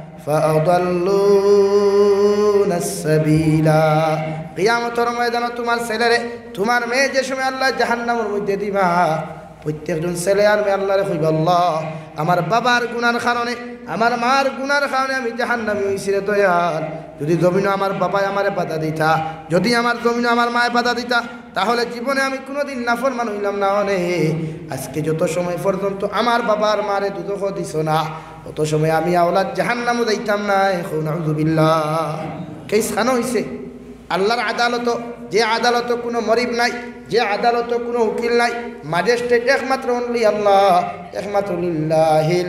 ফাআদাল্লুনা আস-সাবিলা কিয়ামতের ময়দানে তোমার ছেলেরে তোমার মেয়ে যে সময় আল্লাহ জাহান্নামের মধ্যে দিবা প্রত্যেকজন ছেলে আর মেয়ে আল্লাহরে কইবা আল্লাহ আমার বাবার গুনার কারণে আমার মার গুনার কারণে আমি জাহান্নামী হইছি রে দয়াল যদি জমিনে আমার বাবাই আমারে বাধা দিতা যদি আমার জমিনে আমার মায়ে বাধা দিতা তাহলে জীবনে আমি কোনোদিন নাফরমান হইলাম না অনে আজকে যত সময় পর্যন্ত আমার বাবার মারে দুদক দিছ না তত সময় আমি আওলাদ জাহান্নামও যাইতাম না এখন নাউযুবিল্লাহ কেস খান হইছে আল্লাহর আদালত যে আদালত কোনো মরিব নাই যে আদালত কোনো উকিল নাই ম্যাজিস্ট্রেট একমাত্র অনলি আল্লাহ একমাত্র লিল্লাহিল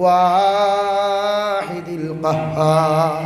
ওয়াহিদিল কাহ্হার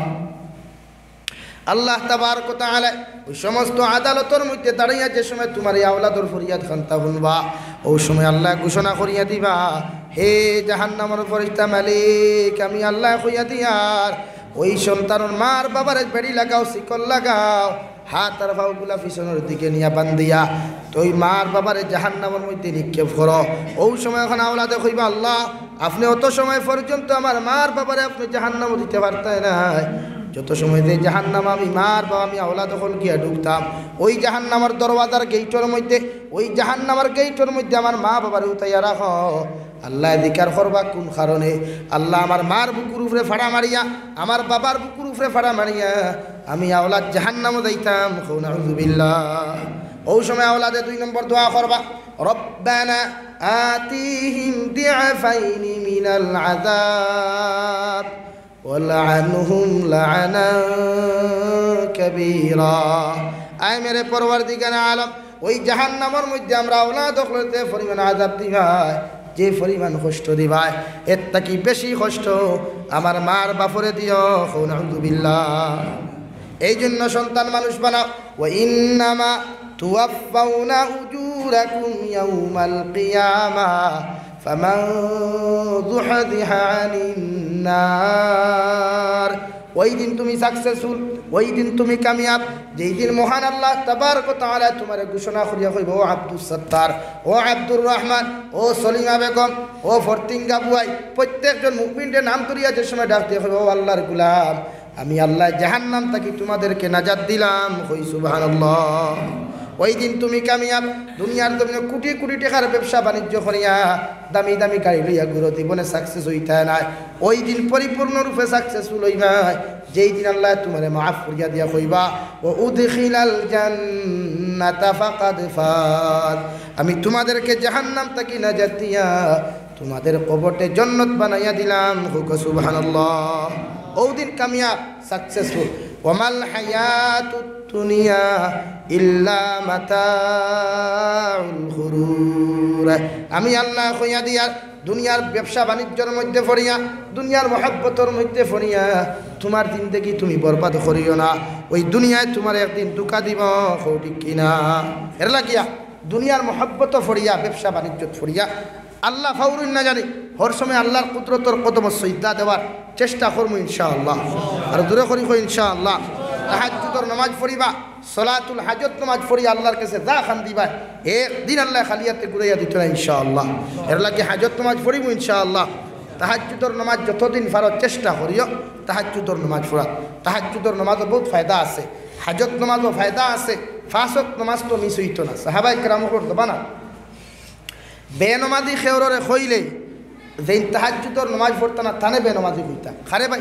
আল্লাহ তাবারক ওয়া তাআলা ওই সমস্ত আদালতের মধ্যে দাঁড়াইয়া যে সময় তোমার এই আওলাদর ফরিয়াদ খান্তা শুনবা ওই সময় আল্লাহ ঘোষণা করিয়া দিবা হে জাহান্নামের ফেরেশতা মালিক আমি আল্লাহ কইয়া দিয়ার ওই সন্তানের মার বাবার বেড়ি লাগাও শিকল লাগাও হাত আর পাগুলা পিছনের দিকে নিয়ে বান্ধিয়া তো ওই মার বাবারে জাহান্নামের মধ্যে নিক্ষেপ করো ওই সময় এখন আওলাদে কইবা আল্লাহ আপনি অত সময় পর্যন্ত আমার মার বাবারে আপনি জাহান্নামে দিতে পারতেন না যত সময় যে জাহান্নাম আমি মার বাবা আমি আওলাদ যখন গিয়া ঢুকতাম ওই জাহান্নামের দরওয়াজার গেইটের মধ্যে ওই জাহান্নামের গেইটের মধ্যে আমার মা বাবারে উঠাইয়া রাখো আল্লাহ দিকার করবা কোন কারণে আল্লাহ আমার মার বুকুর উপরে ফাড়া মারিয়া আমার বাবার বুকুর উপরে ফাড়া মারিয়া আমি আওলাদ জাহান্নামে যাইতাম নাউযুবিল্লাহ ওই সময় আওলাদে দুই নম্বর দোয়া করবা রব্বানা আতিহিম দিআফাইনি মিনাল আযাব ওয়ালআনহুম লা'নান কাবীরা আয় মেরে পরওয়ারদিগার আলম ওই জাহান্নামের মধ্যে আমরা আওলাদ হতে পরিমাণ আযাব দিবাই যে পরিমাণ কষ্ট দিবাই এর থেকে বেশি কষ্ট আমার মার বাপরে দিও নাউযুবিল্লাহ এই জন্য সন্তান মানুষ বানাও ওয়া ইন্নামা তুওয়াফাউনা উজুরাকুম ইয়াউমাল কিয়ামা ফামান যুহদিহা আনিন নার ওই দিন তুমি সাকসেসফুল ওই দিন তুমি কামিয়াব যেই দিন মহান আল্লাহ তাবারক ওয়া তাআলা তোমার ঘোষণা করিয়া কইব ও আব্দুস সত্তার ও আব্দুর রহমান ও সলিমা বেগম ও ফরতিঙ্গা বুয়াই প্রত্যেকজন মুমিনের নাম করিয়া যে সময় ডাক দিয়ে কইব ও আল্লাহর গোলাম আমি আল্লাহ জাহান্নাম থেকে তোমাদেরকে নাজাত দিলাম কই সুবহানাল্লাহ ওই দিন তুমি কামিয়াব দুনিয়ার জমিনে কোটি কোটি টাকার ব্যবসা বাণিজ্য করিয়া দামি দামি গাড়ি লইয়া ঘুরো জীবনে সাকসেস হইতে নাই ওই দিন পরিপূর্ণরূপে সাকসেসফুল হইবা যেই দিন আল্লাহ তোমারে মাফ করিয়া দিয়া কইবা ও উদখিলাল জান্নাতা ফাকাদ ফাত আমি তোমাদেরকে জাহান্নাম থেকে নাজাত দিয়া তোমাদের কবরতে জান্নাত বানাইয়া দিলাম সুবহানাল্লাহ ওই দিন কামিয়াব সাকসেসফুল ওয়ামাল হায়াতুদ দুনিয়া ইল্লা মাতাউল গুরুর আমি আল্লাহ কইয়া দিয়া দুনিয়ার ব্যবসা বাণিজ্যের মধ্যে পড়িয়া দুনিয়ার মহব্বতের মধ্যে পড়িয়া তোমার জিন্দেগি তুমি বরবাদ করিও না ওই দুনিয়ায় তোমার একদিন দুঃখা দিব ঠিক কিনা এর লাগিয়া দুনিয়ার মহব্বত ফড়িয়া ব্যবসা বাণিজ্য ফড়িয়া আল্লাহ ফাউরুন না জানি হর সময় আল্লাহর কুদরতর কদম সজদা দেওয়ার চেষ্টা করবো ইনশাআল্লাহ আর দূরে করি কই ইনশাআল্লাহ তাহাজ্জুদের নামাজ পড়িবা সলাতুল হাজত নামাজ পড়ি আল্লাহর কাছে যা খান দিবা একদিন আল্লাহ খালিয়াতে ঘুরাইয়া দিত না ইনশাআল্লাহ এর লাগে হাজত নামাজ পড়িব ইনশাআল্লাহ তাহাজ্জুদর নামাজ যতদিন পারো চেষ্টা করিও তাহাজ্জুদর নামাজ পড়া। তাহাজ্জুদর নামাজও বহুত ফায়দা আছে, হাজত নামাজও ফায়দা আছে, ফাঁসত নামাজ তো মিস হইতো না। সাহাবাই কেরাম করতো না বেনমাজি খেউরে খইলে যেই তাহাজ্জুদর নামাজ পড়তা না তানে বেনমাজি হইতা। খারে ভাই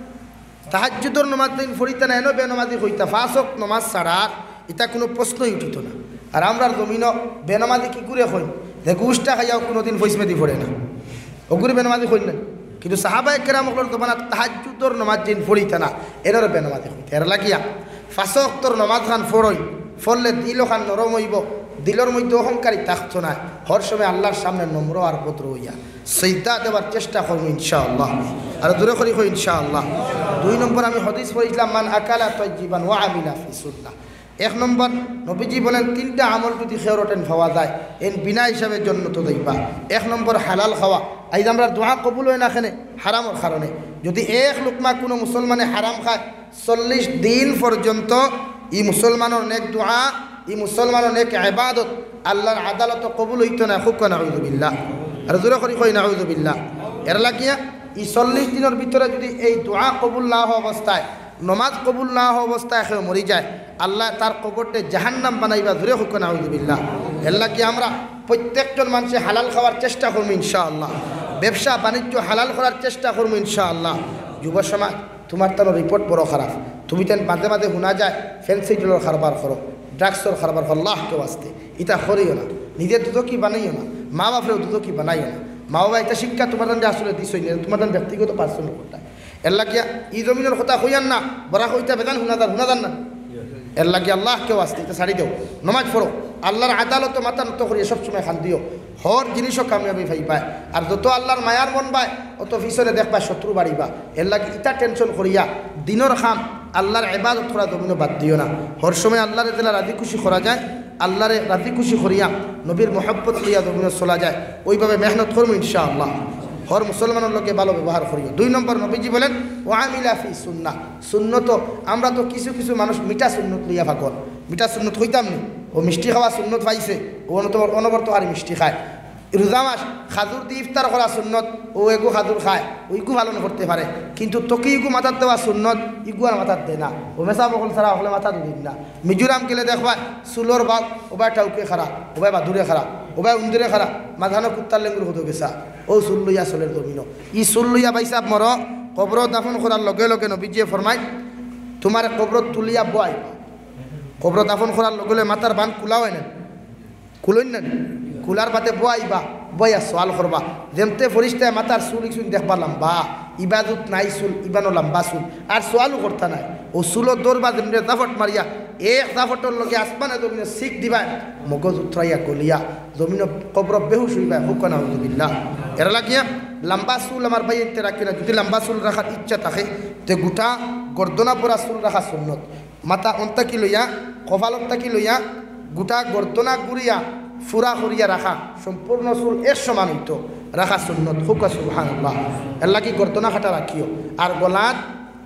তাহাজ্জুদর নামাজ দিন পড়িতা না এনো বেনমাজি হইতা। ফাঁসক নামাজ ছাড়া এটা কোনো প্রশ্নই উঠিত না। আর আমরার জমিন বেনমাজি কি করে হই যে গুষ্টা খাইয়াও কোনোদিন ভৈসমেদি পড়ে না, ওগুলি বেনমাজি হই না। কিন্তু সাহাবাই কেরাম করতো না তাহাজ্জুদর নামাজ দিন পড়িতা না এনারও বেনমাজি হইতা। এর লাগিয়া ফাঁসক্তর নামাজ খান ফড়ই ফললে দিল খান নরম হইব, দিলর মধ্যে অহংকারী থাকতো না। হর সময় আল্লাহর সামনে নম্র আর ভদ্র হইয়া সিজদা দেওয়ার চেষ্টা করবো ইনশাআল্লাহ। আর দূরে করি হই ইনশাআল্লাহ। দুই নম্বর আমি হাদিস পড়েছিলাম মান আকালা তাইয়িবান ওয়া আমিলা ফি সুন্নাহ। এক নম্বর নবীজি বলেন তিনটা আমল যদি খেরোটেন খাওয়া যায় এন বিনা হিসাবে জন্য তো যাইবা। এক নম্বর হালাল খাওয়া। আইজ আমরা দোয়া কবুল হয় না এখানে হারামর কারণে। যদি এক লোকমা কোনো মুসলমানে হারাম খায় চল্লিশ দিন পর্যন্ত ই মুসলমানের নেক দোয়া ই মুসলমানের নেক ইবাদত আল্লাহর আদালত কবুল হইতো না। খুব নাউযুবিল্লাহ। আর জোরে করি কই নাউযুবিল্লাহ। এর লাগিয়া ই চল্লিশ দিনের ভিতরে যদি এই দোয়া কবুল না হওয়া অবস্থায় নমাজ কবুল না হওয়া অবস্থায় কেউ মরি যায় আল্লাহ তার কবরটে জাহান্নাম বানাইবা। জোরে হোক নাউযুবিল্লাহ। এর লাগিয়া আমরা প্রত্যেকজন মানুষে হালাল খাওয়ার চেষ্টা করবো ইনশাআল্লাহ। ব্যবসা বাণিজ্য হালাল করার চেষ্টা করবো ইনশাআল্লাহ। যুব সমাজ তোমার তার রিপোর্ট বড় খারাপ, তুমি তেন মাঝে মাঝে শোনা যায় ফেন্সিডিলের কারবার করো, ড্রাগসর কারবার করো, আল্লাহ কেউ আসতে এটা করিও না। নিজের দুধ কি বানাইও না, মা বাপরেও দুধ কি বানাইও না। মা বাবা এটা শিক্ষা তোমার যে আসলে দিছই না, তোমার ব্যক্তিগত পার্সোনাল কথা। এর লাগিয়া ই জমিনের কথা হইয়ান না, বড়া হইতা বেদান শুনাদার শুনাদার না। এর লাগিয়া আল্লাহ কেউ আসতে এটা ছাড়ি দেও, নমাজ পড়ো, আল্লাহর আদালত মাথা নত করিয়ে সবসময় খান দিও। হর জিনিসও কামিয়াবি ভাই পায়। আর যত আল্লাহর মায়ার মন পায় অত পিছনে দেখবা শত্রু বাড়িবা। এর লাগে ইটা টেনশন করিয়া দিনের খাম আল্লাহর ইবাদত করা জমিনও বাদ দিও না। হর সময় আল্লাহরে যেটা রাজি খুশি করা যায় আল্লাহরে রাজি খুশি করিয়া নবীর মহব্বত লইয়া জমিনে চলা যায় ওইভাবে মেহনত করবো ইনশাআল্লাহ। হর মুসলমানের লোকে ভালো ব্যবহার করিও। দুই নম্বর নবীজি বলেন ওয়ামিলা ফি সুন্নাহ। সুন্নত আমরা তো কিছু কিছু মানুষ মিঠা সুন্নত লইয়া ভাগল, মিঠা সুন্নত হইতাম নি। ও মিষ্টি খাওয়া সুন্নত পাইছে, ও অনবরত আর মিষ্টি খায়। রোজা মাস খাজুর দিয়ে ইফতার করা সুন্নত, ও এগু খাজুর খায়, ওইগু পালন করতে পারে। কিন্তু তোকে ইগু মাথার দেওয়া সুন্নত, ইগু আর মাথার দেয় না। ও মেসা বকল ছাড়া হলে মাথা দিন না। মিজোরাম গেলে দেখবা চুলোর বাঘ ওবাই টাউকে খারা, ওবাই বাদুরে খারা, ওবাই উন্দুরে খারা, মাঝানো কুত্তার লেঙ্গুর হতো গেছা। ও চুল লইয়া চলের জমিন ই চুল লইয়া পাইসাব মর কবর দাফন করার লগে লগে নবীজিয়ে ফরমাই তোমার কবর তুলিয়া বয়। কবর দাফন করার লগে লগে মাথার বান কুলা হয় না, কুলইন না, কুলার বাতে বয়াইবা, বয়া সোয়াল করবা। যেমতে ফরিস্তায় মাথার চুল ইসুন দেখবা লম্বা, ইবাদত নাই চুল ইবানো লম্বা চুল, আর সোয়ালও করতা নাই। ও চুলত দৌড়বা যেমনি জাফট মারিয়া এক জাফটর লগে আসমানে জমিনে শিখ দিবা, মগজ উঠরাইয়া গলিয়া জমিন কবর বেহুশ হইবা। হুকা নাউযুবিল্লাহ। এর লাগিয়া লম্বা চুল আমার ভাই এতে রাখি না। যদি লম্বা চুল রাখার ইচ্ছা থাকে তে গোটা গর্দনা পরা চুল রাখা সুন্নত। মাথা অন্তাকি লইয়া কপালত তাকি লইয়া গোটা গর্দনা গুড়িয়া ফুরা করিয়া রাখা, সম্পূর্ণ চুল এক সমান হইত রাখা সুন্নত। হুকা সুবহানাল্লাহ। এর লাগি গর্দনা খাটা রাখিও। আর গলাত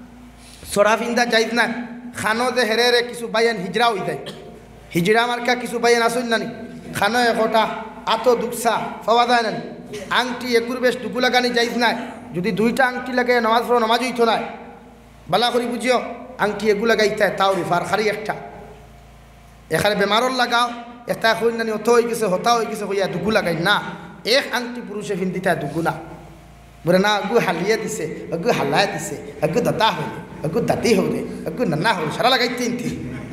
সরা ফিন্দা যাইত না। খানো যে হেরে হেরে কিছু বাইয়ান হিজড়া হয়ে যায়, হিজড়া মার্কা কিছু বাইয়ান আসুন নানি। খানো একটা আতো দুকসা পাওয়া যায় নানি। আংটি একুর বেশ দুকু লাগানি যাইত নাই। যদি দুইটা আংটি লাগে নামাজ পড়ো নামাজ হইতো না। বালা করি বুঝিও আংটি এগু লাগাইতে তাও রিফার খারি একটা এখানে বেমারর লাগাও এটা হই নানি অত হয়ে গেছে হতা হয়ে গেছে হইয়া দুগু লাগাই না। এক আংটি পুরুষে ফিন্দিতে দুগু না বলে না আগু হালিয়ে দিছে, আগু হালায় দিছে, আগু দাতা হইলে, আগু দাতি হলে, আগু নানা হলে সারা লাগাই তিনটি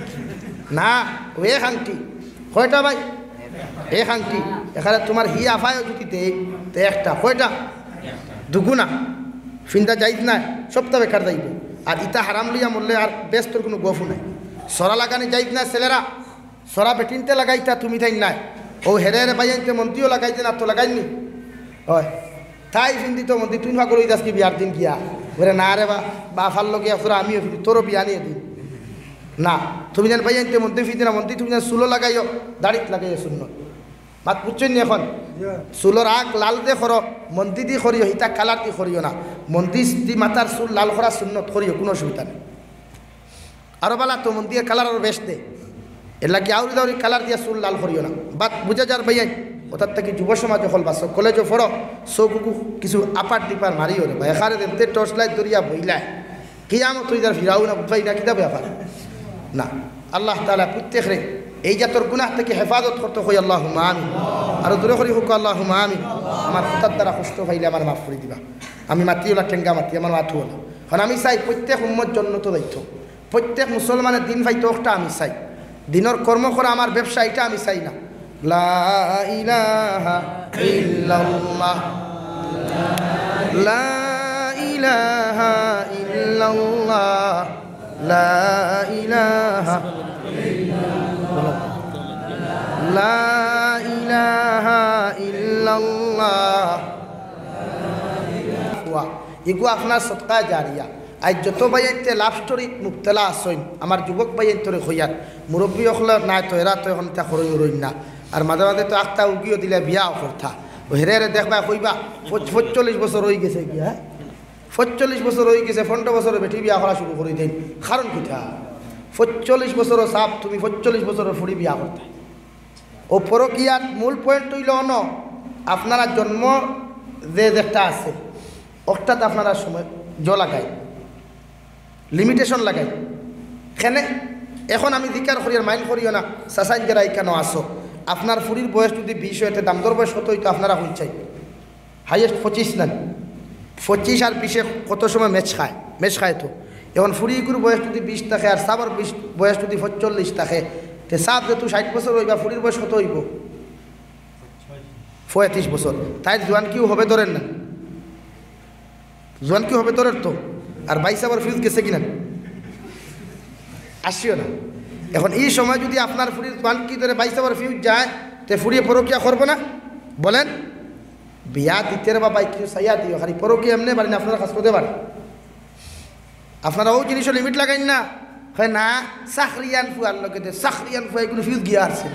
না। ও এক আংটি কয়টা ভাই? এক আংটি। এখানে তোমার হি আফায়ও যদি দেয় তো একটা কয়টা? দুগুনা। ফিন্দা যাইত নাই সপ্তাহ বেকার যাইব। আর ইটা হারাম লইয়া মরলে আর ব্যস্তর কোনো গফু নাই। সরা লাগানি যাইত না ছেলেরা, সরা বেটিনতে লাগাইতা তুমি তাই নাই। ও হেরে হেরে বাইতে মন্দিও লাগাইতে না তো লাগাইনি হয় তাই ফিন্দি তো মন্দির তুই ভাগ লই যাস কি বিয়ার দিন গিয়া বলে না রে বা বা ফাল লগিয়া ফুরা আমিও ফিরি তোরও বিয়া নিয়ে দিন না। তুমি যেন বাইতে মন্দির ফিরদি না মন্দির তুমি যেন চুলো লাগাইও দাড়িত লাগাইও শূন্য মাত বুঝছেন নি? এখন চুলোর আগ লাল দে করো, মন্দির দি করিও, হিতা কালার দি করিও না। মন্দির দি মাথার চুল লাল করা শূন্য করিও, কোনো অসুবিধা নেই। আরো বালা তো মন্দিরের কালার আরো বেশ দে, এর লাগে আউরি দাউরি কালার দিয়া চুল লাল করিও না। বাত বুঝা যার ভাইয়াই ওটার থেকে যুব সমাজ হল বাস কলেজও পড়ো চৌকুকু কিছু আপার ডিপার মারিও রে বা এখানে দেখতে টর্চ লাইট দরিয়া বইলায় কিয়ামত তুই যার ফিরাও না বুঝাই না কিতা ব্যাপার না আল্লাহ তাআলা প্রত্যেক রে এই জাতর গুনাহ থেকে হেফাজত করতে হয় আল্লাহুম্মা আমিন আর দূরে করি হোক আল্লাহুম্মা আমিন আমার পিতার দ্বারা কষ্ট পাইলে আমার মাফ করে দিবা আমি মাতিওলা ঠেঙ্গা মাতি আমার মাথু হলো কারণ আমি চাই প্রত্যেক উম্মত জন্নত দায়িত্ব প্রত্যেক মুসলমানের দিন ভাই তোটা আমি চাই দিনের কর্ম করা আমার ব্যবসা এটা আমি চাই না লা ইলাহা ইল্লাল্লাহ লা ইলাহা ইল্লাল্লাহ লা ইলাহা লা ইলাহা ইল্লাল্লাহ এগুলো আপনার সৎকা জারিয়া আজ যত বাইতে লাভ স্টোরি মুক্তলা আসইন আমার যুবক বাইন তোরে হইয়ার মুরব্বী হল নাই তো এরা তো এখন তা খরচ রইন না আর মাঝে মাঝে তো আখটা উগিও দিলে বিয়াও করতা হেরে হেরে দেখবা কইবা পঁচল্লিশ বছর হয়ে গেছে কি হ্যাঁ পঁচল্লিশ বছর হয়ে গেছে পনেরো বছরে বেটি বিয়া করা শুরু করে দেন কারণ কোথা পঁচল্লিশ বছরও সাপ তুমি পঁচল্লিশ বছরের ফুড়ি বিয়া করতে ও পরকিয়ার মূল পয়েন্ট হইল ন আপনারা জন্ম যে একটা আছে অর্থাৎ আপনারা সময় জ লাগাই লিমিটেশন লাগাই এখানে এখন আমি জিকার করি আর মাইন্ড করিও না সাসাইন যারা এখানে আসো আপনার ফুরির বয়স যদি বিশ হইতে দামদর বয়স কত হইতো আপনারা হই চাই হাইয়েস্ট পঁচিশ নেন পঁচিশ আর বিশে কত সময় ম্যাচ খায় ম্যাচ খায় তো এখন ফুরিগুর বয়স যদি বিশ থাকে আর সাবার বিশ বয়স যদি পঁচল্লিশ থাকে তো সাপ যেহেতু ষাট বছর হইবা ফুরির বয়স কত হইব পঁয়ত্রিশ বছর তাই জোয়ান কিও হবে ধরেন না জোয়ান কি হবে ধরেন তো আর বাইশ আবার ফিউজ গেছে কিনা আসিও না এখন এই সময় যদি আপনার ফুরির জোয়ান কি ধরে বাইশ আবার ফিউজ যায় তো ফুরিয়ে পরকিয়া করবো না বলেন বিয়া দিতে বা বাইক সাইয়া দিও খালি পরকিয়া এমনি পারেন আপনারা কাজ করতে পারেন আপনারা ও জিনিসও লিমিট লাগাইন না হয় না সাখরিয়ান ফুয়ার লোকে সাখরিয়ান ফুয়া এগুলো ফিউজ গিয়া আসছে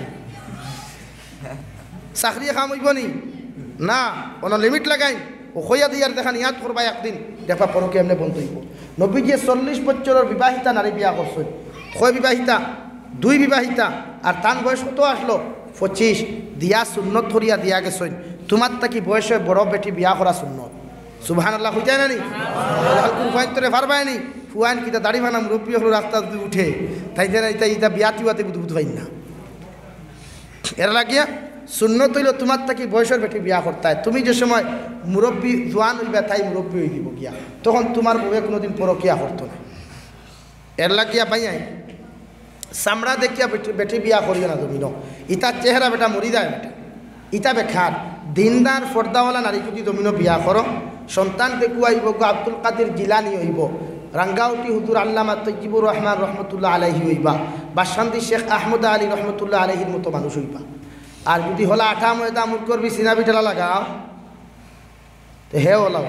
চাকরিয়ে খাম হইব নি না কোনো লিমিট লাগাই ও হইয়া দিয়ার দেখা ইয়াদ করবা একদিন দেখা পরকে এমনি বন্ধ হইব নবীজি চল্লিশ বছরের বিবাহিতা নারী বিয়া করছেন কয় বিবাহিতা দুই বিবাহিতা আর তান বয়স কত আসলো পঁচিশ দিয়া সুন্নত ধরিয়া দিয়া গেছেন তোমার তাকি বয়সে বড় বেটি বিয়া করা সুন্নত সুবহানাল্লাহ হই যায় না নি হালকুর ফাইতরে পারবাই নি ফুয়ান কিতা দাড়ি বানাম রূপী হলো রাস্তা যদি উঠে তাই যেন এটা এটা বিয়া টিওয়াতে বুধ বুধ হয় না এর লাগিয়া সুন্নত হইল তোমার তাকি বয়সের বেটি বিয়া করতে হয় তুমি যে সময় মুরব্বী জোয়ান হইবা তাই মুরব্বী হয়ে দিব গিয়া তখন তোমার বউয়ে কোনোদিন পরকিয়া করতো না এর লাগিয়া পাইয়াই চামড়া দেখিয়া বেটি বেটি বিয়া করিও না তুমি ন ইতার চেহারা বেটা মরি যায় বেটা ইতা বেখার দিনদার ফর্দাওয়ালা নারী যদি তুমি বিয়া করো সন্তান দেখু আইব গো আব্দুল কাদের জিলানি হইব রাঙ্গাউটি হুজুর আল্লামা তৈজিবুর রহমান রহমতুল্লাহ আলাইহি হইবা বাসন্তি শেখ আহমদ আলী রহমতুল্লাহ আলাইহির মতো মানুষ হইবা আর যদি হলা আঠা ময়দা মুখ করবি সিনা পিঠালা লাগাও তো হে ওলাও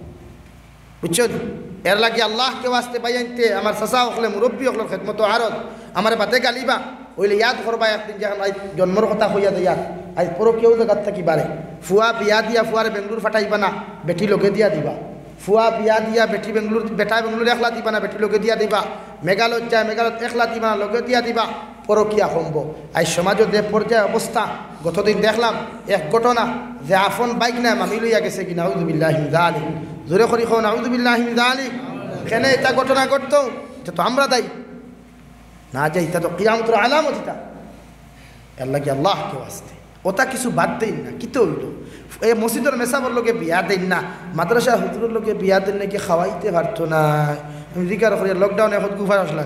বুঝছো এর লাগে আল্লাহকে ওয়াস্তে পাইতে আমার চাচা হকলে মুরব্বী হকলের খেদমত আরত আমার বাতে গালিবা ওইলে ইয়াদ করবা একদিন যখন আজ জন্মর কথা হইয়া দেয়ার আজ পরও কেউ জায়গার থাকি বারে ফুয়া বিয়া দিয়া ফুয়ারে বেঙ্গলুর ফাটাইবা না বেটি লগে দিয়া দিবা ফুয়া বিয়া দিয়া বেটি বেঙ্গলুর বেটা বেঙ্গলুর একলা দিবা না বেটি লগে দিয়া দিবা মেঘালয় যায় মেঘালয় একলা দিবা না লগে দিয়া দিবা পরকিয়া কমব আজ সমাজের যে পর্যায়ে অবস্থা গতদিন দেখলাম এক ঘটনা যে আফন বাইক না মামি লইয়া গেছে কি নাউযুবিল্লাহি মিন যালিক জোরে করি খাও নাউযুবিল্লাহি মিন যালিক কেন এটা ঘটনা ঘটতো এটা তো আমরা দায়ী না যে এটা তো কিয়ামতের আলামত এটা এর লাগে আল্লাহকে ওয়াস্তে ওটা কিছু বাদ দেন না কি তো হইল এই মসজিদের মেসাবর লোকে বিয়া দেন না মাদ্রাসা হুজুরের লোকে বিয়া দেন নাকি খাওয়াইতে পারতো না আমি জিজ্ঞাসা করি লকডাউনে এখন গুফায় আসলাম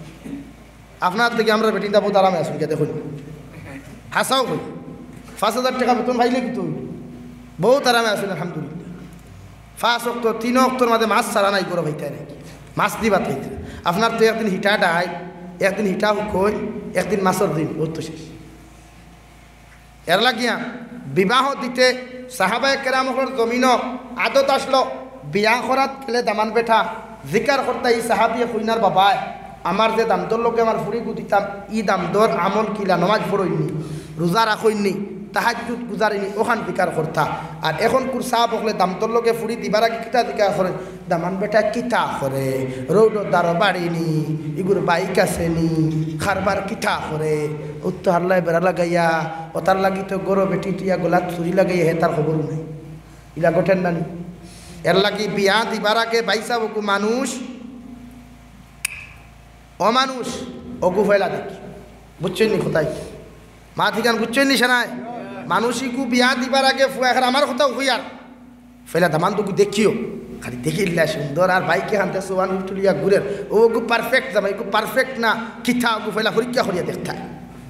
আপনার থেকে আমরা বেটিন দাবো আরামে আসুন কে দেখুন হাসাও কই পাঁচ হাজার টাকা বেতন ভাইলে কিন্তু বহুত আরামে আসুন আলহামদুলিল্লাহ পাঁচ অক্ট তিন অক্টর মাঝে মাছ ছাড়া নাই করে ভাইতে নাকি মাছ দিবা খাইতে আপনার তো একদিন হিটা ডাই একদিন হিটা হুকই একদিন মাছের দিন বহুত তো শেষ এর লাগিয়া বিবাহ দিতে সাহাবায়ে কেরামর জমিন আদত আসলো বিয়া করাত খেলে দামান বেঠা জিকার করতে এই সাহাবিয়ে কইনার বাবায় আমার যে দাম দর লোকে আমার ফুরি গুদিতাম ই দাম দর আমল কিলা নমাজ পড়ইনি রোজা রাখইনি তাহাজ্জুদ গুজারিনি ওখান ফিকার করতা আর এখন কুর সাহ বকলে দামতর লোকে ফুড়ি দিবার আগে কিতা দিকা করে দামান বেটা কিতা করে রৌডর দ্বারো বাড়িনি ইগুর বাইক আসেনি খারবার কিতা করে উত্তর হাল্লায় বেড়া লাগাইয়া ও তার লাগি তো গরো বেটি টিয়া গোলাত চুরি লাগাইয়া হে তার খবরও নাই ইলা গোটেন নানি এর লাগি বিয়া দিবার আগে বাইসা বকু মানুষ অমানুষ অগু ফেলা দেখি বুঝছেন নি কোথায় মা ঠিকান বুঝছেন নি সেনায় মানুষইকু বিয়া দিবার আগে ফুয়াখার আমার কোথাও হইয়ার ফেলা দামান তোকে দেখিও খালি দেখিলা সুন্দর আর বাইকে হানতে সোয়ান উঠুলিয়া ঘুরের ও গু পারফেক্ট জামাই গু পারফেক্ট না কিথা ওগু ফেলা পরীক্ষা করিয়া দেখতায়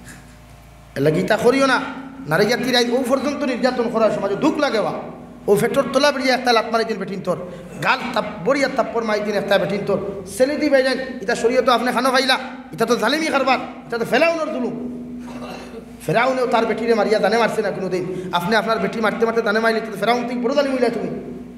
এলা গীতা করিও না নারী জাতির ও পর্যন্ত নির্যাতন করার সমাজে দুঃখ লাগেবা ও ফেটর তোলা বেরিয়ে একটা লাত মারি দিন বেটিন তোর গাল তাপ বড়িয়া তাপ্পর মারি দিন একটা বেটিন তোর ছেলে দি বাইলেন এটা শরীয় তো আপনি খানো খাইলা এটা তো জালিমি কারবার এটা তো ফেলাউনোর জুলুম ফেরাউনেও তার বেটিরে মারিয়া দানে মারছে না কোনোদিন আপনি আপনার বেটি মারতে মারতে দানে মারলে তো ফেরাউন থেকে বড় জালিম হইলা তুমি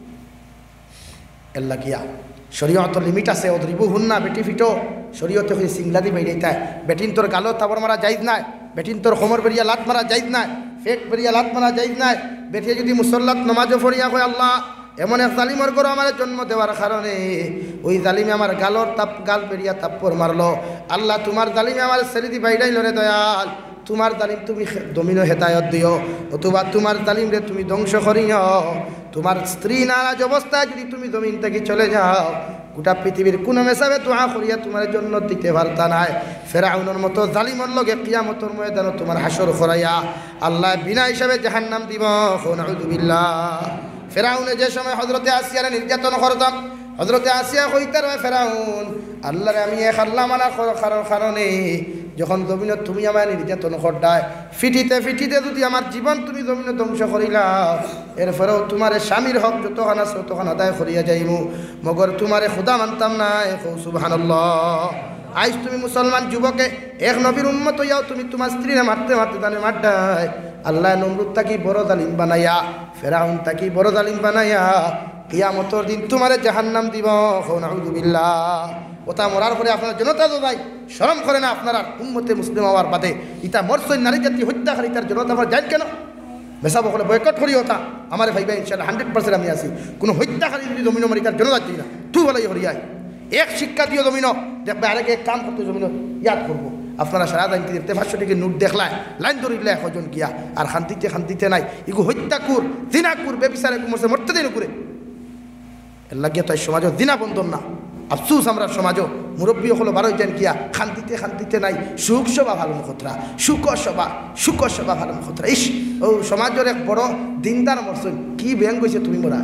এল্লা গিয়া শরীয়ত লিমিট আছে অদ্রিবু হুন না বেটি ফিটো শরীয়তে হয়ে সিংলা দি বাইরে তাই বেটিন তোর গালো তাবর মারা যাইজ নাই বেটিন তোর খমর বেরিয়া লাত মারা যাইজ নাই ফেক বেরিয়া লাত মারা যাইজ নাই বেটিয়ে যদি মুসল্লাত নমাজও পড়িয়া কয় আল্লাহ এমন এক জালিমর করো আমার জন্ম দেওয়ার কারণে ওই জালিমে আমার গালর তাপ গাল বেরিয়া তাপ্পর মারলো আল্লাহ তোমার জালিমে আমার ছেড়ে দি বাইরাইল রে দয়াল তোমার জালিম তুমি দমিনো হেদায়ত দিও অথবা তোমার জালিম রে তুমি ধ্বংস করিও তোমার স্ত্রী নারাজ অবস্থায় যদি তুমি জমিন থেকে চলে যাও গোটা পৃথিবীর কোন মেসাবে দোয়া করিয়া তোমার জন্য দিতে পারতা নাই ফেরাউনের মতো জালিমর লগে কিয়ামতের ময়দানে তোমার হাসর করাইয়া আল্লাহ বিনা হিসাবে জাহান্নাম দিব নাউযুবিল্লাহ ফেরাউনে যে সময় হযরতে আসিয়ারে নির্যাতন করতাম হযরতে আসিয়া কইতার হয় ফেরাউন আল্লাহরে আমি এক আল্লাহ মানা করার কারণে যখন জমিনত তুমি আমার নির্যাতন করদায় ফিটিতে ফিটিতে যদি আমার জীবন তুমি জমিনে ধ্বংস করিলা এরপরেও তোমার স্বামীর হক যতখান আছে ততখান আদায় করিয়া যাইমু মগর তোমারে খুদা মানতাম না সুবহানাল্লাহ আইজ তুমি মুসলমান যুবকে এক নবীর উম্মত হইয়াও তুমি তোমার স্ত্রীরে মারতে মারতে জানে মারডায় আল্লাহ নমরুদ তাকি বড় জালিম বানাইয়া ফেরাউন তাকি বড় জালিম বানাইয়া কিয়ামতের দিন তোমারে জাহান্নাম দিব নাউযুবিল্লাহ ওটা মরার পরে আপনারা জনতা তো ভাই শরম করে না আপনারা উম্মতে মুসলিম হওয়ার বাদে ইটা মরসই নারী জাতি হত্যাকারী তার জনতা আমার যাই কেন বেসা বকলে বয়কট করি ওটা আমার ভাই ভাই ইনশাআল্লাহ হান্ড্রেড পার্সেন্ট আমি আছি কোনো হত্যাকারী যদি জমিন মারি তার জনতা দিই না তুই বলাই হরিয়ায় এক শিক্ষা দিও জমিন দেখবে আরেকে এক কাম করতে জমিন ইয়াদ করবো আপনারা সারা দিন দেখতে পাঁচশো টাকা নোট দেখলায় লাইন ধরিলে একজন গিয়া আর শান্তিতে শান্তিতে নাই এগু হত্যাকুর দিনাকুর বেবিচার এগু মরছে মরতে দিন করে এর লাগিয়া তাই সমাজও দিনা বন্ধন না আফসুস আমরা সমাজও মুরব্বী হলো বারোই যান গিয়া শান্তিতে শান্তিতে নাই সুখ সভা ভালো মুখতরা সুখ সভা সুখ সভা ভালো মুখতরা ইস ও সমাজের এক বড় দিনদার মরছেন কি ব্যাং গেছে তুমি মোরা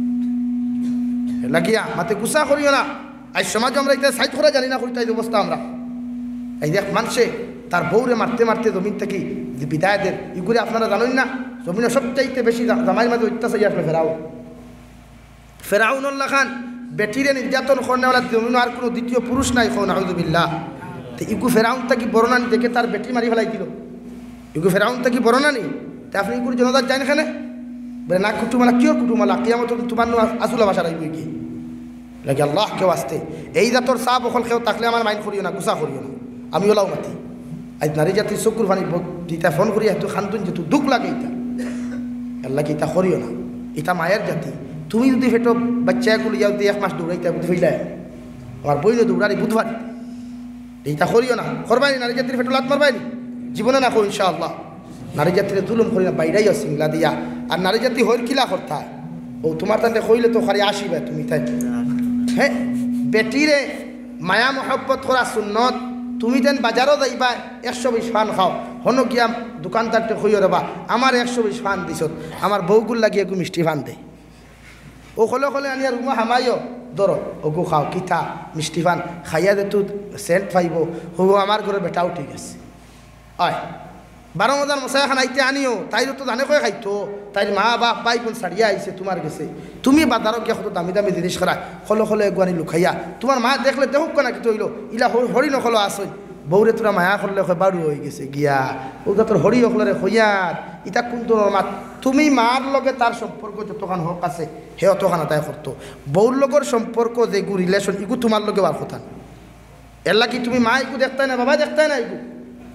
লাগিয়া মাতে গুসা করিও না আজ সমাজ আমরা এটা সাইড করা জানি না করি তাই অবস্থা আমরা এই দেখ মানুষে তার বউরে মারতে মারতে জমিন থেকে যে বিদায় দেন এগুলি আপনারা জানেন না জমিনে সবচাইতে বেশি জামাইয়ের মাঝে অত্যাচারী আসলে ফেরাও ফেরাউনুল্লাহ খান বেটিরে নির্যাতন করেনা জমিন আর কোনো দ্বিতীয় পুরুষ নাই খো নাউযুবিল্লাহ তো ইগু ফেরাউন তাকি বর্ণানি দেখে তার বেটি মারি ফেলাই দিল ইগু ফেরাউন তাকি বর্ণানি তা আপনি ইগুর জনতার যান এখানে বলে না কুটুমালা কিয় কুটুমালা কিয়ামত তোমার আসুলা ভাষা রাখবে কি লাগে আল্লাহ কেউ আসতে এই জাতর চাপ অকল কেউ থাকলে আমার মাইন্ড করিও না গুসা করিও না আমি ওলাও মাতি আজ নারী জাতির চকুর পানি দিতা ফোন করিয়া তো খান্তন যেহেতু দুঃখ লাগে ইটা আল্লাহকে ইটা করিও না এটা মায়ের জাতি তুমি যদি ফেটো বাচ্চাগুলো যাও দিয়ে এক মাস দৌড়াইতে বুঝাইলে আমার বইলে দৌড়ারি বুধবার এইটা করিও না করবাইনি নারী জাতির ফেটো লাত মারবাইনি জীবনে না করি ইনশাআল্লাহ নারী জাতির জুলুম করি না বাইরাইও সিংলা দিয়া আর নারী জাতি হইর কিলা করতা ও তোমার তাতে কইলে তো খালি আসিবে তুমি তাই হ্যাঁ বেটিরে মায়া মহব্বত করা সুন্নত তুমি তেন বাজারও যাইবা একশো বিশ ফান খাও হনো গিয়া দোকানদারটা কইও রবা আমার একশো বিশ ফান দিছ আমার বউগুল লাগিয়ে একটু মিষ্টি ফান দেয় ও খলে খলে আনিয়া রুমা হামাইও ধরো ওগু খাও কিথা মিষ্টি ফান খাইয়া দে তু সেন্ট পাইব হবু আমার ঘরে বেটাও ঠিক আছে হয় বারো মজার মশাই খান আইতে আনিও তাইরও তো জানে কয়ে খাইতো তাইর মা বাপ বাই বোন ছাড়িয়া আইছে তোমার গেছে তুমি বাজারও গিয়া কত দামি দামি জিনিস করা খলো খলো এগুয়ানি লুখাইয়া তোমার মা দেখলে দেখুক না কি তৈল ইলা হরি নখলো আসই বৌরে তোরা মায়া করলে বারু হয়ে গেছে গিয়া ও তোর হরি অকলরে হইয়ার ইটা কোনটো মা তুমি মার লগে তার সম্পর্ক যতখান হক আছে হে অতখান আদায় করতো বউর লগর সম্পর্ক যেগু রিলেশন ইগু তোমার লগে বার কথা এর লাগি তুমি মা ইগু দেখতাই না বাবা দেখতাই না ইগু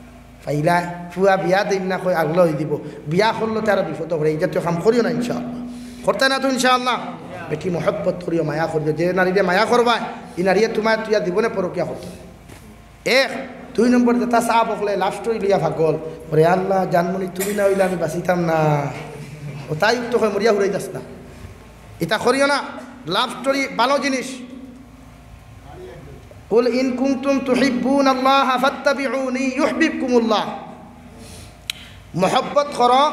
ফাইলা ফুয়া বিয়া দিন না কই আগলো হয়ে দিব বিয়া করলো তারা বিপদ করে এই জাতীয় কাম করিও না ইনশাআল্লাহ করতে না তো ইনশাআল্লাহ বেটি মহব্বত করিও মায়া করবে যে নারীরে মায়া করবা এই নারীয়ে তোমার তুইয়া দিবনে পরকিয়া করতে এক দুই নম্বর যেটা চাহ বকলে লাভ স্টোরি লইয়া ভাগল ওরে আল্লাহ জানমনি তুমি না হইলে আমি বাঁচিতাম না ও তাই উত্তর হয় মরিয়া ঘুরাই যাস না এটা করিও না লাভ স্টোরি ভালো জিনিস কুল ইন কুনতুম তুহিব্বুনাল্লাহ ফাত্তাবিউনি ইউহিব্বুকুমুল্লাহ মহব্বত করো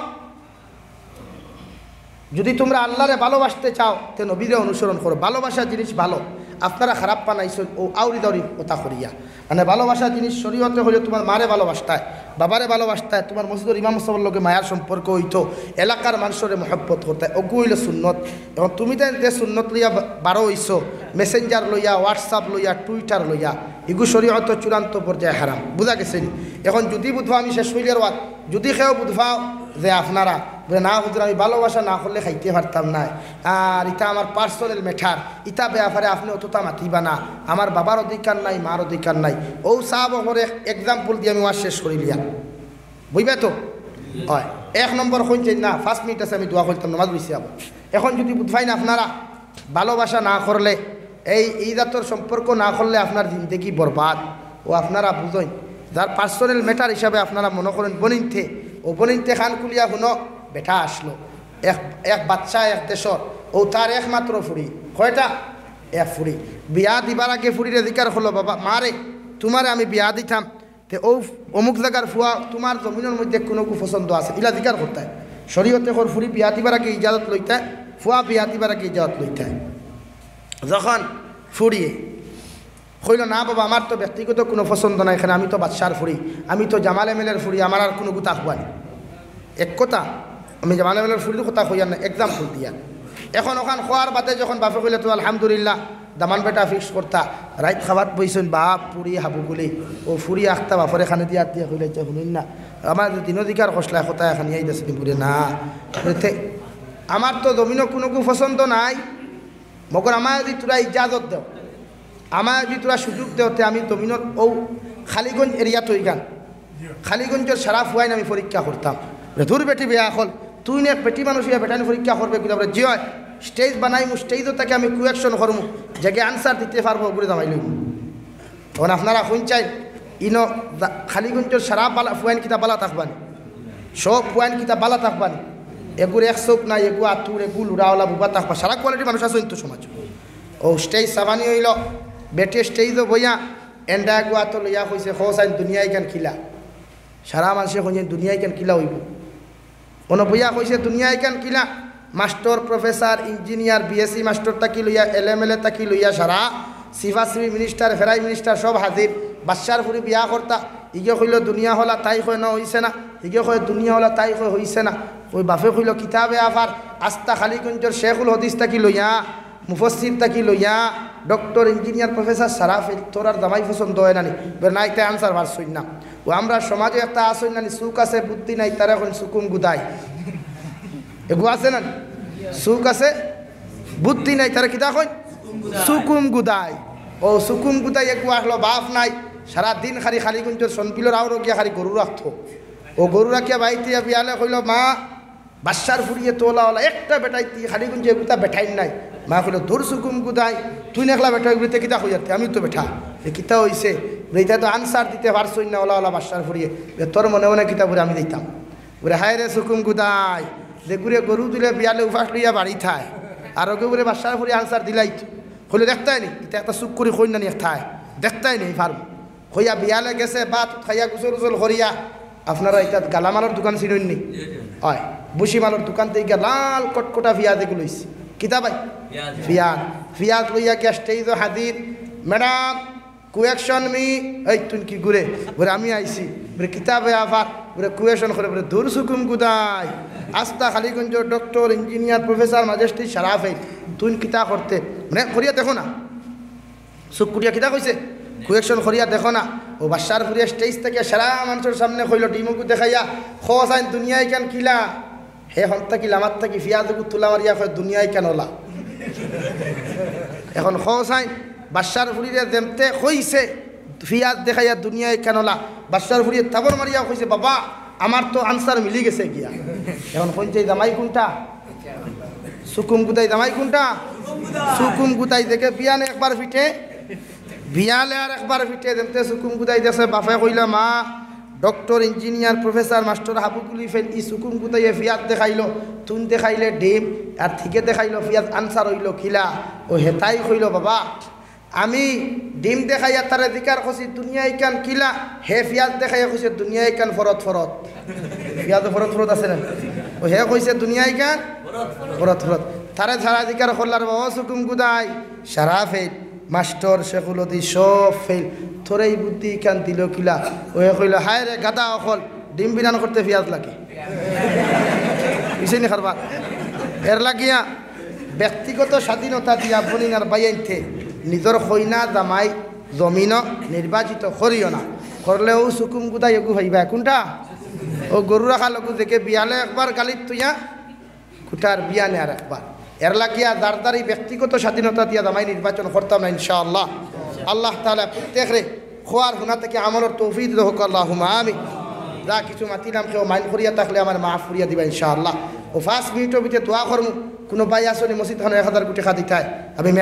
যদি তোমরা আল্লাহরে ভালোবাসতে চাও তে নবীরে অনুসরণ করো ভালোবাসা জিনিস ভালো আপনারা খারাপ পানাইছেন ও আউরি দাউরি কথা করিয়া মানে ভালোবাসা জিনিস শরীয়তে হলে তোমার মারে ভালোবাসতায় বাবারে ভালোবাসতায় তোমার মসজিদের ইমাম সাহেবের লগে মায়ার সম্পর্ক হইতো এলাকার মানুষরে মহব্বত করতায় অগু হইলে সুন্নত এবং তুমি তো যে সুন্নত লইয়া বারো হইছো মেসেঞ্জার লইয়া হোয়াটসঅ্যাপ লইয়া টুইটার লইয়া এগু শরীয়ত চূড়ান্ত পর্যায়ে হারাম বুঝা গেছেন এখন যদি বুধবা আমি শেষ হইলের ওয়াত যদি খেয়েও বুধবাও যে আপনারা বলে না হুজুর আমি ভালোবাসা না করলে খাইতে পারতাম না আর ইটা আমার পার্সোনাল ম্যাটার ইটা ব্যাপারে আপনি অতটা মাতিবা না আমার বাবার অধিকার নাই মার অধিকার নাই ও সাহাব করে এক্সাম্পল দিয়ে আমি ওয়াজ শেষ করি লিয়া বুঝবে তো হয় এক নম্বর শুনছেন না ফার্স্ট মিনিট আছে আমি দোয়া করতাম নামাজ বুঝছি আবার এখন যদি বুঝবাই না আপনারা ভালোবাসা না করলে এই এই জাতর সম্পর্ক না করলে আপনার জিন্দগি বরবাদ ও আপনারা বুঝেন যার পার্সোনাল ম্যাটার হিসাবে আপনারা মনে করেন বনিনতে ও বনিনতে খান খুলিয়া শুনো বেটা আসলো এক এক বাচ্চা এক দেশর ও তার একমাত্র ফুড়ি কয়টা এক ফুড়ি বিয়া দিবার আগে ফুড়ির অধিকার হলো বাবা মারে তোমারে আমি বিয়া দিতাম তে ও অমুক জায়গার ফুয়া তোমার জমিনের মধ্যে কোনো পছন্দ আছে ইলা অধিকার করতে শরীয়তে ওর ফুড়ি বিয়া দিবার আগে ইজাজত লইতে ফুয়া বিয়া দিবার আগে ইজাজত লইতে যখন ফুড়িয়ে কইল না বাবা আমার তো ব্যক্তিগত কোনো পছন্দ নাই এখানে আমি তো বাদশার ফুড়ি আমি তো জামাল এমএলের ফুড়ি আমার আর কোনো গুতা হবানি এক কথা আমি জামাল এমএলের ফুড়ির কথা কইয়ার না এক্সাম্পল দিয়া এখন ওখান খোয়ার বাদে যখন বাপে কইলে তো আলহামদুলিল্লাহ দামান বেটা ফিক্স করতা রাইত খাবাত বইছেন বাপ পুরি হাবুগুলি ও ফুরি আখতা বাপরে খানে দিয়া দিয়া কইলে যে শুনুন না আমার দিনধিকার কষলা কথা এখানে আই দেশে পুরে না আমার তো জমিনও কোনো পছন্দ নাই মগর আমার যদি তোরা ইজাজত দেও আমার যদি তোরা সুযোগ দেওতে আমি জমিনত ও খালিগঞ্জ এরিয়া তৈ গান খালিগঞ্জের সারা ফুয়াইন আমি পরীক্ষা করতাম ধুর বেটি বেয়া হল তুই নে বেটি মানুষ ইয়া বেটানি পরীক্ষা করবে কিন্তু জি হয় স্টেজ বানাইমু স্টেজও তাকে আমি কুয়েকশন করমু যাকে আনসার দিতে পারবো ঘুরে দামাই লইব তখন আপনারা শুন চাই ইনো খালিগঞ্জের সারা বালা ফুয়াইন কিতা বালা থাকবানি সব ফুয়াইন কিতা বালা থাকবানি এগুলো এক চোখ নাই এগু আতুর এগু লুড়াওয়ালা বুবা থাকবা সারা কোয়ালিটির মানুষ আছে কিন্তু সমাজ ও স্টেজ সাবানি হইল বেটে স্টেজও বইয়া এন্ডা এগু আত লইয়া কইছে খোসাইন দুনিয়ায় কেন খিলা সারা মানুষে কইছেন দুনিয়ায় কেন কিলা হইব অন বইয়া কইছে দুনিয়ায় কেন কিলা master professor engineer BSc master তাকি লইয়া এল এম এল এ তাকি লইয়া সারা সিফা সিভি মিনিস্টার ফেরাই মিনিস্টার সব হাজির বাচ্চার ফুরি বিয়া করতা ইগে কইল দুনিয়া হলা তাই কয় না হইছে না ইগে কয় দুনিয়া হলা তাই কয় হইছে না ওই বাপে কইল কিতাবে আফার আস্তা খালিগঞ্জের শেখুল হদিস তাকি লইয়া মুফসির তাকি লইয়া ডক্টর ইঞ্জিনিয়ার প্রফেসর সারা তোর আর দামাই পছন্দ হয় নানি নাই তাই আনসার পারছই না ও আমরা সমাজে একটা আসই নানি সুখ আছে বুদ্ধি নাই তারা এখন সুকুম গুদাই এগু আছে না সুখ আছে বুদ্ধি নাই তারা কিতা কই সুকুম গুদাই ও সুকুম গুদাই এগু আসলো বাপ নাই সারা দিন খালি খালিগঞ্জের সনপিলর আরও গিয়া খালি গরু রাখতো ও গরু রাখিয়া বাইতে বিয়ালে কইল মা বাচ্চার ফুরিয়ে তোলাওয়ালা একটা বেটাইতি খালিগঞ্জে এগুতা বেঠাই নাই মা কইল দূর সুকুম গুদাই তুই নেখলা বেটা এগুলিতে কিতা হইয়াতে আমি তো বেঠা এ কিতা হইছে এইটা তো আনসার দিতে পারছই না ওলাওয়ালা বাচ্চার ফুরিয়ে তোর মনে মনে কিতা বলে আমি দিতাম বলে হায় রে সুকুম গুদাই যে ঘুরে গরু দিলে বিয়ালে উফাস লইয়া বাড়ি থায় আর ওকে বলে বাচ্চার ফুরিয়ে আনসার দিলাই কইলে দেখতাই নি এটা একটা চুপ করি কই না নি থায় দেখতাই নি ফার্ম কইয়া বিয়ালে গেছে বাত খাইয়া গুসল উসল করিয়া আপনারা এটা গালামালের দোকান চিনেন নি হয় বুসিমালের দোকান থেকে লাল কটকটা পিঁয়াজ এগুলো লইছে কিতা ভাই পিঁয়াজ পিঁয়াজ লইয়া গিয়া স্টেজও হাজির ম্যাডাম কুয়েকশন মি এই তুই কি ঘুরে বলে আমি আইসি বলে কিতাবে আবার বলে কুয়েশন করে বলে দূর সুকুম গুদাই আস্তা খালিগঞ্জ ডক্টর ইঞ্জিনিয়ার প্রফেসর ম্যাজিস্ট্রেট সারাফে তুই কিতা করতে মানে করিয়া দেখো না চুপ করিয়া কিতা কইছে কুয়েকশন করিয়া দেখো না ও বাচ্চার ফুরিয়া স্টেজ থেকে সারা মানুষের সামনে কইল ডিমকু দেখাইয়া খোঁজ আইন দুনিয়ায় কেন কিলা হে হন থাকি লামার থাকি ফিয়াজকু তুলা মারিয়া কয় দুনিয়ায় কেন ওলা এখন খোঁজ আইন বাচ্চার ফুরিয়ে যেমতে কইছে ফিয়াজ দেখাইয়া দুনিয়ায় কেন ওলা বাচ্চার ফুরিয়ে থাবর মারিয়া কইছে বাবা আমার তো আনসার মিলি গেছে গিয়া এখন কইছে জামাই কোনটা সুকুম গুতাই জামাই কোনটা সুকুম গুতাই দেখে বিয়ানে একবার ফিটে বিয়ালে আর একবার ফিটে দেখতে সুকুম গুতাই দেশে বাপে কইলা মা ডক্টর ইঞ্জিনিয়ার প্রফেসর মাস্টার হাবুকুলি ফেল ই সুকুম গুতাইয়ে ফিয়াদ দেখাইলো তুন দেখাইলে ডিম আর ঠিকে দেখাইলো ফিয়াদ আনসার হইল খিলা ও হেতাই কইল বাবা আমি ডিম দেখাইয়া তারে দিকার কছি দুনিয়ায় কান কিলা হে ফিয়াজ দেখাইয়া কইছে দুনিয়ায় কান ফরত ফরত ফিয়াজ ফরত ফরত আছে না ও হে কইছে দুনিয়ায় কান ফরত ফরত তারে ধারা দিকার করলার বাবা সুকুম গুদাই সারা ফেল মাস্টার শেখুলদি সব ফেল তোর এই বুদ্ধি কান দিল কিলা ও হে কইল হায় রে গাদা অকল ডিম বিরান করতে ফিয়াজ লাগে বুঝছেনি খারবার এর লাগিয়া ব্যক্তিগত স্বাধীনতা দিয়া বনিনার বাইনতে নিজের কইনা জামাই জমিন নির্বাচিত করিও না করলেও সুকুম গুদাই এগু হইবা কোনটা ও গরু রাখা লগু দেখে বিয়ালে একবার গালিত তুইয়া কুটার বিয়ানে আর একবার এর লাগিয়া দারদারি ব্যক্তিগত স্বাধীনতা দিয়া জামাই নির্বাচন করতাম না ইনশাআল্লাহ আল্লাহ তাআলা প্রত্যেকরে খোয়ার হুনা থেকে আমলের তৌফিক হোক আল্লাহুম্মা আমিন যা কিছু মাতিলাম কেউ মাইন্ড করিয়া থাকলে আমার মাফ করিয়া দিবা ইনশাআল্লাহ ও পাঁচ মিনিটের ভিতরে দোয়া করমু কোনো ভাই আসলে মসজিদ খানে এক হাজার কোটি খাদিতায় আমি